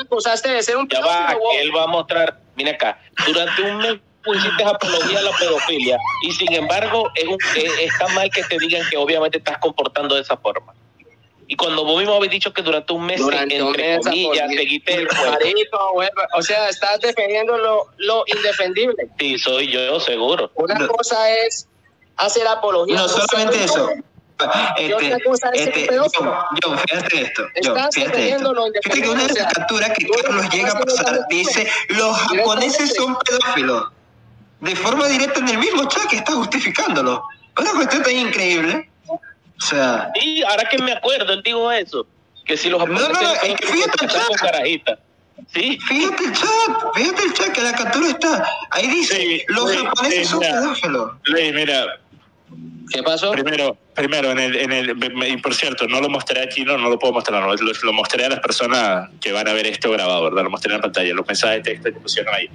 Ya va, que él va a mostrar, mira acá, durante un mes hiciste apología a la pedofilia y sin embargo es un, es, está mal que te digan que obviamente estás comportando de esa forma. Y cuando vos mismo habéis dicho que durante un mes, durante entre un comillas, seguiste el juego. O sea, estás defendiendo lo, lo indefendible. Sí, soy yo, seguro. Una no. cosa es hacer apología. No, solamente eso. Este, este, John, John, fíjate esto, John, fíjate esto. Fíjate que una de las capturas que Carlos llega a pasar dice, los japoneses son pedófilos. De forma directa en el mismo chat que está justificándolo. Una cuestión tan increíble. O sea... Sí, ahora que me acuerdo, él dijo eso. Que si los japoneses... No, no, no, es que fíjate el chat. Carajita. Sí. Fíjate el chat, fíjate el chat, que la captura está. Ahí dice, sí, los Luis, japoneses son pedófilos. Luis, mira... ¿Qué pasó? Primero, primero en el, en el, y por cierto, no lo mostré aquí, no, no lo puedo mostrar, no, lo, lo mostré a las personas que van a ver esto grabado, ¿verdad? Lo mostré en la pantalla, los mensajes de texto que pusieron ahí.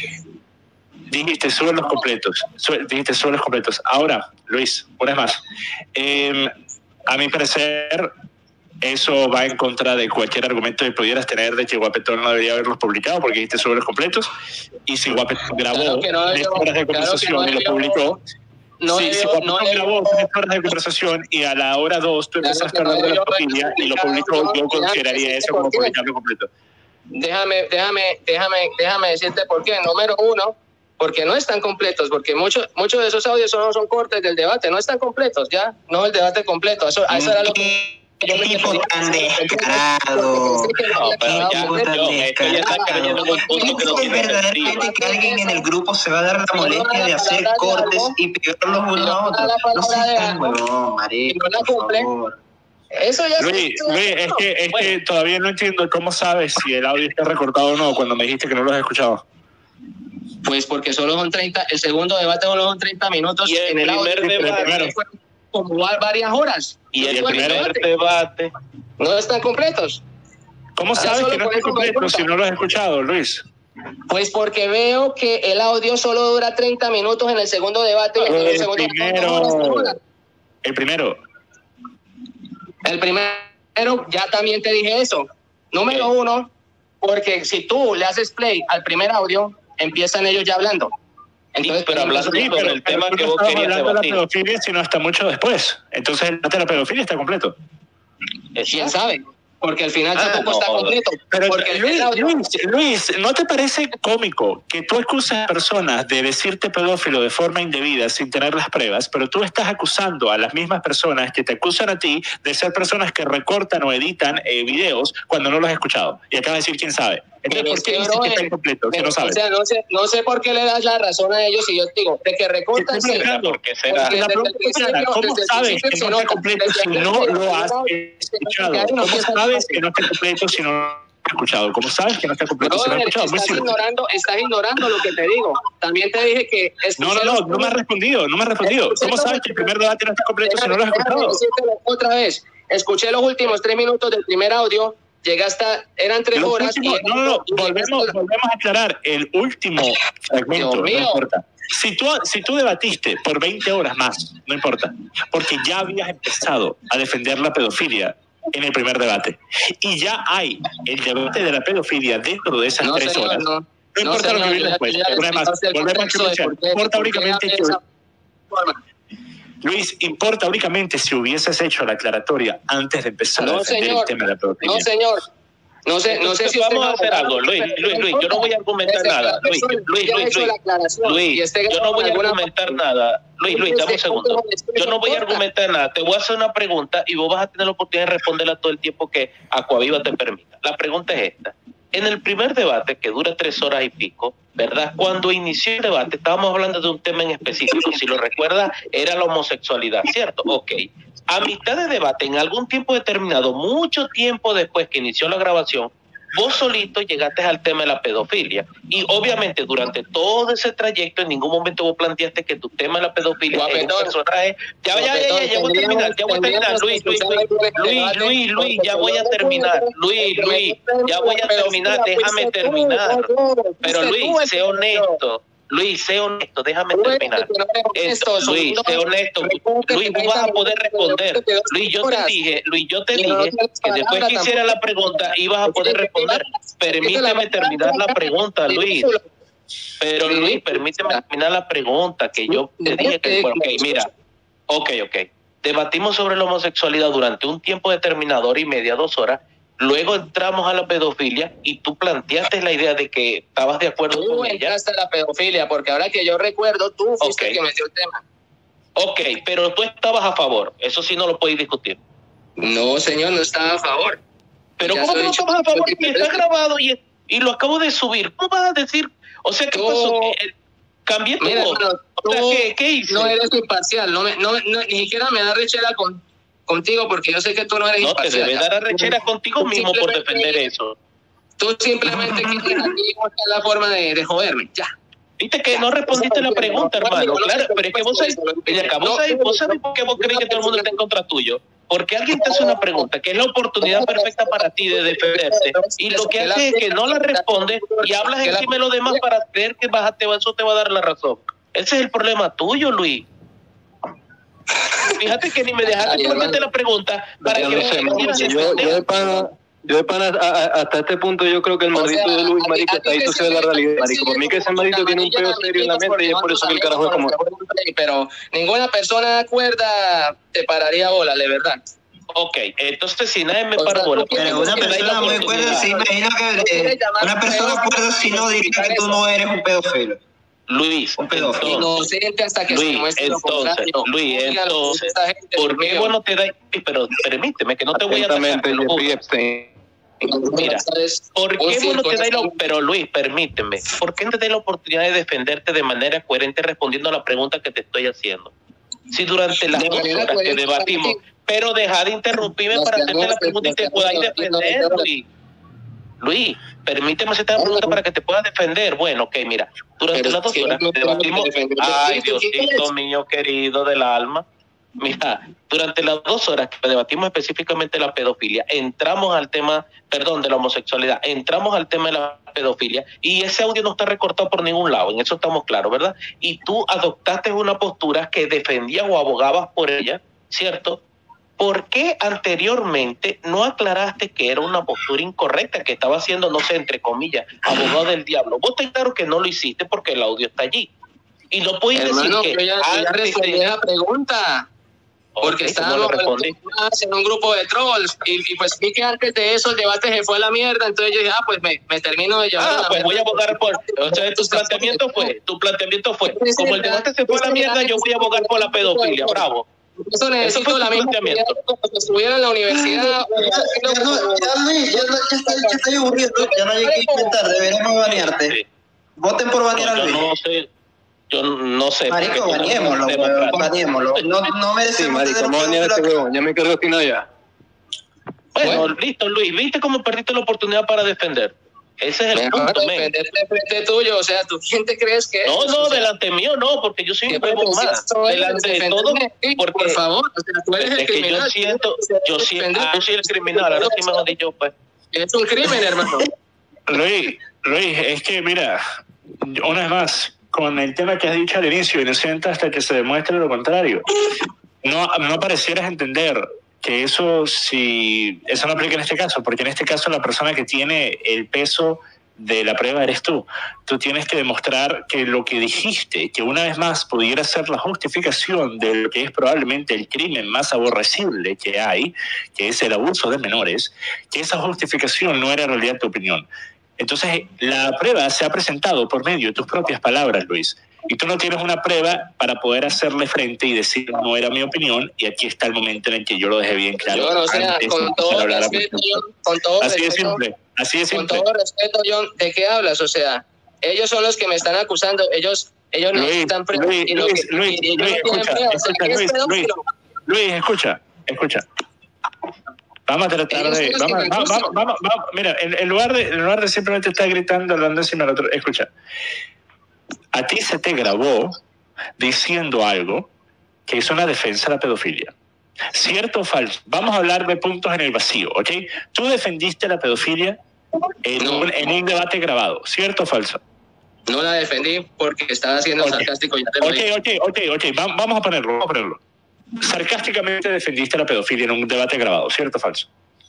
Dijiste, sube los completos, sube, dijiste, sube los completos. Ahora, Luis, una vez más, eh, a mi parecer, eso va en contra de cualquier argumento que pudieras tener de que Guapetón no debería haberlos publicado, porque dijiste, sube los completos, y si Guapetón grabó claro que no, tres horas de conversación claro no, y lo publicó, no, sí, no, si Guapetón no, grabó tres horas de conversación y a la hora dos tú empezaste claro a hablar de la familia y lo publicó, yo consideraría eso como publicarlo completo. Déjame, déjame, déjame, déjame decirte por qué. Número uno, porque no están completos, porque muchos muchos de esos audios solo son cortes del debate, no están completos, ya, no el debate completo, eso, eso era lo que yo me tipo tan descarado. No, pero ya, yo, esto ya está cayendo en un punto que no tiene verdaderamente que alguien en el grupo se va a dar la molestia de hacer cortes y pegarlos uno a otro. No seas tan huevón, marico, por favor. Eso ya Luis, Luis, es que, es bueno. que todavía no entiendo cómo sabes si el audio está recortado o no cuando me dijiste que no lo has escuchado. Pues porque solo son treinta, el segundo debate solo son treinta minutos y el en el primer audio, debate fue como varias horas. Y el, el primer debate. debate no están completos. ¿Cómo o sea, sabes que no están completos si no lo has escuchado, Luis? Pues porque veo que el audio solo dura treinta minutos en el segundo debate. Y en el, el segundo primero. El primero. El primero, ya también te dije eso. Número okay. uno, porque si tú le haces play al primer audio, empiezan ellos ya hablando. Entonces, sí, pero hablando sí, sobre el tema que vos querías hablando debatir. De la pedofilia, sino hasta mucho después. Entonces el debate de la pedofilia está completo. ¿Quién sabe? Porque al final ah, tampoco no, está completo. Pero porque Luis, Luis, Luis, ¿no te parece cómico que tú acusas a personas de decirte pedófilo de forma indebida sin tener las pruebas, pero tú estás acusando a las mismas personas que te acusan a ti de ser personas que recortan o editan eh, videos cuando no los has escuchado? Y acabas de decir quién sabe. Entonces, ¿por qué dices que está incompleto? Que no sabes. O sea, no sé, no sé por qué le das la razón a ellos y yo digo, de que recortan... Sí, ¿por qué será? ¿Cómo sabes que no está completo si no lo has escuchado? ¿Cómo sabes que no está completo si no lo has escuchado? ¿Cómo sabes que no está completo si no lo has escuchado? Estás ignorando, estás ignorando lo que te digo. También te dije que... No, no, no, no me has respondido, no me has respondido. ¿Cómo sabes que el primer debate no está completo si no lo has escuchado? Otra vez, escuché los últimos tres minutos del primer audio. Llega hasta, eran tres Los horas. Últimos, y, no, no, no, volvemos, volvemos a aclarar, el último fragmento, no importa. Si tú, si tú debatiste por veinte horas más, no importa, porque ya habías empezado a defender la pedofilia en el primer debate. Y ya hay el debate de la pedofilia dentro de esas no, tres señor, horas. No, no, no importa no, lo que viene después. Una vez más, volvemos a escuchar. Importa únicamente que... Luis, importa únicamente si hubieses hecho la aclaratoria antes de empezar no, a defender señor. el tema de la pedofilia. No, señor. No sé, no sé si vamos a hacer algo, Luis, Luis, Luis, yo no voy a argumentar nada. Luis, Luis, Luis, Luis, Luis, yo no voy a argumentar nada. Luis, Luis, dame un segundo. Yo no voy a argumentar nada. Te voy a hacer una pregunta y vos vas a tener la oportunidad de responderla todo el tiempo que Aquaviva te permita. La pregunta es esta. En el primer debate, que dura tres horas y pico, ¿verdad? Cuando inició el debate, estábamos hablando de un tema en específico. Si lo recuerdas, era la homosexualidad, ¿cierto? Ok. A mitad de debate, en algún tiempo determinado, mucho tiempo después que inició la grabación, vos solito llegaste al tema de la pedofilia. Y obviamente durante todo ese trayecto en ningún momento vos planteaste que tu tema de la pedofilia es un personaje. Ya, ya, ya, ya, ya voy a terminar, ya voy a terminar, Luis, Luis, Luis, Luis, Luis, Luis, ya voy a terminar, Luis, Luis, ya voy a terminar, déjame terminar. Pero Luis, sé honesto. Luis, sé honesto, déjame terminar. Esto, Luis, sé honesto. Luis, tú vas a poder responder. Luis, yo te dije, Luis, yo te dije que después que hiciera la pregunta ibas a poder responder. Permíteme terminar la pregunta, Luis. Pero Luis, permíteme terminar la pregunta que yo te dije que, ok, mira, ok, ok. Debatimos sobre la homosexualidad durante un tiempo determinado, hora y media, dos horas. Luego entramos a la pedofilia y tú planteaste la idea de que estabas de acuerdo tú con ella. Tú entraste a la pedofilia, porque ahora que yo recuerdo, tú fuiste okay. el que metió el tema. Ok, pero tú estabas a favor. Eso sí no lo puedes discutir. No, señor, no estaba a favor. Pero ya ¿cómo que no estabas a favor? Y está grabado y, y lo acabo de subir. ¿Cómo vas a decir? O sea, ¿qué tú, pasó? Cambié tu voz. O sea, ¿qué, ¿qué hice? No eres imparcial. No me, no, no, ni siquiera me da rechera con... contigo, porque yo sé que tú no eres no imparcial. No te debes dar arrechera contigo tú mismo por defender eso. Tú simplemente quieres aquí la forma de, de joderme, ya. Viste que no respondiste la pregunta, hermano. Claro, pero es que vos sabés, vos sabés, vos sabés por qué vos crees que todo el mundo está en contra tuyo. Porque alguien te hace una pregunta que es la oportunidad perfecta para ti de defenderte y lo que hace es que no la respondes y hablas encima de los demás para creer que vas a, te, eso te va a dar la razón. Ese es el problema tuyo, Luis. Fíjate que ni me dejaste responderte la pregunta para yo que no sé, yo, yo de pana, yo de pana a, a, hasta este punto yo creo que el maldito o sea, de Luis marico está disociado de la realidad, marico. Por mí que ese maldito tiene un pedo serio en la mente y es por eso que el carajo es como... Pero ninguna persona cuerda te pararía bola, de verdad. Ok, entonces si nadie me para bola... Pero una persona muy cuerda, sí, imagino que eh, una persona cuerda si no diría que tú no eres un pedófilo. Luis, entonces, inocente hasta que Luis, se muestre lo entonces, contrario. Luis, entonces, ¿por qué vos no te das? Pero permíteme que no te voy a atacar. Mira, ¿por qué vos no te das la, pero Luis, permíteme, ¿por qué no te das la oportunidad de defenderte de manera coherente respondiendo a la pregunta que te estoy haciendo? Si durante las dos horas que debatimos, pero deja de interrumpirme para hacerte la pregunta y te puedas defender, Luis. Luis, permíteme hacerte la pregunta para que te puedas defender. Bueno, ok, mira, durante pero las dos horas que debatimos, ay, Diosito mío querido del alma, mira, durante las dos horas que debatimos específicamente la pedofilia, entramos al tema, perdón, de la homosexualidad, entramos al tema de la pedofilia y ese audio no está recortado por ningún lado, en eso estamos claros, ¿verdad? Y tú adoptaste una postura que defendías o abogabas por ella, ¿cierto? ¿Por qué anteriormente no aclaraste que era una postura incorrecta, que estaba haciendo, no sé, entre comillas, abogado del diablo? Vos te claro que no lo hiciste porque el audio está allí. Y no puedes Hermano, decir que... Yo ya, ya respondí de... la pregunta. Porque okay, estábamos en un grupo de trolls y, y pues vi que antes de eso el debate se fue a la mierda, entonces yo dije, ah, pues me, me termino de llevar ah, a la pues mierda. voy a abogar por... O sea, tu planteamiento fue, tu planteamiento fue, como el debate se fue a la mierda, yo voy a abogar por la pedofilia, bravo. Eso necesito Eso la misma como si estuviera en la universidad. Ya, ya, no, ya Luis, ya, no, ya, estoy, ya estoy aburrido, ya no hay que intentar, deberíamos banearte. Sí. Voten por banear a Luis. No sé, yo no sé. Marico, baneémoslo, baneémoslo. No, no merecemos. Sí, marico, vamos a banear a este huevón, ya me cargo sin allá. Bueno, bueno, listo, Luis, ¿viste cómo perdiste la oportunidad para defender? Ese es el Mejor punto, men. Frente tuyo, o sea, ¿tú quién te crees que no, es? No, no, o sea, delante mío no, porque yo soy un huevo más. Delante de todo, porque por favor, o sea, tú eres el criminal. Yo siento, yo siento, yo soy el criminal, ahora sí me lo dicho, pues. Es un crimen, hermano. Luis, Luis, es que mira, una vez más, con el tema que has dicho al inicio, inocente hasta que se demuestre lo contrario. No, no parecieras entender que eso si eso no aplica en este caso, porque en este caso la persona que tiene el peso de la prueba eres tú. Tú tienes que demostrar que lo que dijiste, que una vez más pudiera ser la justificación de lo que es probablemente el crimen más aborrecible que hay, que es el abuso de menores, que esa justificación no era en realidad tu opinión. Entonces, la prueba se ha presentado por medio de tus propias palabras, Luis. Y tú no tienes una prueba para poder hacerle frente y decir, no era mi opinión, y aquí está el momento en el que yo lo dejé bien claro. Yo, o sea, con todo respeto, John, con todo así respeto, de simple, así de simple. Con todo respeto, John, ¿de qué hablas? O sea, ellos son los que me están acusando, ellos, ellos no están pruebas. Luis, Luis, Luis, Luis, escucha, escucha, Luis, Luis, Luis, escucha, escucha. Vamos a tratar de... Vamos, vamos, vamos, vamos, vamos, mira, en, en, lugar de, en lugar de simplemente estar gritando, hablando encima del otro... Escucha, a ti se te grabó diciendo algo que es una defensa de la pedofilia. ¿Cierto o falso? Vamos a hablar de puntos en el vacío, ¿ok? Tú defendiste la pedofilia en, no. un, en un debate grabado, ¿cierto o falso? No la defendí porque estaba siendo okay. sarcástico. Ya te lo okay, okay, okay, ok, ok, vamos a ponerlo, vamos a ponerlo. Sarcásticamente defendiste la pedofilia en un debate grabado, ¿cierto o falso?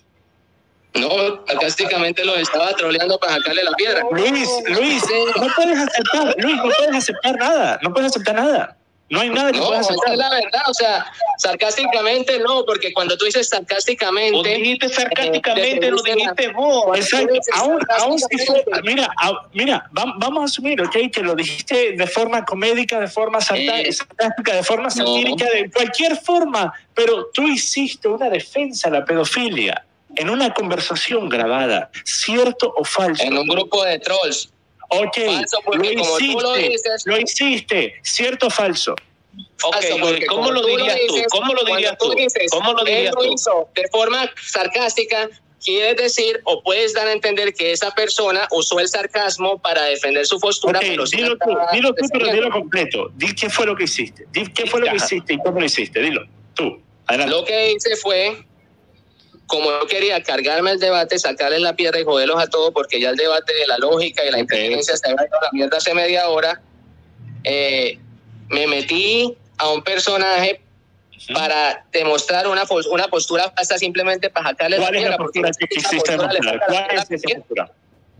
No, sarcásticamente lo estaba troleando para sacarle la piedra. Luis, Luis, no puedes aceptar, Luis, no puedes aceptar nada, no puedes aceptar nada. No hay nada que no, puedas aceptar. No, es la verdad, o sea, sarcásticamente no, porque cuando tú dices sarcásticamente... Lo dijiste sarcásticamente, eh, lo dijiste vos. Exacto, aún, aún si fue, mira, a, mira, vamos a asumir, ok, que lo dijiste de forma comédica, de forma sarcástica, de forma satírica, no. de cualquier forma, pero tú hiciste una defensa a la pedofilia en una conversación grabada, ¿cierto o falso? En un grupo de trolls. Ok, falso lo hiciste, lo, dices, lo hiciste, ¿cierto o falso? Ok, Luis, ¿cómo lo dirías tú? ¿Cómo lo dirías tú? ¿Cómo lo dirías tú? Él lo hizo de forma sarcástica, quiere decir, o puedes dar a entender que esa persona usó el sarcasmo para defender su postura. Okay, pero dilo si tú, dilo tú, pero dilo completo. Di qué fue lo que hiciste. Di qué fue lo que hiciste y cómo lo hiciste. Dilo, tú. Adelante. Lo que hice fue... Como yo quería cargarme el debate, sacarles la piedra y joderlos a todos, porque ya el debate de la lógica y la okay. inteligencia se había ido a la mierda hace media hora, eh, me metí a un personaje uh-huh. para demostrar una, una postura falsa simplemente para sacarles la piedra. ¿Cuál es la postura que quisiste demostrar? ¿Cuál es esa postura?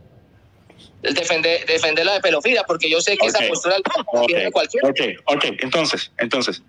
Defender, defender la de pedofilia, porque yo sé que okay. esa postura la okay. de cualquiera. Ok, ok, entonces, entonces,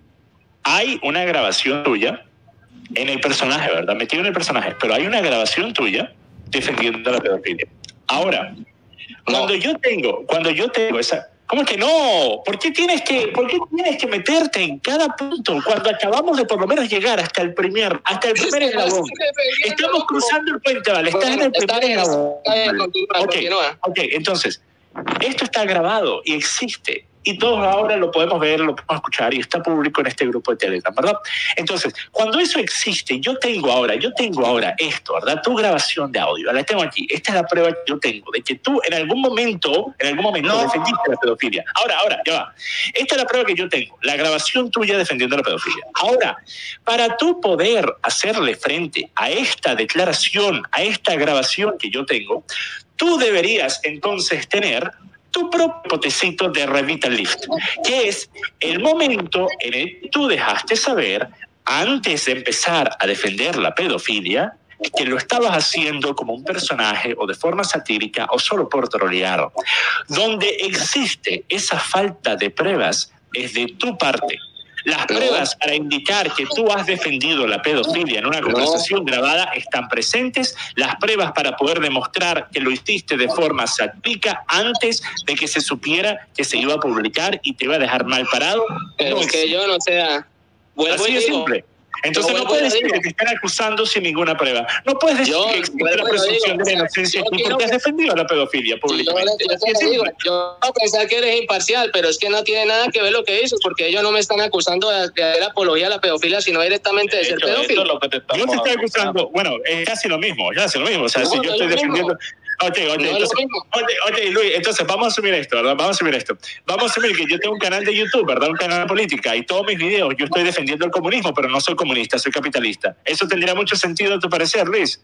hay una grabación tuya en el personaje, ¿verdad? Metido en el personaje, pero hay una grabación tuya defendiendo la pedofilia. Ahora, no. cuando yo tengo, cuando yo tengo esa, ¿cómo que no? ¿Por qué tienes que, por qué tienes que meterte en cada punto cuando acabamos de por lo menos llegar hasta el primer, hasta el primer eslabón? Estamos cruzando el puente, ¿vale? Estás en el primer eslabón. Okay, ok, entonces, esto está grabado y existe. Y todos ahora lo podemos ver, lo podemos escuchar y está público en este grupo de Telegram, ¿verdad? Entonces, cuando eso existe, yo tengo ahora, yo tengo ahora esto, ¿verdad? Tu grabación de audio, la tengo aquí. Esta es la prueba que yo tengo de que tú en algún momento, en algún momento no. defendiste la pedofilia. Ahora, ahora, ya va. Esta es la prueba que yo tengo, la grabación tuya defendiendo la pedofilia. Ahora, para tú poder hacerle frente a esta declaración, a esta grabación que yo tengo, tú deberías entonces tener tu propio potecito de Revitalift, que es el momento en el que tú dejaste saber, antes de empezar a defender la pedofilia, que lo estabas haciendo como un personaje o de forma satírica o solo por trolear. Donde existe esa falta de pruebas es de tu parte. Las pruebas para indicar que tú has defendido la pedofilia en una conversación no. grabada están presentes. Las pruebas para poder demostrar que lo hiciste de forma satírica antes de que se supiera que se iba a publicar y te iba a dejar mal parado. Pero no es que yo no sea... Vuelvo Así de simple. Entonces no puedes decir que te están acusando sin ninguna prueba. No puedes decir yo, que existe la presunción de la inocencia aquí porque has defendido la pedofilia públicamente. Yo, yo, yo, digo, yo puedo pensar que eres imparcial, pero es que no tiene nada que ver lo que dices, porque ellos no me están acusando de, de hacer apología a la pedofilia, sino directamente de, de ser hecho, pedófilo. Lo que te yo te estoy acusando, bueno, es casi lo mismo, es casi lo mismo. O sea, no, si yo estoy defendiendo... Ok, ok, no entonces, okay, okay, Luis, entonces vamos a asumir esto, ¿verdad? Vamos a asumir esto. Vamos a asumir que yo tengo un canal de YouTube, ¿verdad? Un canal de política y todos mis videos yo estoy defendiendo el comunismo, pero no soy comunista, soy capitalista. ¿Eso tendría mucho sentido a tu parecer, Luis?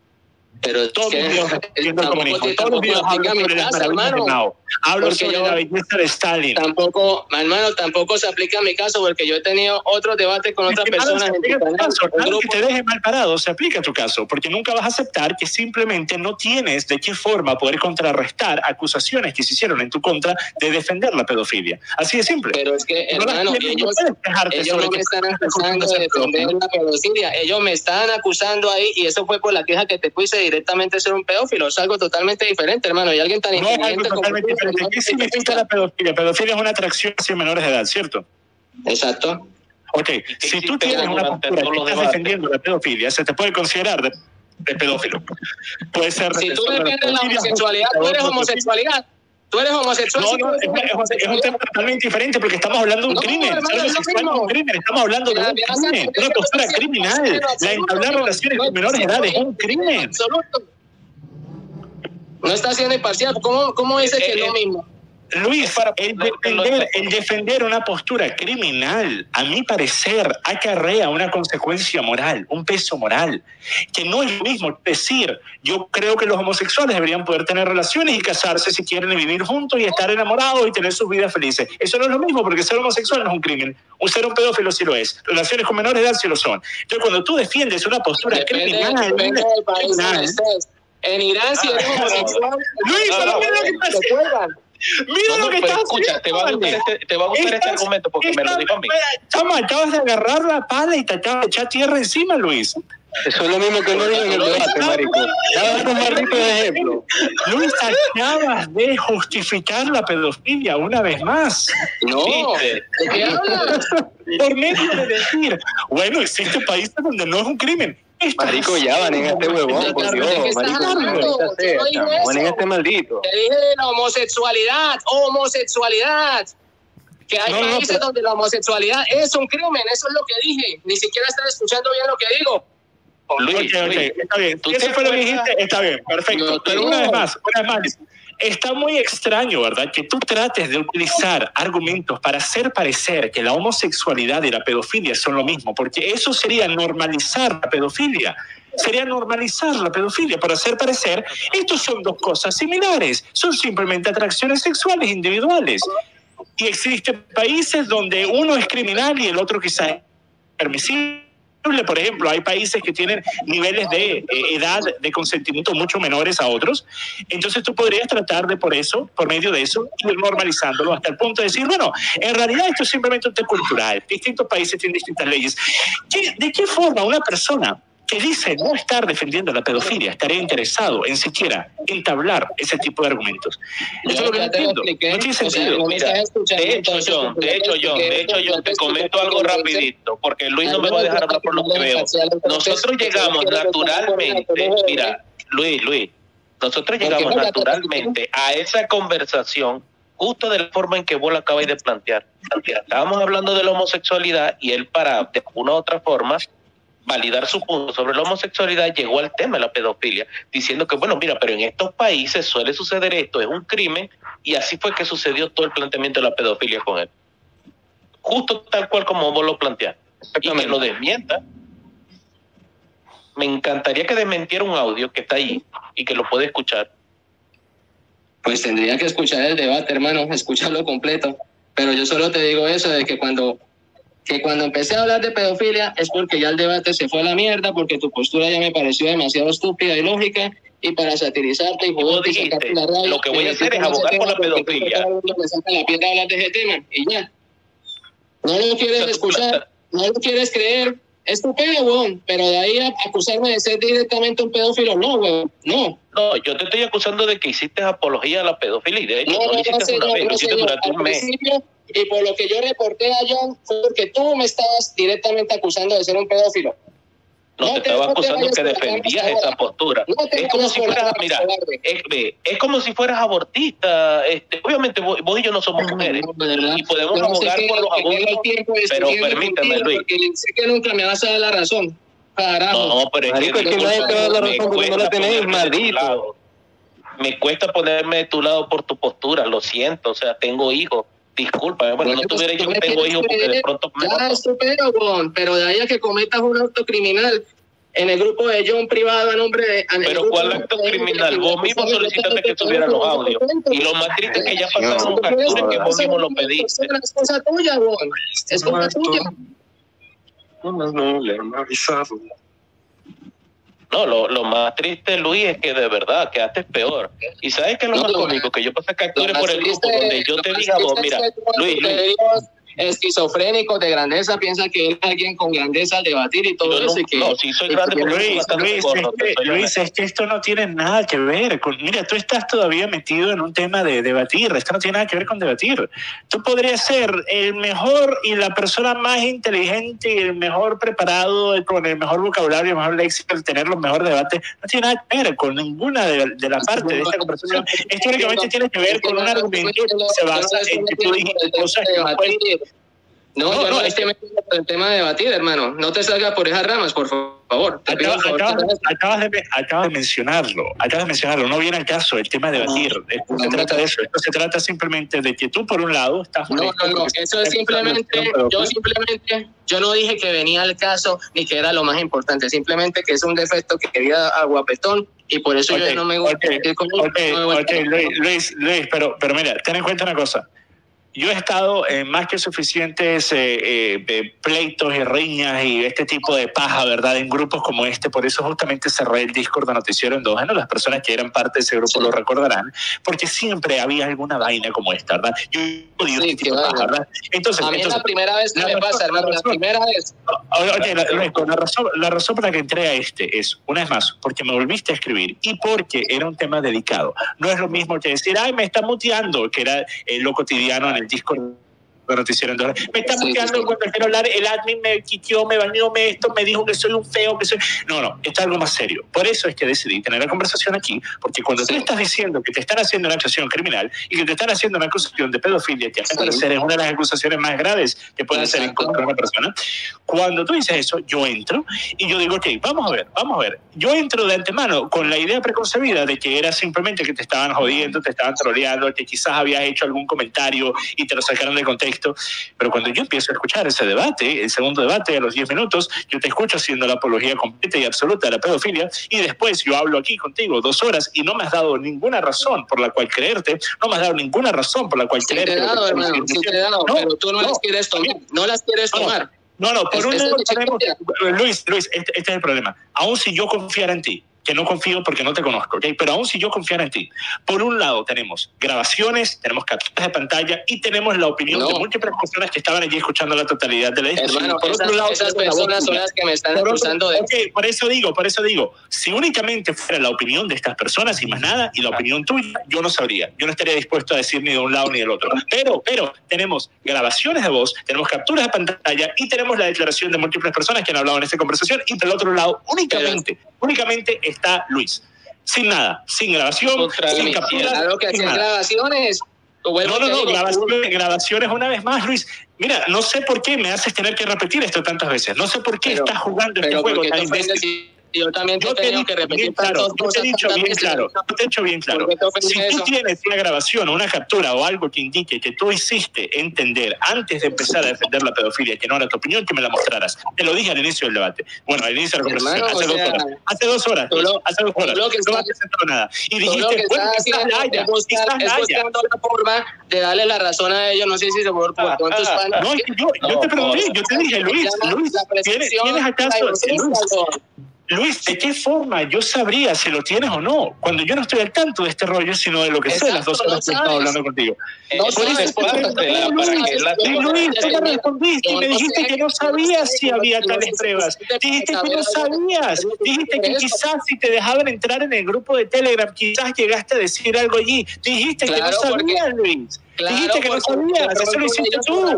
Pero todos los videos defendiendo el comunismo, todos los videos hablo sobre las maravillas de Mao, hablo sobre yo, la belleza de Stalin. Tampoco, hermano, tampoco se aplica a mi caso, porque yo he tenido otros debates con otras personas. En tu canal, caso, claro que te deje mal parado, se aplica a tu caso, porque nunca vas a aceptar que simplemente no tienes de qué forma poder contrarrestar acusaciones que se hicieron en tu contra de defender la pedofilia. Así de simple. Pero es que, no hermano, ellos, ellos no me están acusando de defender la pedofilia, ellos me están acusando ahí, y eso fue por la queja que te puse directamente ser un pedófilo. Es algo totalmente diferente, hermano. Y alguien tan no inteligente es algo totalmente como diferente. ¿Qué significa la pedofilia? Pedofilia es una atracción hacia menores de edad, ¿cierto? Exacto. Ok, si tú tienes una postura que estás defendiendo la pedofilia, se te puede considerar de, de pedófilo. Puede ser... Si tú defiendes la homosexualidad, tú eres homosexualidad. Tú eres homosexual. No, no, es, es, es un tema totalmente diferente porque estamos hablando de un no, crimen. Hermano, es es un crimen. Estamos hablando de un crimen, una postura criminal. La entablar relaciones con menores de edad es un crimen. No está siendo imparcial. ¿Cómo, cómo dice que es lo mismo? Luis, el defender, el defender una postura criminal, a mi parecer, acarrea una consecuencia moral, un peso moral, que no es lo mismo decir, yo creo que los homosexuales deberían poder tener relaciones y casarse si quieren y vivir juntos y estar enamorados y tener sus vidas felices. Eso no es lo mismo, porque ser homosexual no es un crimen. Un ser un pedófilo sí lo es. Relaciones con menores de edad sí lo son. Entonces, cuando tú defiendes una postura depende, criminal... Depende del país criminal, en Irán, si eres homosexual... Luis, no, no, mira lo que pasa. Mira no, lo que no, estás escucha, te va a gustar este, te va a gustar este argumento porque me lo dijo a mí. Chama, acabas de agarrar la pala y te acabas de echar tierra encima, Luis. Eso es lo mismo que no digo en el debate, marico. Acabas de tomar rico de ejemplo. Luis, acabas de justificar la pedofilia una vez más. No, ¿de qué hablas? Por medio de decir, bueno, existen países donde no es un crimen. Marico, ya van en este huevón, por Dios, marico, van en este maldito. Te dije de la homosexualidad, homosexualidad. Que hay no, países no, pero... donde la homosexualidad es un crimen, eso es lo que dije. Ni siquiera estás escuchando bien lo que digo. Luis, okay, okay, está bien. Si eso fue lo que dijiste, está bien, perfecto. No, pero una vez más, una vez más. Está muy extraño, ¿verdad?, que tú trates de utilizar argumentos para hacer parecer que la homosexualidad y la pedofilia son lo mismo, porque eso sería normalizar la pedofilia. Sería normalizar la pedofilia para hacer parecer estos son dos cosas similares, son simplemente atracciones sexuales individuales. Y existen países donde uno es criminal y el otro quizás es permisible. Por ejemplo, hay países que tienen niveles de eh, edad de consentimiento mucho menores a otros. Entonces tú podrías tratar de, por eso, por medio de eso, ir normalizándolo hasta el punto de decir, bueno, en realidad esto es simplemente un tema cultural. Distintos países tienen distintas leyes. ¿Qué, ¿De qué forma una persona que dice no estar defendiendo la pedofilia estaría interesado en siquiera entablar ese tipo de argumentos? Eso es lo que no entiendo. No tiene sentido. Mira, de hecho, John, de hecho, John, de hecho, yo te comento algo rapidito, porque Luis no me va a dejar hablar por lo que veo. Nosotros llegamos naturalmente, mira, Luis, Luis, nosotros llegamos naturalmente a esa conversación justo de la forma en que vos la acabas de plantear. Estábamos hablando de la homosexualidad y él, para de una u otra forma validar su punto sobre la homosexualidad, llegó al tema de la pedofilia, diciendo que, bueno, mira, pero en estos países suele suceder esto, es un crimen, y así fue que sucedió todo el planteamiento de la pedofilia con él. Justo tal cual como vos lo planteaste. Y que lo desmienta. Me encantaría que desmentiera un audio que está ahí y que lo puede escuchar. Pues tendría que escuchar el debate, hermano, escucharlo completo. Pero yo solo te digo eso, de que cuando... que cuando empecé a hablar de pedofilia es porque ya el debate se fue a la mierda, porque tu postura ya me pareció demasiado estúpida y lógica, y para satirizarte y joderte y sacarte la rabia, lo que voy a hacer es abogar por la pedofilia. Me saca la piedra hablar de ese tema, y ya. No lo quieres escuchar, no lo quieres creer, es tu pedo, weón, pero de ahí a acusarme de ser directamente un pedófilo, no, weón, no. No, yo te estoy acusando de que hiciste apología a la pedofilia, y de hecho no, no lo hiciste una vez, lo hiciste durante un mes. Y por lo que yo reporté a John fue porque tú me estabas directamente acusando de ser un pedófilo. No, no te, te estaba acusando que defendías esa postura. No es como si fueras, mira, es, es como si fueras abortista. Este, obviamente vos, vos y yo no somos mujeres no, y podemos no abogar por los abortos, pero permíteme, Luis. Sé que nunca me vas a dar la razón. Carajo. No, pero es Marico, que, es que nadie te da la razón porque no la tenés, maldito. Me cuesta ponerme de tu lado por tu postura, lo siento, o sea, tengo hijos. Disculpa, bueno, no tuviera dicho que tengo hijos porque de pronto me ya, estupendo, bon, pero de ahí a que cometas un acto criminal en el grupo de John privado a nombre de... Pero ¿cuál acto criminal? Vos mismo solicitaste que tuvieran los audios. Y lo más triste es que ya pasaron capturas que vos mismo lo pediste. Es cosa tuya, bon. Es cosa tuya. No, lo, lo más triste, Luis, es que de verdad quedaste peor. Y sabes que lo no, más cómico, que yo pasé captura por el grupo donde yo te dije a vos, mira, Luis, Luis, esquizofrénicos de grandeza piensan que es alguien con grandeza al debatir y todo no, eso. Y que, no, sí soy grande. Luis, Luis, es que, Luis, es que esto no tiene nada que ver con... Mira, tú estás todavía metido en un tema de debatir. Esto no tiene nada que ver con debatir. Tú podrías ser el mejor y la persona más inteligente y el mejor preparado, con el mejor vocabulario, el mejor léxico, el tener los mejores debates. No tiene nada que ver con ninguna de, de la parte de esta conversación. Esto únicamente tiene que ver con un argumento que se basa en que tú dijiste cosas que no pueden... No, no, yo no, no estoy metiendo en el tema de debatir, hermano. No te salgas por esas ramas, por favor. Te acabas, pido, acabas, favor. Acabas, de, acabas de mencionarlo. Acabas de mencionarlo. No viene al caso el tema de debatir. Esto no, se no, trata no. de eso. Esto se trata simplemente de que tú, por un lado, estás... No, no, no. Eso es simplemente... Yo simplemente... Yo no dije que venía al caso ni que era lo más importante. Simplemente que es un defecto que quería a Guapetón y por eso okay, yo no me gusta... Okay, okay, no me okay, Luis, Luis, Luis, pero, pero mira, ten en cuenta una cosa. Yo he estado en más que suficientes eh, eh, pleitos y riñas y este tipo de paja, ¿verdad? En grupos como este. Por eso justamente cerré el Discord de Noticiero Endógeno. Las personas que eran parte de ese grupo sí. lo recordarán. Porque siempre había alguna vaina como esta, ¿verdad? Yo odio sí, este tipo de paja, ¿verdad? Entonces, a mí entonces, es la primera vez que me razón, pasa, hermano. La, la primera vez. Okay, la, la, razón, la razón por la que entré a este es, una vez más, porque me volviste a escribir y porque era un tema delicado. No es lo mismo que decir, ay, me está muteando, que era eh, lo cotidiano en el Discord de Noticiero Endógeno. Me está sí, muteando sí, sí. cuando quiero hablar, el admin me quiqueó, me baneó, me esto, me dijo que soy un feo, que soy... No, no, esto es algo más serio. Por eso es que decidí tener la conversación aquí, porque cuando sí. tú estás diciendo que te están haciendo una acusación criminal y que te están haciendo una acusación de pedofilia, que al parecer sí. es una de las acusaciones más graves que puede ser en contra de una persona, cuando tú dices eso, yo entro y yo digo, ok, vamos a ver, vamos a ver. Yo entro de antemano con la idea preconcebida de que era simplemente que te estaban jodiendo, te estaban troleando, que quizás habías hecho algún comentario y te lo sacaron de contexto. Pero cuando yo empiezo a escuchar ese debate, el segundo debate a los diez minutos, yo te escucho haciendo la apología completa y absoluta de la pedofilia y después yo hablo aquí contigo dos horas y no me has dado ninguna razón por la cual creerte, no me has dado ninguna razón por la cual sí creerte. Te he dado, hermano, sí te he dado, no, pero tú no, no las quieres tomar, no las quieres no, tomar. No, no, por es, un lado tenemos... Luis, Luis, este, este es el problema. Aún si yo confiara en ti, que no confío porque no te conozco, ¿okay? Pero aún si yo confiara en ti, por un lado tenemos grabaciones, tenemos capturas de pantalla y tenemos la opinión no. de múltiples personas que estaban allí escuchando la totalidad de la discusión. Hermano, por esas, otro lado, esas personas son las que me están por acusando otro, de... Okay, por eso digo, por eso digo, si únicamente fuera la opinión de estas personas y más nada, y la opinión tuya, yo no sabría, yo no estaría dispuesto a decir ni de un lado ni del otro. Pero, pero, tenemos grabaciones de voz, tenemos capturas de pantalla y tenemos la declaración de múltiples personas que han hablado en esta conversación y del otro lado únicamente, pero, únicamente está Luis. Sin nada, sin grabación, Contra sin mí. captura. Claro que hacen grabaciones. No, no, no, grabaciones, grabaciones una vez más, Luis. Mira, no sé por qué me haces tener que repetir esto tantas veces. No sé por qué pero, estás jugando este juego tan imbécil. Yo también te yo te he dicho que repetir claro, yo te he dicho bien claro, yo te he dicho bien claro. Si tú tienes una grabación o una captura o algo que indique que tú hiciste entender antes de empezar a defender la pedofilia que no era tu opinión, que me la mostraras. Te lo dije al inicio del debate. Bueno, al inicio de la conversación, hace, dos horas, hace dos horas. Lo, hace dos horas. Lo que no has presentado nada. Y dijiste, bueno, quizás la haya. Es buscando la forma de darle la razón a ellos. No sé si se puede por con tus panas. No, yo, yo te pregunté, yo te dije, Luis, Luis, ¿tienes, ¿tienes acaso? Luis, ¿de qué forma yo sabría si lo tienes o no? Cuando yo no estoy al tanto de este rollo, sino de lo que sé las dos horas que he estado hablando contigo. No sabes, por eso Luis, tú me respondiste y me dijiste que no sabías si había tales pruebas. Dijiste que no sabías. Dijiste que quizás si te dejaban entrar en el grupo de Telegram, quizás llegaste a decir algo allí. Dijiste que no sabías, Luis. Dijiste que no sabías. Eso lo hiciste tú.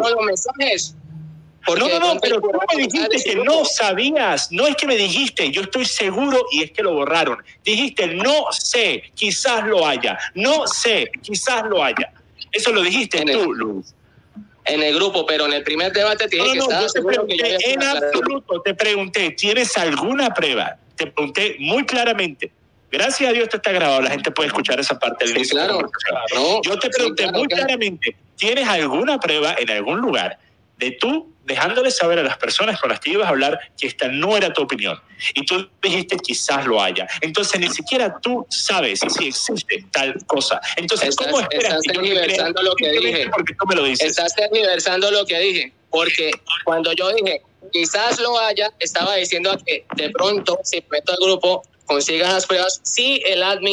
Porque no, no, no, pero tú me dijiste que no sabías. No es que me dijiste, yo estoy seguro y es que lo borraron. Dijiste, no sé, quizás lo haya. No sé, quizás lo haya. Eso lo dijiste en tú, el, Luis. En el grupo, pero en el primer debate te dije no, no, que estaba seguro que yo había en absoluto, te pregunté, ¿tienes alguna prueba? Te pregunté muy claramente. Gracias a Dios esto está grabado, la gente puede escuchar esa parte del sí, claro, claro. Yo te pregunté sí, claro, muy claro. claramente, ¿tienes alguna prueba en algún lugar de tú dejándole saber a las personas con las que ibas a hablar que esta no era tu opinión? Y tú dijiste quizás lo haya. Entonces ni siquiera tú sabes si existe tal cosa. Entonces, estás, ¿cómo esperas que yo te crea lo que dije? Porque tú me lo dices. Estás tergiversando lo que dije. Porque cuando yo dije quizás lo haya, estaba diciendo que de pronto, si meto al grupo, consigas las pruebas, si el admin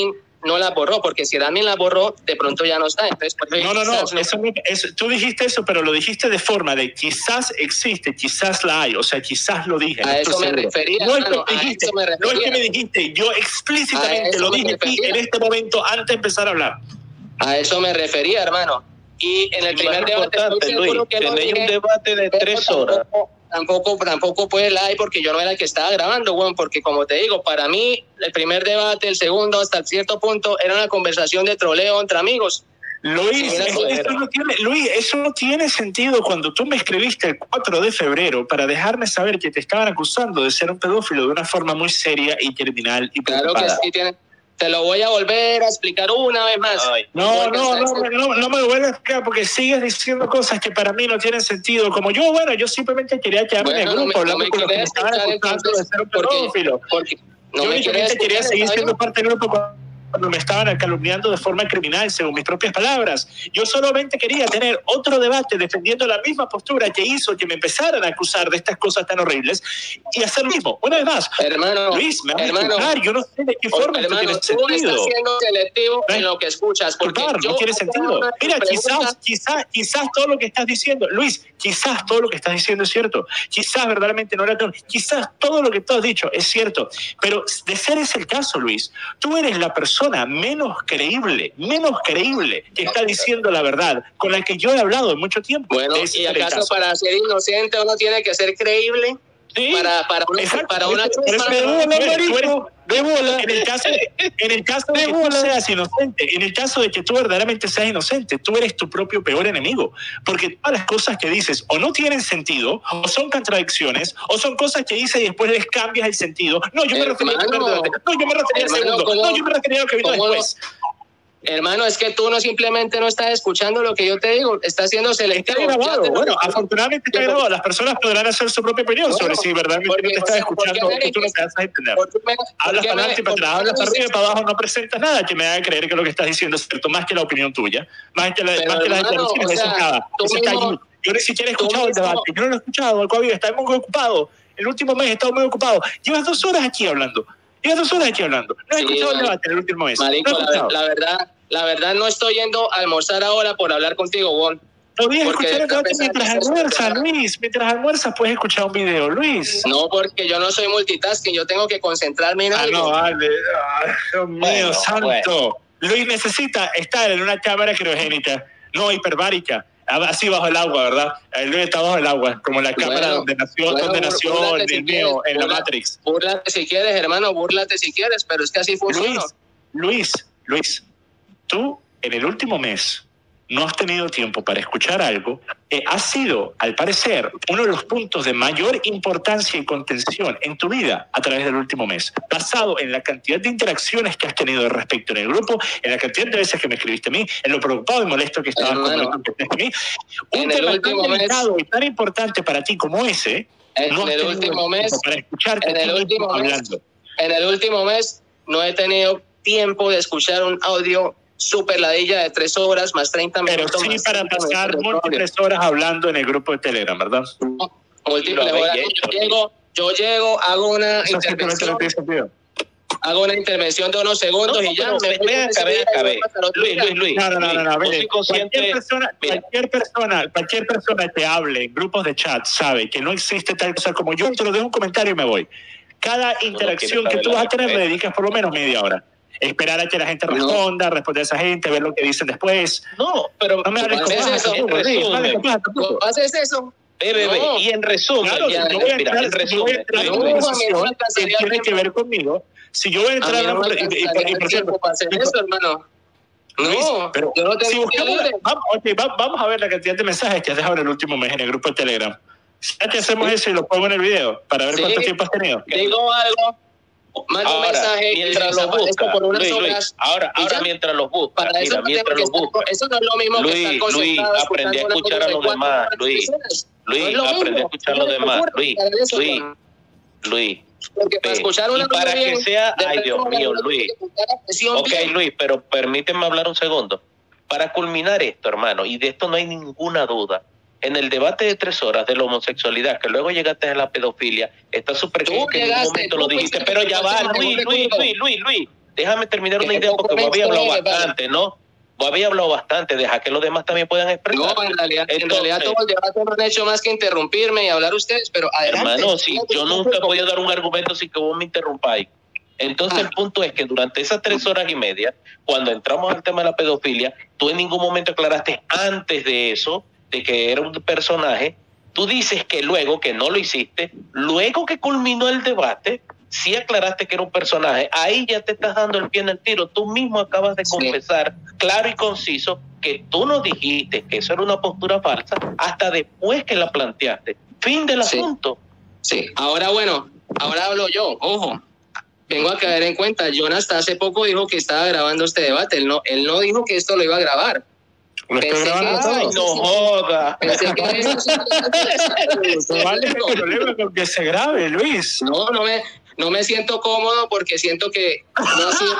no la borró, porque si Admin la borró, de pronto ya no está. Entonces, pues, no, no, no, no. Eso, eso, tú dijiste eso, pero lo dijiste de forma de quizás existe, quizás la hay, o sea, quizás lo dije. A eso me refería. No es que dijiste, no es que me dijiste, yo explícitamente lo dije aquí en este momento antes de empezar a hablar. A eso me refería, hermano. Y en el primer debate, Luis, tenéis un debate de tres horas. Tampoco, tampoco pues la hay porque yo no era el que estaba grabando, bueno, porque como te digo, para mí el primer debate, el segundo hasta cierto punto era una conversación de troleo entre amigos. Luis, sí, eso, eso no tiene, Luis, eso no tiene sentido cuando tú me escribiste el cuatro de febrero para dejarme saber que te estaban acusando de ser un pedófilo de una forma muy seria y criminal y preocupada. Claro que sí tiene. Te lo voy a volver a explicar una vez más. Ay, no, no, no, no, no, no me lo vuelvas a explicar porque sigues diciendo cosas que para mí no tienen sentido. Como yo, bueno, yo simplemente quería quedarme bueno, en el grupo, hablando no con los que me estaban acusando de ser un pedófilo. Porque, porque no yo únicamente quería seguir siendo parte del grupo cuando me estaban calumniando de forma criminal, según mis propias palabras. Yo solamente quería tener otro debate defendiendo la misma postura que hizo que me empezaran a acusar de estas cosas tan horribles y hacer lo mismo. Una vez más, hermano, Luis, me vas a hermano, escuchar, yo no sé de qué forma hermano, tiene tú sentido. estás siendo selectivo en lo que escuchas. Porque Claro, yo no tiene sentido. Mira, quizás, quizás, quizás todo lo que estás diciendo, Luis, quizás todo lo que estás diciendo es cierto. Quizás verdaderamente no era todo. Quizás todo lo que tú has dicho es cierto. Pero de ser ese el caso, Luis, tú eres la persona menos creíble, menos creíble que está diciendo la verdad, con la que yo he hablado en mucho tiempo. Bueno, ¿y acaso para ser inocente uno tiene que ser creíble? Sí, para, para una, exacto, para una pero, pero, pero, pero, de bola, en el caso, en el caso de, de que bola. Tú seas inocente, en el caso de que tú verdaderamente seas inocente, tú eres tu propio peor enemigo, porque todas las cosas que dices o no tienen sentido, o son contradicciones, o son cosas que dices y después les cambias el sentido. No, yo me refería al primer debate, no, yo me refería al segundo, ¿cómo? No, yo me refería a lo que vino después. No? Hermano, es que tú no simplemente no estás escuchando lo que yo te digo, estás siendo selectivo. Está grabado, bueno, afortunadamente está grabado. Las personas podrán hacer su propia opinión bueno, sobre si verdaderamente porque, no te estás escuchando o que tú no te vas a entender. Me, hablas para adelante y para atrás, hablas para arriba y para abajo, no presentas nada que me haga creer que lo que estás diciendo es cierto, más que la opinión tuya, más que, la, más que las declaraciones, eso es nada. Eso está allí. Yo ni siquiera he escuchado el debate, yo no lo he escuchado, Alcoavio, está muy ocupado. El último mes he estado muy ocupado. Llevas dos horas aquí hablando. Llevas dos horas aquí hablando. No he sí, escuchado el debate en el último mes. Marico, no la, la verdad... La verdad no estoy yendo a almorzar ahora por hablar contigo, Bon. No voy a escuchar el debate mientras almuerzas, Luis. Mientras almuerzas puedes escuchar un video, Luis. No, porque yo no soy multitasking, yo tengo que concentrarme en algo. Ah, no, vale. Ay, Dios mío, bueno, santo. Bueno. Luis necesita estar en una cámara criogénica, no hiperbárica. Así bajo el agua, ¿verdad? Luis está bajo el agua, como la cámara bueno, donde nació, bueno, donde nació el si mío, en la Matrix. Búrlate si quieres, hermano, búrlate si quieres, pero es que así funciona. Luis, Luis, Luis. Tú, en el último mes, no has tenido tiempo para escuchar algo que ha sido, al parecer, uno de los puntos de mayor importancia y contención en tu vida a través del último mes, basado en la cantidad de interacciones que has tenido respecto en el grupo, en la cantidad de veces que me escribiste a mí, en lo preocupado y molesto que estabas bueno, con lo que a mí. Un tema tan delicado y tan importante para ti como ese, en no has el tenido último mes, para escucharte en el último hablando. Mes, en el último mes no he tenido tiempo de escuchar un audio super ladilla de tres horas más treinta minutos. Pero sí más para pasar múltiples horas hablando en el grupo de Telegram, ¿verdad? No, múltiples horas. Yo llego, yo llego, hago una Eso intervención. Hago una intervención de unos segundos no, y ya me voy a acabar. Luis, Luis, Luis. No, no, no, no, no, no cualquier persona, cualquier persona, cualquier persona que hable en grupos de chat sabe que no existe tal cosa como yo te lo dejo un comentario y me voy. Cada interacción no, no que tú vas a tener le dedicas por lo menos media hora. Esperar a que la gente responda, no. responder a esa gente, ver lo que dicen después. No, pero no me hables con eso. En resumen, haces eso. Bebe, no. Y en resumen, claro, ya, yo voy a mira, entrar, en resumen, yo voy a entrar en una discusión que tiene que ver conmigo. Si yo voy a entrar a no y, y, y, por tiempo para hacer eso, hermano. No, pero yo no si buscamos, vamos, okay, vamos a ver la cantidad de mensajes que has dejado en el último mes en el grupo de Telegram. Ya que hacemos sí. eso y lo pongo en el video para ver sí. cuánto tiempo has tenido. Digo algo. Mando un mensaje mientras los busca. Por unas Luis, horas, Luis, ahora, ahora mientras los busca. Para mira, eso mientras los busca. Eso no es lo mismo Luis, que estar concentrado. Luis, aprendí a escuchar a los demás. Luis, Luis, no aprendí a escuchar a los demás. Luis, Luis, Luis. Porque para escuchar una y para que bien, sea, ay Dios mío, Luis. Ok, bien. Luis, pero permíteme hablar un segundo. Para culminar esto, hermano, y de esto no hay ninguna duda. En el debate de tres horas de la homosexualidad, que luego llegaste a la pedofilia, está súper claro que en un momento lo dijiste, pero ya va, Luis, Luis, Luis, Luis, Luis, déjame terminar una idea porque vos había hablado bastante, ¿no? Vos había hablado bastante, deja que los demás también puedan expresar. No, en realidad, Entonces, en realidad todo el debate no han hecho más que interrumpirme y hablar ustedes, pero adelante. Hermano, sí, yo nunca he podido dar un argumento sin que vos me interrumpáis. Entonces ah. el punto es que durante esas tres horas y media, cuando entramos al tema de la pedofilia, tú en ningún momento aclaraste antes de eso, de que era un personaje. Tú dices que luego, que no lo hiciste, luego que culminó el debate, sí aclaraste que era un personaje. Ahí ya te estás dando el pie en el tiro. Tú mismo acabas de confesar, sí. claro y conciso, que tú no dijiste que eso era una postura falsa hasta después que la planteaste. Fin del sí. asunto. Sí, ahora bueno, ahora hablo yo, ojo. Vengo a caer en cuenta, Jonas hasta hace poco dijo que estaba grabando este debate. Él no, él no dijo que esto lo iba a grabar. Lo estoy grabando todo. Ay, no joda. Pensé que eso no vale el problema con que se grabe, Luis. No, no me, no me siento cómodo porque siento que no ha sido.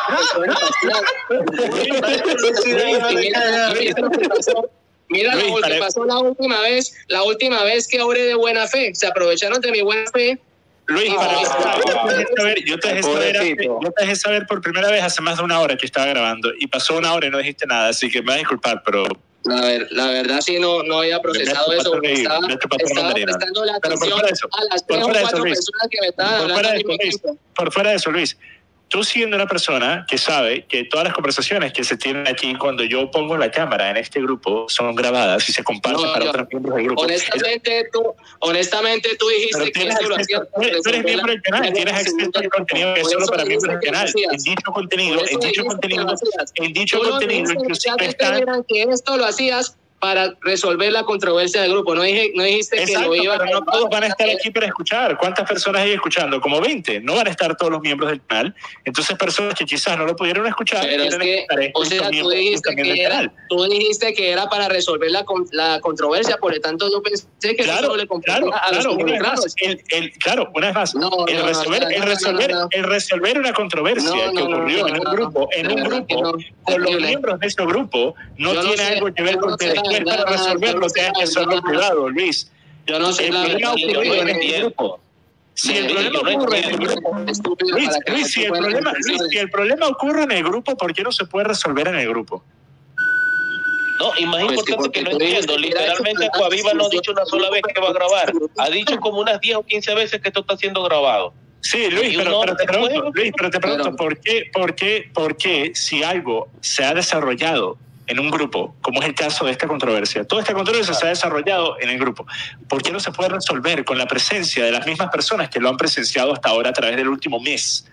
Mira lo que pasó la última vez, la última vez que obré de buena fe. Se aprovecharon de mi buena fe. Luis, para ah, yo te dejé saber, yo te dejé saber, yo te dejé saber por primera vez hace más de una hora que estaba grabando y pasó una hora y no dijiste nada, así que me vas a disculpar, pero la, ver, la verdad sí no, no había procesado eso, porque estaba, estaba prestando la atención a las tres o cuatro personas que me estaban hablando al mismo tiempo. Por fuera de eso, Luis, tú siendo una persona que sabe que todas las conversaciones que se tienen aquí cuando yo pongo la cámara en este grupo son grabadas y se comparten no, para yo, otros miembros del grupo. Honestamente, es, tú, honestamente tú dijiste que esto lo hacía. Tú eres miembro del canal, tienes acceso al contenido que es solo para miembros del canal. En dicho contenido, en dicho contenido, en dicho contenido, inclusive está que esto lo hacías para resolver la controversia del grupo. No, dije, no dijiste Exacto, que lo iba pero no todos van a estar aquí para escuchar. ¿Cuántas personas hay escuchando? Como veinte. No van a estar todos los miembros del canal. Entonces, personas que quizás no lo pudieron escuchar. Pero es que, o sea, tú dijiste que, era, tú dijiste que era para resolver la, la controversia, por lo tanto, yo pensé que claro, eso solo le competía claro, a los claro, involucrados. El, el, claro, una vez más, no, el, no, resolver, no, no, el, resolver, no, no, no. el resolver una controversia no, no, que ocurrió no, no, en un no, grupo, en un grupo, no, con los terrible. miembros de ese grupo, no yo tiene no sé, algo que ver con no que sé, después no, para resolverlo no sé, tengas que hacerlo privado, Luis. Yo no sé el la problema verdad, ocurrió yo en este grupo. Si el problema ocurre en el grupo, Luis, Luis, si el problema, Luis, si el problema ocurre en el grupo, ¿por qué no se puede resolver en el grupo? No, y más pues importante que no entiendo, literalmente Coaviva no ha dicho una sola vez que va a grabar, ha dicho como unas diez o quince veces que esto está siendo grabado. Sí, Luis, pero, pero te pregunto, Luis, pero te pregunto, ¿por qué, por qué, por qué si algo se ha desarrollado en un grupo, como es el caso de esta controversia, toda esta controversia se ha desarrollado en el grupo, ¿por qué no se puede resolver con la presencia de las mismas personas que lo han presenciado hasta ahora a través del último mes?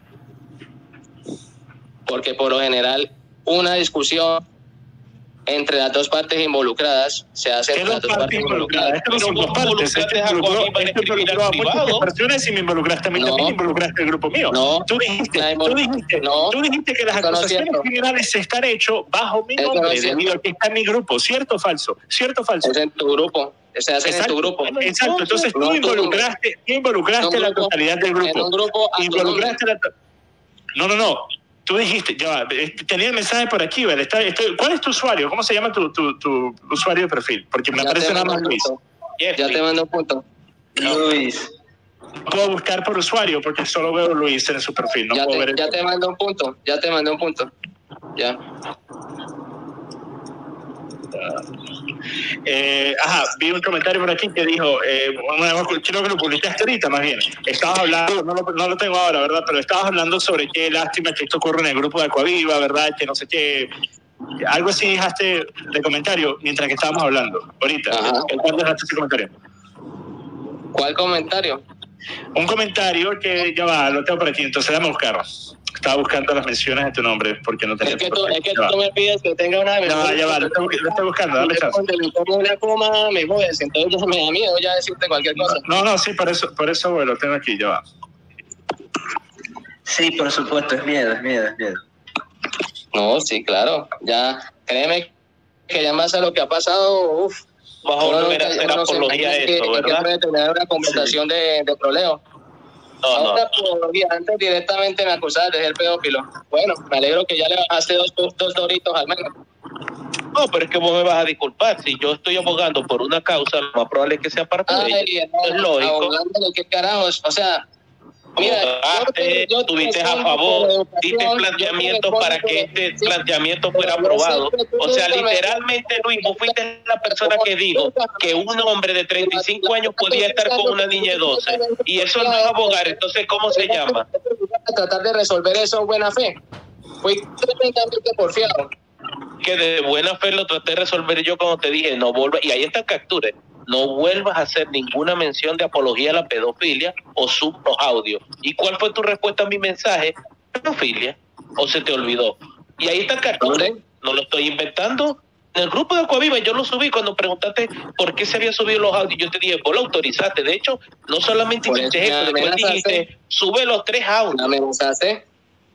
Porque por lo general una discusión entre las dos partes involucradas se hace entre las dos partes involucradas. Esto no son dos partes. Esto involucró a muchas personas y me involucraste a mí también, involucraste al grupo mío. No, tú dijiste, tú dijiste, no, tú dijiste que las acusaciones no generales se están hechas bajo mi nombre, no debido a que está en mi grupo. ¿Cierto o falso? ¿Cierto o falso? Es en tu grupo. Se hace en tu grupo. Exacto. Entonces tú involucraste, tú involucraste la totalidad del grupo. En un grupo involucraste la No, no, no. Tú dijiste, ya va, tenía el mensaje por aquí, ¿vale? Está, estoy, ¿cuál es tu usuario? ¿Cómo se llama tu, tu, tu usuario de perfil? Porque me ya aparece nada más Luis. Ya te mando un punto. No. Luis. No puedo buscar por usuario porque solo veo Luis en su perfil. No ya puedo te, ver ya te mando un punto. Ya te mando un punto. Ya. Eh, ajá, vi un comentario por aquí que dijo, eh, creo que lo publicaste ahorita más bien, estabas hablando, no lo, no lo tengo ahora, ¿verdad? Pero estabas hablando sobre qué lástima que esto ocurre en el grupo de Acuaviva, ¿verdad? Que no sé qué, algo así dejaste de comentario mientras que estábamos hablando, ahorita. ¿Cuándo dejaste ese comentario? ¿Cuál comentario? Un comentario que ya va, lo tengo por aquí, entonces dame a buscarlo. Estaba buscando las menciones de tu nombre porque no tenía. Es que tú, es que tú me pides que tenga una. Ya va, ya va, lo estoy, lo estoy buscando, dame chance. Cuando me pongo una coma, me jodes, entonces me da miedo ya decirte cualquier cosa. No, no, sí, por eso, por eso bueno, lo tengo aquí, ya va. Sí, por supuesto, es miedo, es miedo, es miedo. No, sí, claro, ya, créeme que ya en base a lo que ha pasado, uff. Bajo una apología esto, ¿verdad? Hay que tener una conversación sí. de, de problema. No, Ahora, no. Por, antes directamente me acusabas de ser pedófilo. Bueno, me alegro que ya le bajaste dos, dos doritos al menos. No, pero es que vos me vas a disculpar. Si yo estoy abogando por una causa, lo más probable es que sea parte Ay, de ella. No, es lógico. Abogando de qué carajos. O sea, Mira, abogaste, yo, yo tuviste a favor, diste planteamientos para que este sí, planteamiento fuera aprobado. O sea, literalmente, Luis, vos fuiste la persona que dijo que un hombre de treinta y cinco años podía estar con una niña de doce. Y eso no es abogar. Entonces, ¿cómo se llama? Tratar de resolver eso en buena fe. Fui tremendamente porfiado. Que de buena fe lo traté de resolver yo cuando te dije, no vuelvas, y ahí está el capture. No vuelvas a hacer ninguna mención de apología a la pedofilia o sub los audios. ¿Y cuál fue tu respuesta a mi mensaje? Pedofilia. ¿O se te olvidó? Y ahí está el capture. No lo estoy inventando. En el grupo de Acuaviva yo lo subí cuando preguntaste por qué se había subido los audios. Yo te dije, vos lo autorizaste. De hecho, no solamente hiciste eso, después dijiste, sube los tres audios. ¿Me amenazaste?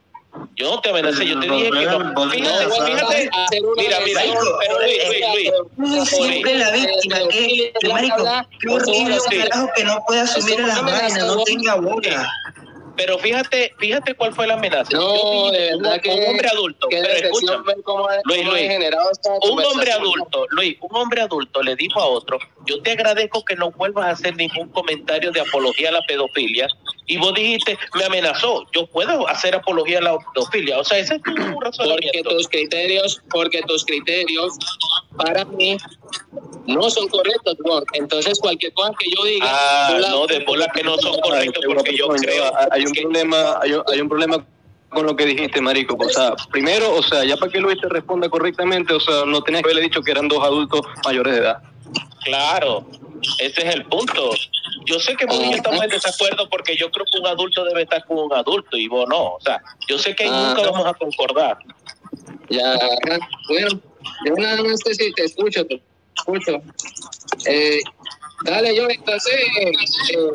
Yo no te amenacé, yo te dije que no. Fíjate, fíjate. Mira, mira, pero Luis, Luis, siempre la víctima, que, marico, qué horrible ese carajo que no pueda subir a las vainas, no tenga boca. Pero fíjate, fíjate cuál fue la amenaza. No, de verdad que un hombre adulto, pero escucha, Luis, Luis, un hombre adulto, Luis, un hombre adulto le dijo a otro, yo te agradezco que no vuelvas a hacer ningún comentario de apología a la pedofilia, y vos dijiste, me amenazó, yo puedo hacer apología a la pedofilia. O sea, ese es tu razonamiento. Porque tus criterios, porque tus criterios para mí no son correctos, bro. Entonces cualquier cosa que yo diga, ah, no, de bola que no son correctos, porque yo creo hay un que... problema, hay un, hay un problema con lo que dijiste, marico. O sea, primero, o sea, ya para que Luis te responda correctamente, o sea, no tenías que haberle dicho que eran dos adultos mayores de edad. Claro, ese es el punto. Yo sé que vos y yo estamos en desacuerdo porque yo creo que un adulto debe estar con un adulto y vos no. O sea, yo sé que ahí nunca vamos a concordar. Ya, bueno, yo nada más te, te escucho, te escucho. Eh, dale, yo entonces, eh,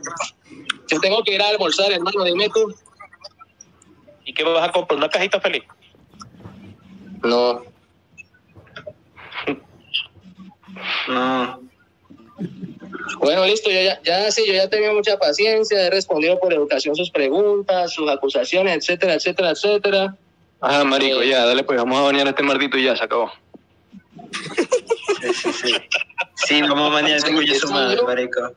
yo tengo que ir a almorzar, hermano, dime tú. ¿Y qué vas a comprar? ¿Una cajita feliz? No. No. Bueno, listo, yo ya, ya sí, yo ya tenía mucha paciencia, he respondido por educación sus preguntas, sus acusaciones, etcétera, etcétera, etcétera. Ajá, marico, eh, ya, dale, pues vamos a bañar a este maldito y ya, se acabó. Sí, sí, sí. Sí, vamos a bañar a este cuyo su madre, marico.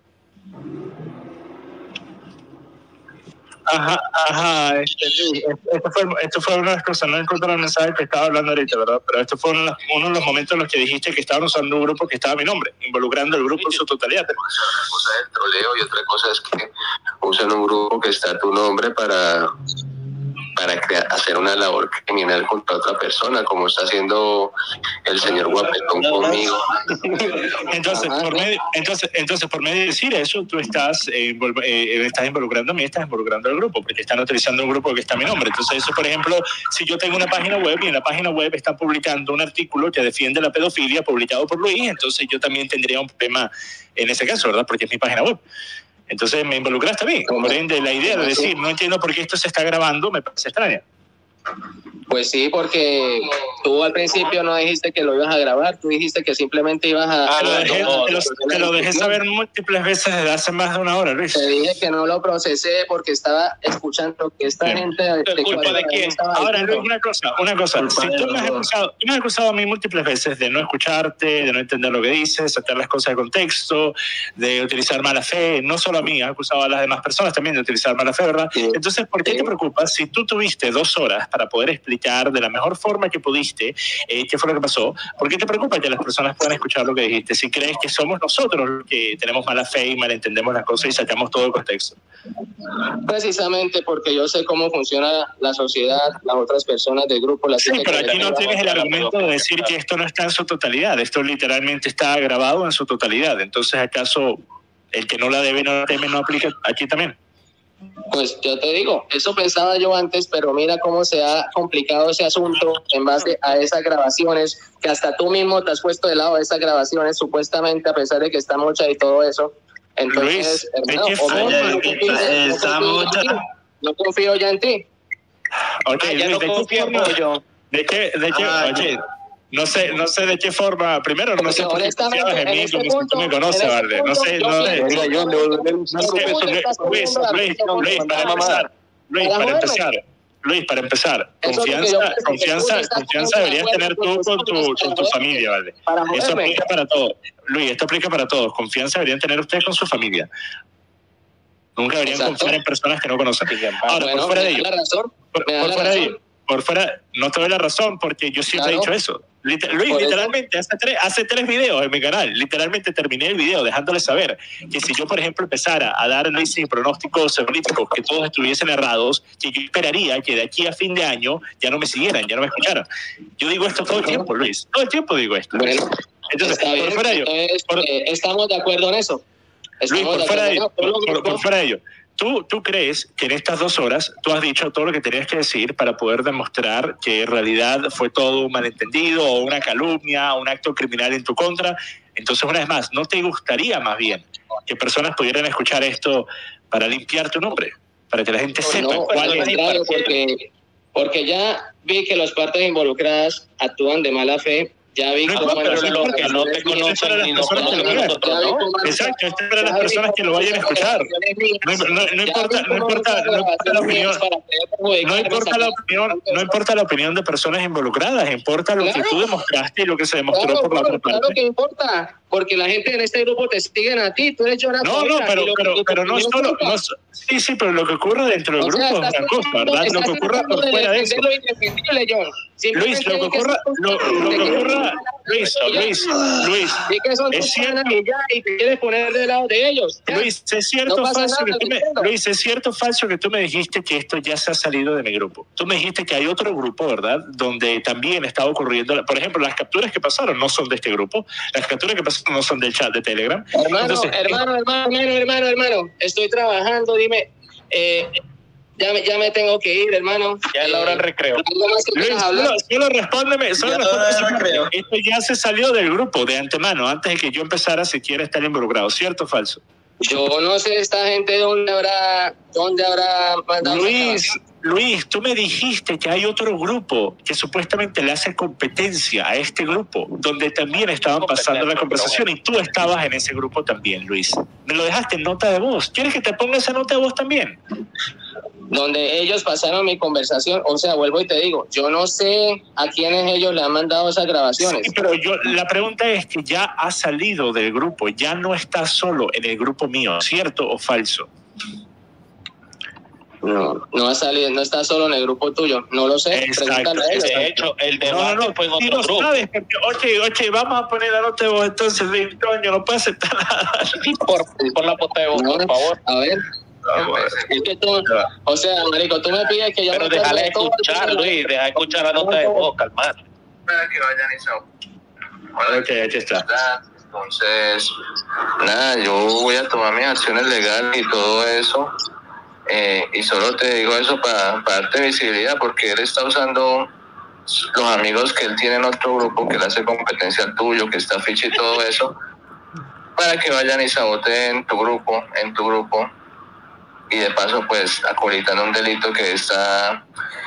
Ajá, ajá, este, esto, fue, esto fue una de las cosas, no encontré el mensaje que estaba hablando ahorita, ¿verdad? Pero esto fue uno, uno de los momentos en los que dijiste que estaban usando un grupo que estaba mi nombre, involucrando el grupo en su totalidad. Una cosa es el troleo y otra cosa es que usan un grupo que está tu nombre para, para crear, hacer una labor criminal contra otra persona, como está haciendo el señor Guapetón conmigo. Entonces, por medio, entonces, entonces, por medio de decir eso, tú estás, eh, eh, estás involucrando a mí, estás involucrando al grupo, porque están utilizando un grupo que está a mi nombre. Entonces, eso, por ejemplo, si yo tengo una página web y en la página web están publicando un artículo que defiende la pedofilia publicado por Luis, entonces yo también tendría un problema en ese caso, ¿verdad? Porque es mi página web. Entonces me involucraste a mí. Por ende, la idea de decir, no entiendo por qué esto se está grabando, me parece extraña. Pues sí, porque tú al principio no dijiste que lo ibas a grabar, tú dijiste que simplemente ibas a... Ah, lo dejé, no, te, lo, te lo dejé saber múltiples veces desde hace más de una hora, Luis. Te dije que no lo procesé porque estaba escuchando que esta Bien. gente... ¿De culpa de quién? Ahora, Luis, una cosa, una cosa. Si tú me has acusado, tú me has acusado a mí múltiples veces de no escucharte, de no entender lo que dices, sacar las cosas de contexto, de utilizar mala fe, no solo a mí, has acusado a las demás personas también de utilizar mala fe, ¿verdad? Sí. Entonces, ¿por qué sí. te preocupas si tú tuviste dos horas para poder explicar de la mejor forma que pudiste eh, qué fue lo que pasó? ¿Por qué te preocupa que las personas puedan escuchar lo que dijiste? Si crees que somos nosotros los que tenemos mala fe y malentendemos las cosas y sacamos todo el contexto. Precisamente porque yo sé cómo funciona la sociedad, las otras personas del grupo. Las sí, pero aquí no tienes el argumento de decir que esto no está en su totalidad. Esto literalmente está grabado en su totalidad. Entonces, ¿acaso el que no la debe no teme no aplica aquí también? Pues yo te digo, eso pensaba yo antes, pero mira cómo se ha complicado ese asunto en base a esas grabaciones, que hasta tú mismo te has puesto de lado de esas grabaciones, supuestamente, a pesar de que está mucha y todo eso. Entonces, Luis, hermano, ¿de qué forma? no, no, confío, no, confío, no confío ya en ti. Okay, ah, ya Luis, no confío en yo. ¿De qué? ¿De qué? Ah, oye, no sé, no sé de qué forma. Primero, no sé por qué confiabas en mí, porque punto, tú me conoces, ¿vale? No sé, no sé. Mira, yo no sé, Luis, Luis, Luis, para empezar, Luis, para empezar. Luis, para empezar, confianza, confianza, confianza deberías tener tú con tu, con tu familia, ¿vale? Eso aplica para todos. Luis, esto aplica para todos. Confianza deberían tener ustedes con su familia. Nunca deberían Exacto. confiar en personas que no conocen. Ahora, bueno, por fuera de ello, la razón, por, me da por la fuera de razón. ello, por fuera, no te doy la razón porque yo siempre Claro. he dicho eso. Liter, Luis, Por literalmente, hace tres, hace tres videos en mi canal, literalmente terminé el video dejándole saber que si yo, por ejemplo, empezara a dar análisis y pronósticos políticos que todos estuviesen errados, que yo esperaría que de aquí a fin de año ya no me siguieran, ya no me escucharan. Yo digo esto todo el tiempo, Luis. Todo el tiempo digo esto. Bueno, Entonces, está bien. por fuera de ello, Entonces, por- eh, estamos de acuerdo en eso. Luis, Estamos por de fuera de acuerdo ello, en eso. por, por- por fuera de ello, ¿tú, ¿tú crees que en estas dos horas tú has dicho todo lo que tenías que decir para poder demostrar que en realidad fue todo un malentendido o una calumnia, un acto criminal en tu contra? Entonces, una vez más, ¿no te gustaría más bien que personas pudieran escuchar esto para limpiar tu nombre? Para que la gente sepa No, cuál al es contrario, porque, porque ya vi que las partes involucradas actúan de mala fe. Ya vi No cómo importa, en no las importa, no te relaciones- conocen ni nos personas que lo conocen vean. nosotros, ¿no? Exacto, esto es para las personas que lo vayan a escuchar. No, no, no importa, no importa, no importa la opinión. No importa la opinión, no importa la opinión de personas involucradas, importa lo Claro. que tú demostraste y lo que se demostró Claro, por la claro, otra claro parte. que importa, porque la gente en este grupo te siguen a ti, tú eres Jonathan. No, no, pero, y lo- pero, y tu pero no opinión solo, importa. no, sí, sí, pero lo que ocurre dentro del O sea, grupo es estás una cosa, tratando- ¿verdad? Lo estás que ocurra tratando por fuera de defender eso. lo indefendible, John. Luis, lo que ocurra, lo, lo que ocurra, Luis, Luis, Luis, Y que son es tus cierto, panas y ya, y te quieres poner del lado de ellos. Ya. Luis, es cierto No pasa falso que nada, tú me, entiendo. Luis, es cierto falso que tú me dijiste que esto ya se ha salido de mi grupo. Tú me dijiste que hay otro grupo, ¿verdad? Donde también estaba ocurriendo, por ejemplo, las capturas que pasaron no son de este grupo, las capturas que pasaron no son del chat de Telegram. Hermano, Entonces, hermano, hermano, hermano, hermano, hermano, estoy trabajando, dime, eh, ya, me, ya me tengo que ir, hermano. Ya es la hora del recreo. ¿Algo más que Luis, quieras hablar? solo, solo respóndeme, solo Ya respóndeme ahora esa parte. creo. Esto ya se salió del grupo de antemano, antes de que yo empezara siquiera a estar involucrado, ¿cierto o falso? Yo no sé esta gente dónde habrá, dónde habrá mandado esa Luis, grabación. Luis, tú me dijiste que hay otro grupo que supuestamente le hace competencia a este grupo, donde también estaban pasando la conversación y tú estabas en ese grupo también, Luis. Me lo dejaste en nota de voz. ¿Quieres que te ponga esa nota de voz también? Donde ellos pasaron mi conversación, o sea, vuelvo y te digo, yo no sé a quiénes ellos le han mandado esas grabaciones. Sí, pero yo, la pregunta es que ya ha salido del grupo, ya no está solo en el grupo mío, ¿cierto o falso? No, no ha salido, no está solo en el grupo tuyo, no lo sé. Exacto, Pregúntale a ellos. De hecho, el No, debate no, no, fue en sí otro lo grupo. sabes, porque, oye, oye, vamos a poner la nota de voz entonces, Luis, coño, no puede aceptar nada. Por, por la nota de voz, No, por favor. A ver, es que tú, o sea, marico, tú me pides que yo Pero me déjale acuerde de todo, escuchar, tú- Luis, deja escuchar la nota de voz, calmate. Para que vayan y se... Hola, Ok, aquí está. entonces, nada, yo voy a tomar mis acciones legales y todo eso. Eh, y solo te digo eso para, para darte visibilidad, porque él está usando los amigos que él tiene en otro grupo, que le hace competencia al tuyo, que está ficha y todo eso, para que vayan y saboteen tu grupo, en tu grupo, y de paso pues acolitan un delito que está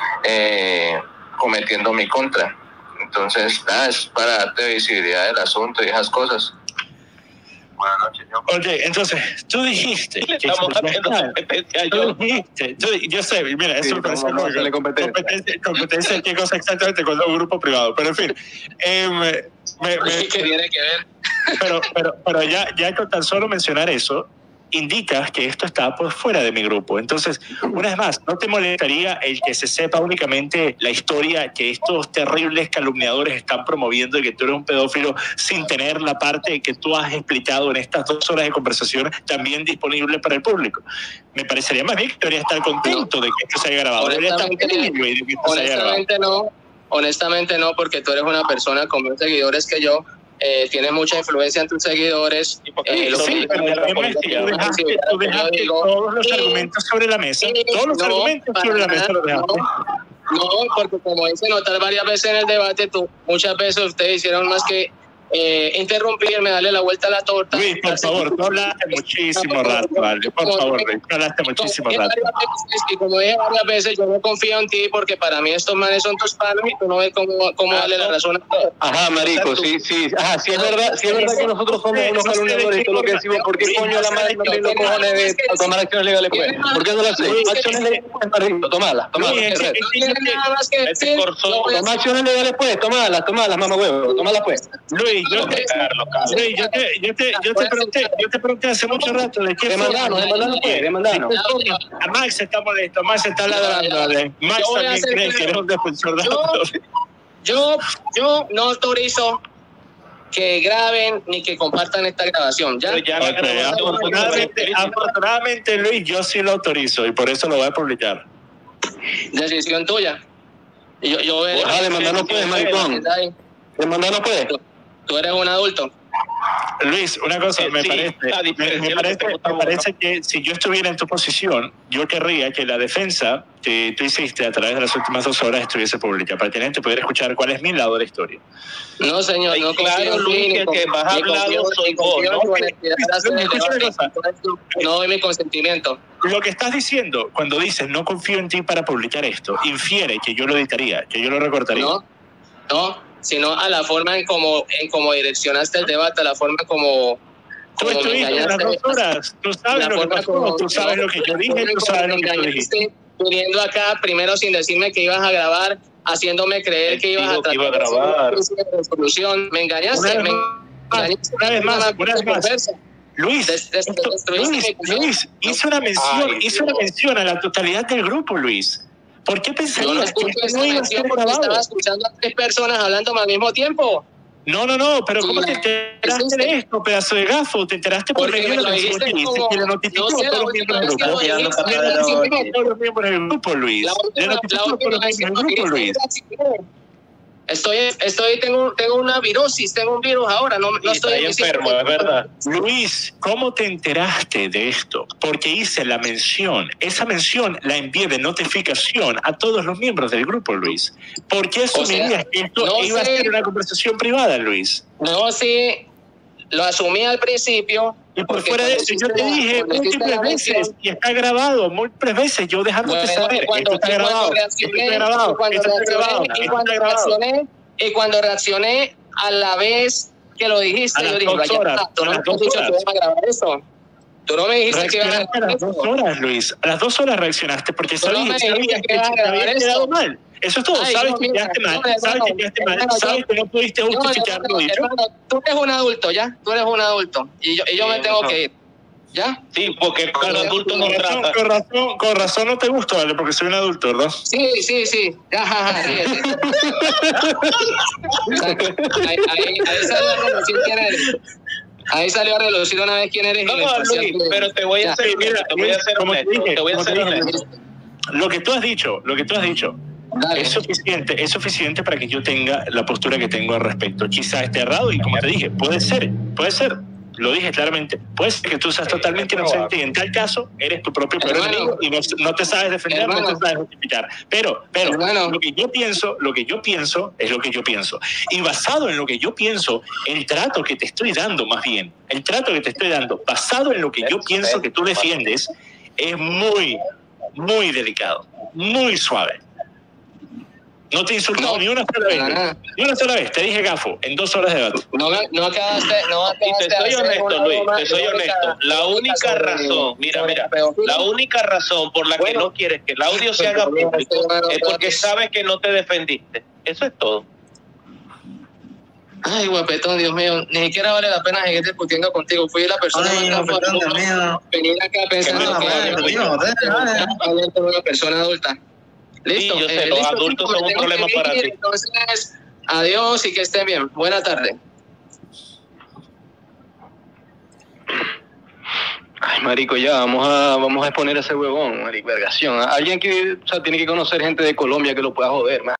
eh, cometiendo en mi contra. Entonces, nada, es para darte visibilidad del asunto y esas cosas. Buenas noches, John. Oye, entonces, tú dijiste que Estamos haciendo competencia Tú yo. dijiste, tú- yo sé, mira, eso Sí, me parece vamos a como hacerle que- competencia. competencia, competencia, qué cosa exactamente con un grupo privado, pero en fin, eh, me, me- me- ¿Qué tiene que ver? pero, pero, pero ya, ya con tan solo mencionar eso, indicas que esto está por fuera de mi grupo. Entonces, una vez más, ¿no te molestaría el que se sepa únicamente la historia que estos terribles calumniadores están promoviendo y que tú eres un pedófilo sin tener la parte que tú has explicado en estas dos horas de conversación también disponible para el público? Me parecería más bien que debería estar contento de que esto se haya grabado. Debería estar Honestamente, feliz, güey, de que esto se haya grabado. Honestamente no, honestamente no, porque tú eres una persona con más seguidores que yo, eh, tienes mucha influencia en tus seguidores. ¿Y por qué eh, no lo hizo que- Sí, pero el problema es que tú dejaste, tú dejaste todos los argumentos sobre la mesa, todos los No, argumentos sobre la para mesa los nada, dejaste. No, no, porque como hice notar varias veces en el debate, tú, muchas veces ustedes hicieron más que eh, interrumpirme, darle la vuelta a la torta. Luis, por favor, tú hablaste muchísimo rato, vale. Por favor, Luis, tú hablaste muchísimo Como rato. dije varias veces, Y como dije varias veces, yo no confío en ti porque para mí estos manes son tus panos y tú no ves cómo, cómo darle la razón a todos. Ajá, marico, sí, sí, ajá, sí es verdad, sí es verdad que nosotros somos unos calumniadores y todo lo que decimos, ¿por qué coño la madre no tiene los cojones de tomar acciones legales pues? ¿Por qué no lo hace? Acciones legales pues, marico, tomalas, tomalas. Luis, No tiene nada más que Ese decir. corso- yo voy a Toma acciones legales pues, tomalas, tomalas, mamá huevo, tomalas pues. Luis, Luis, yo te, Luis, yo te, yo te, yo te pregunté, yo te pregunté hace mucho rato de qué demandano, demandano puede, demandano. A Max está molesto, Max está ladrando. Max también cree que eres un defensor de autor. Yo, yo no autorizo que graben ni que compartan esta grabación. ¿Ya? ya okay, afortunadamente, afortunadamente, Luis, yo sí lo autorizo y por eso lo voy a publicar. Decisión tuya. Yo, yo veré. Ah, demandar no puedes, maricón. Demandar no puedes. Tú, tú eres un adulto. Luis, una cosa, me, sí, parece, me, me, parece, me parece que si yo estuviera en tu posición, yo querría que la defensa que tú hiciste a través de las últimas dos horas estuviese pública, para que la gente pudiera escuchar cuál es mi lado de la historia. No, señor, no claro, Luis, que, que más hablado soy vos, ¿no? No doy mi consentimiento. Lo que estás diciendo, cuando dices no confío en ti para publicar esto, infiere que yo lo editaría, que yo lo recortaría. No, no. Sino a la forma en cómo en cómo direccionaste el debate, a la forma como... Tú estuviste en las dos horas, tú sabes lo que pasó, como, tú sabes lo que yo dije, tú sabes lo que tú dijiste. Viniendo acá, primero sin decirme que ibas a grabar, haciéndome creer que ibas a tratar iba a grabar. de solución. Me engañaste, una me engañaste. Una vez más, una vez más. Luis, des, des, esto, Luis, Luis, hizo una mención, Ay, hizo una mención a la totalidad del grupo, Luis. ¿Por qué pensarías no, que esto no iba a ser grabado? Estaba escuchando a tres personas hablando al mismo tiempo. No, no, no, pero ¿cómo te enteraste de esto, pedazo de gafo? ¿Te enteraste por medio de la noticia que le notificó a todos los miembros del grupo? Le notificó a todos los miembros del grupo, Luis. Le notificó a todos los miembros del grupo, Luis. Estoy, estoy, tengo, tengo una virosis, tengo un virus ahora, no, no estoy enfermo, es verdad. Luis, ¿cómo te enteraste de esto? Porque hice la mención, esa mención la envié de notificación a todos los miembros del grupo, Luis. ¿Por qué asumirías o sea, que esto no iba sé, a ser una conversación privada, Luis? No, sí, lo asumí al principio. Y por fuera de eso, yo te dije múltiples veces, y está grabado, múltiples veces, yo dejándote bueno, saber, cuando, esto está grabado, esto está grabado, esto está grabado, y cuando reaccioné, y cuando reaccioné a la vez que lo dijiste, yo dije, vaya, tú no me has dicho que ibas a grabar eso. Tú no me dijiste que ibas a grabar a las dos horas, Luis, a las dos horas reaccionaste, porque sabías no que te había quedado mal. Eso es todo, Ay, sabes no, que quedaste mal, no, sabes hermano, que quedaste mal, hermano, sabes que no pudiste justificar lo dicho. Hermano, tú eres un adulto, ¿ya? Tú eres un adulto, y yo, y yo sí, me tengo no. que ir, ¿ya? Sí, porque con adulto no trata. Con razón, con razón no te gusta, ¿vale? Porque soy un adulto, ¿verdad? Sí, sí, sí, ya, sí, sí. ahí, ahí, ahí salió a relucir quién eres. Ahí salió a relucir una vez quién eres. No, Luis, pero te voy a hacer, mira, te voy a hacer honesto, te voy a hacer honesto. Lo que tú has dicho, lo que tú has dicho, Dale. Es suficiente, es suficiente para que yo tenga la postura que tengo al respecto. Quizá esté errado y como te dije, puede ser, puede ser, lo dije claramente, puede ser que tú seas totalmente inocente y en tal caso eres tu propio peor enemigo y no, no te sabes defender, hermano. No te sabes justificar. Pero, pero, hermano. lo que yo pienso, lo que yo pienso es lo que yo pienso. Y basado en lo que yo pienso, el trato que te estoy dando más bien, el trato que te estoy dando, basado en lo que yo pienso que tú defiendes, es muy, muy delicado, muy suave. No te insultó no, ni una sola vez. Nada. Ni una sola vez. Te dije gafo en dos horas de debate. No, no acabaste. No acabaste y te soy honesto, Luis. Te soy honesto. La única razón, mira, mira, la única razón por la que bueno, no quieres que el audio se haga público es porque sabes que no te defendiste. Eso es todo. Ay, guapetón, Dios mío. Ni siquiera vale la pena seguir discutiendo contigo. Fui la persona Ay, más guapetón, Dios mío. Venir acá pensando que era una persona adulta. Listo, sí, yo sé, eh, los listo, adultos chicos, son un problema para ti. Entonces, adiós y que estén bien. Buena tarde. Ay, marico, ya, vamos a vamos a exponer a ese huevón, marico, vergación. Alguien que, o sea, tiene que conocer gente de Colombia que lo pueda joder, man.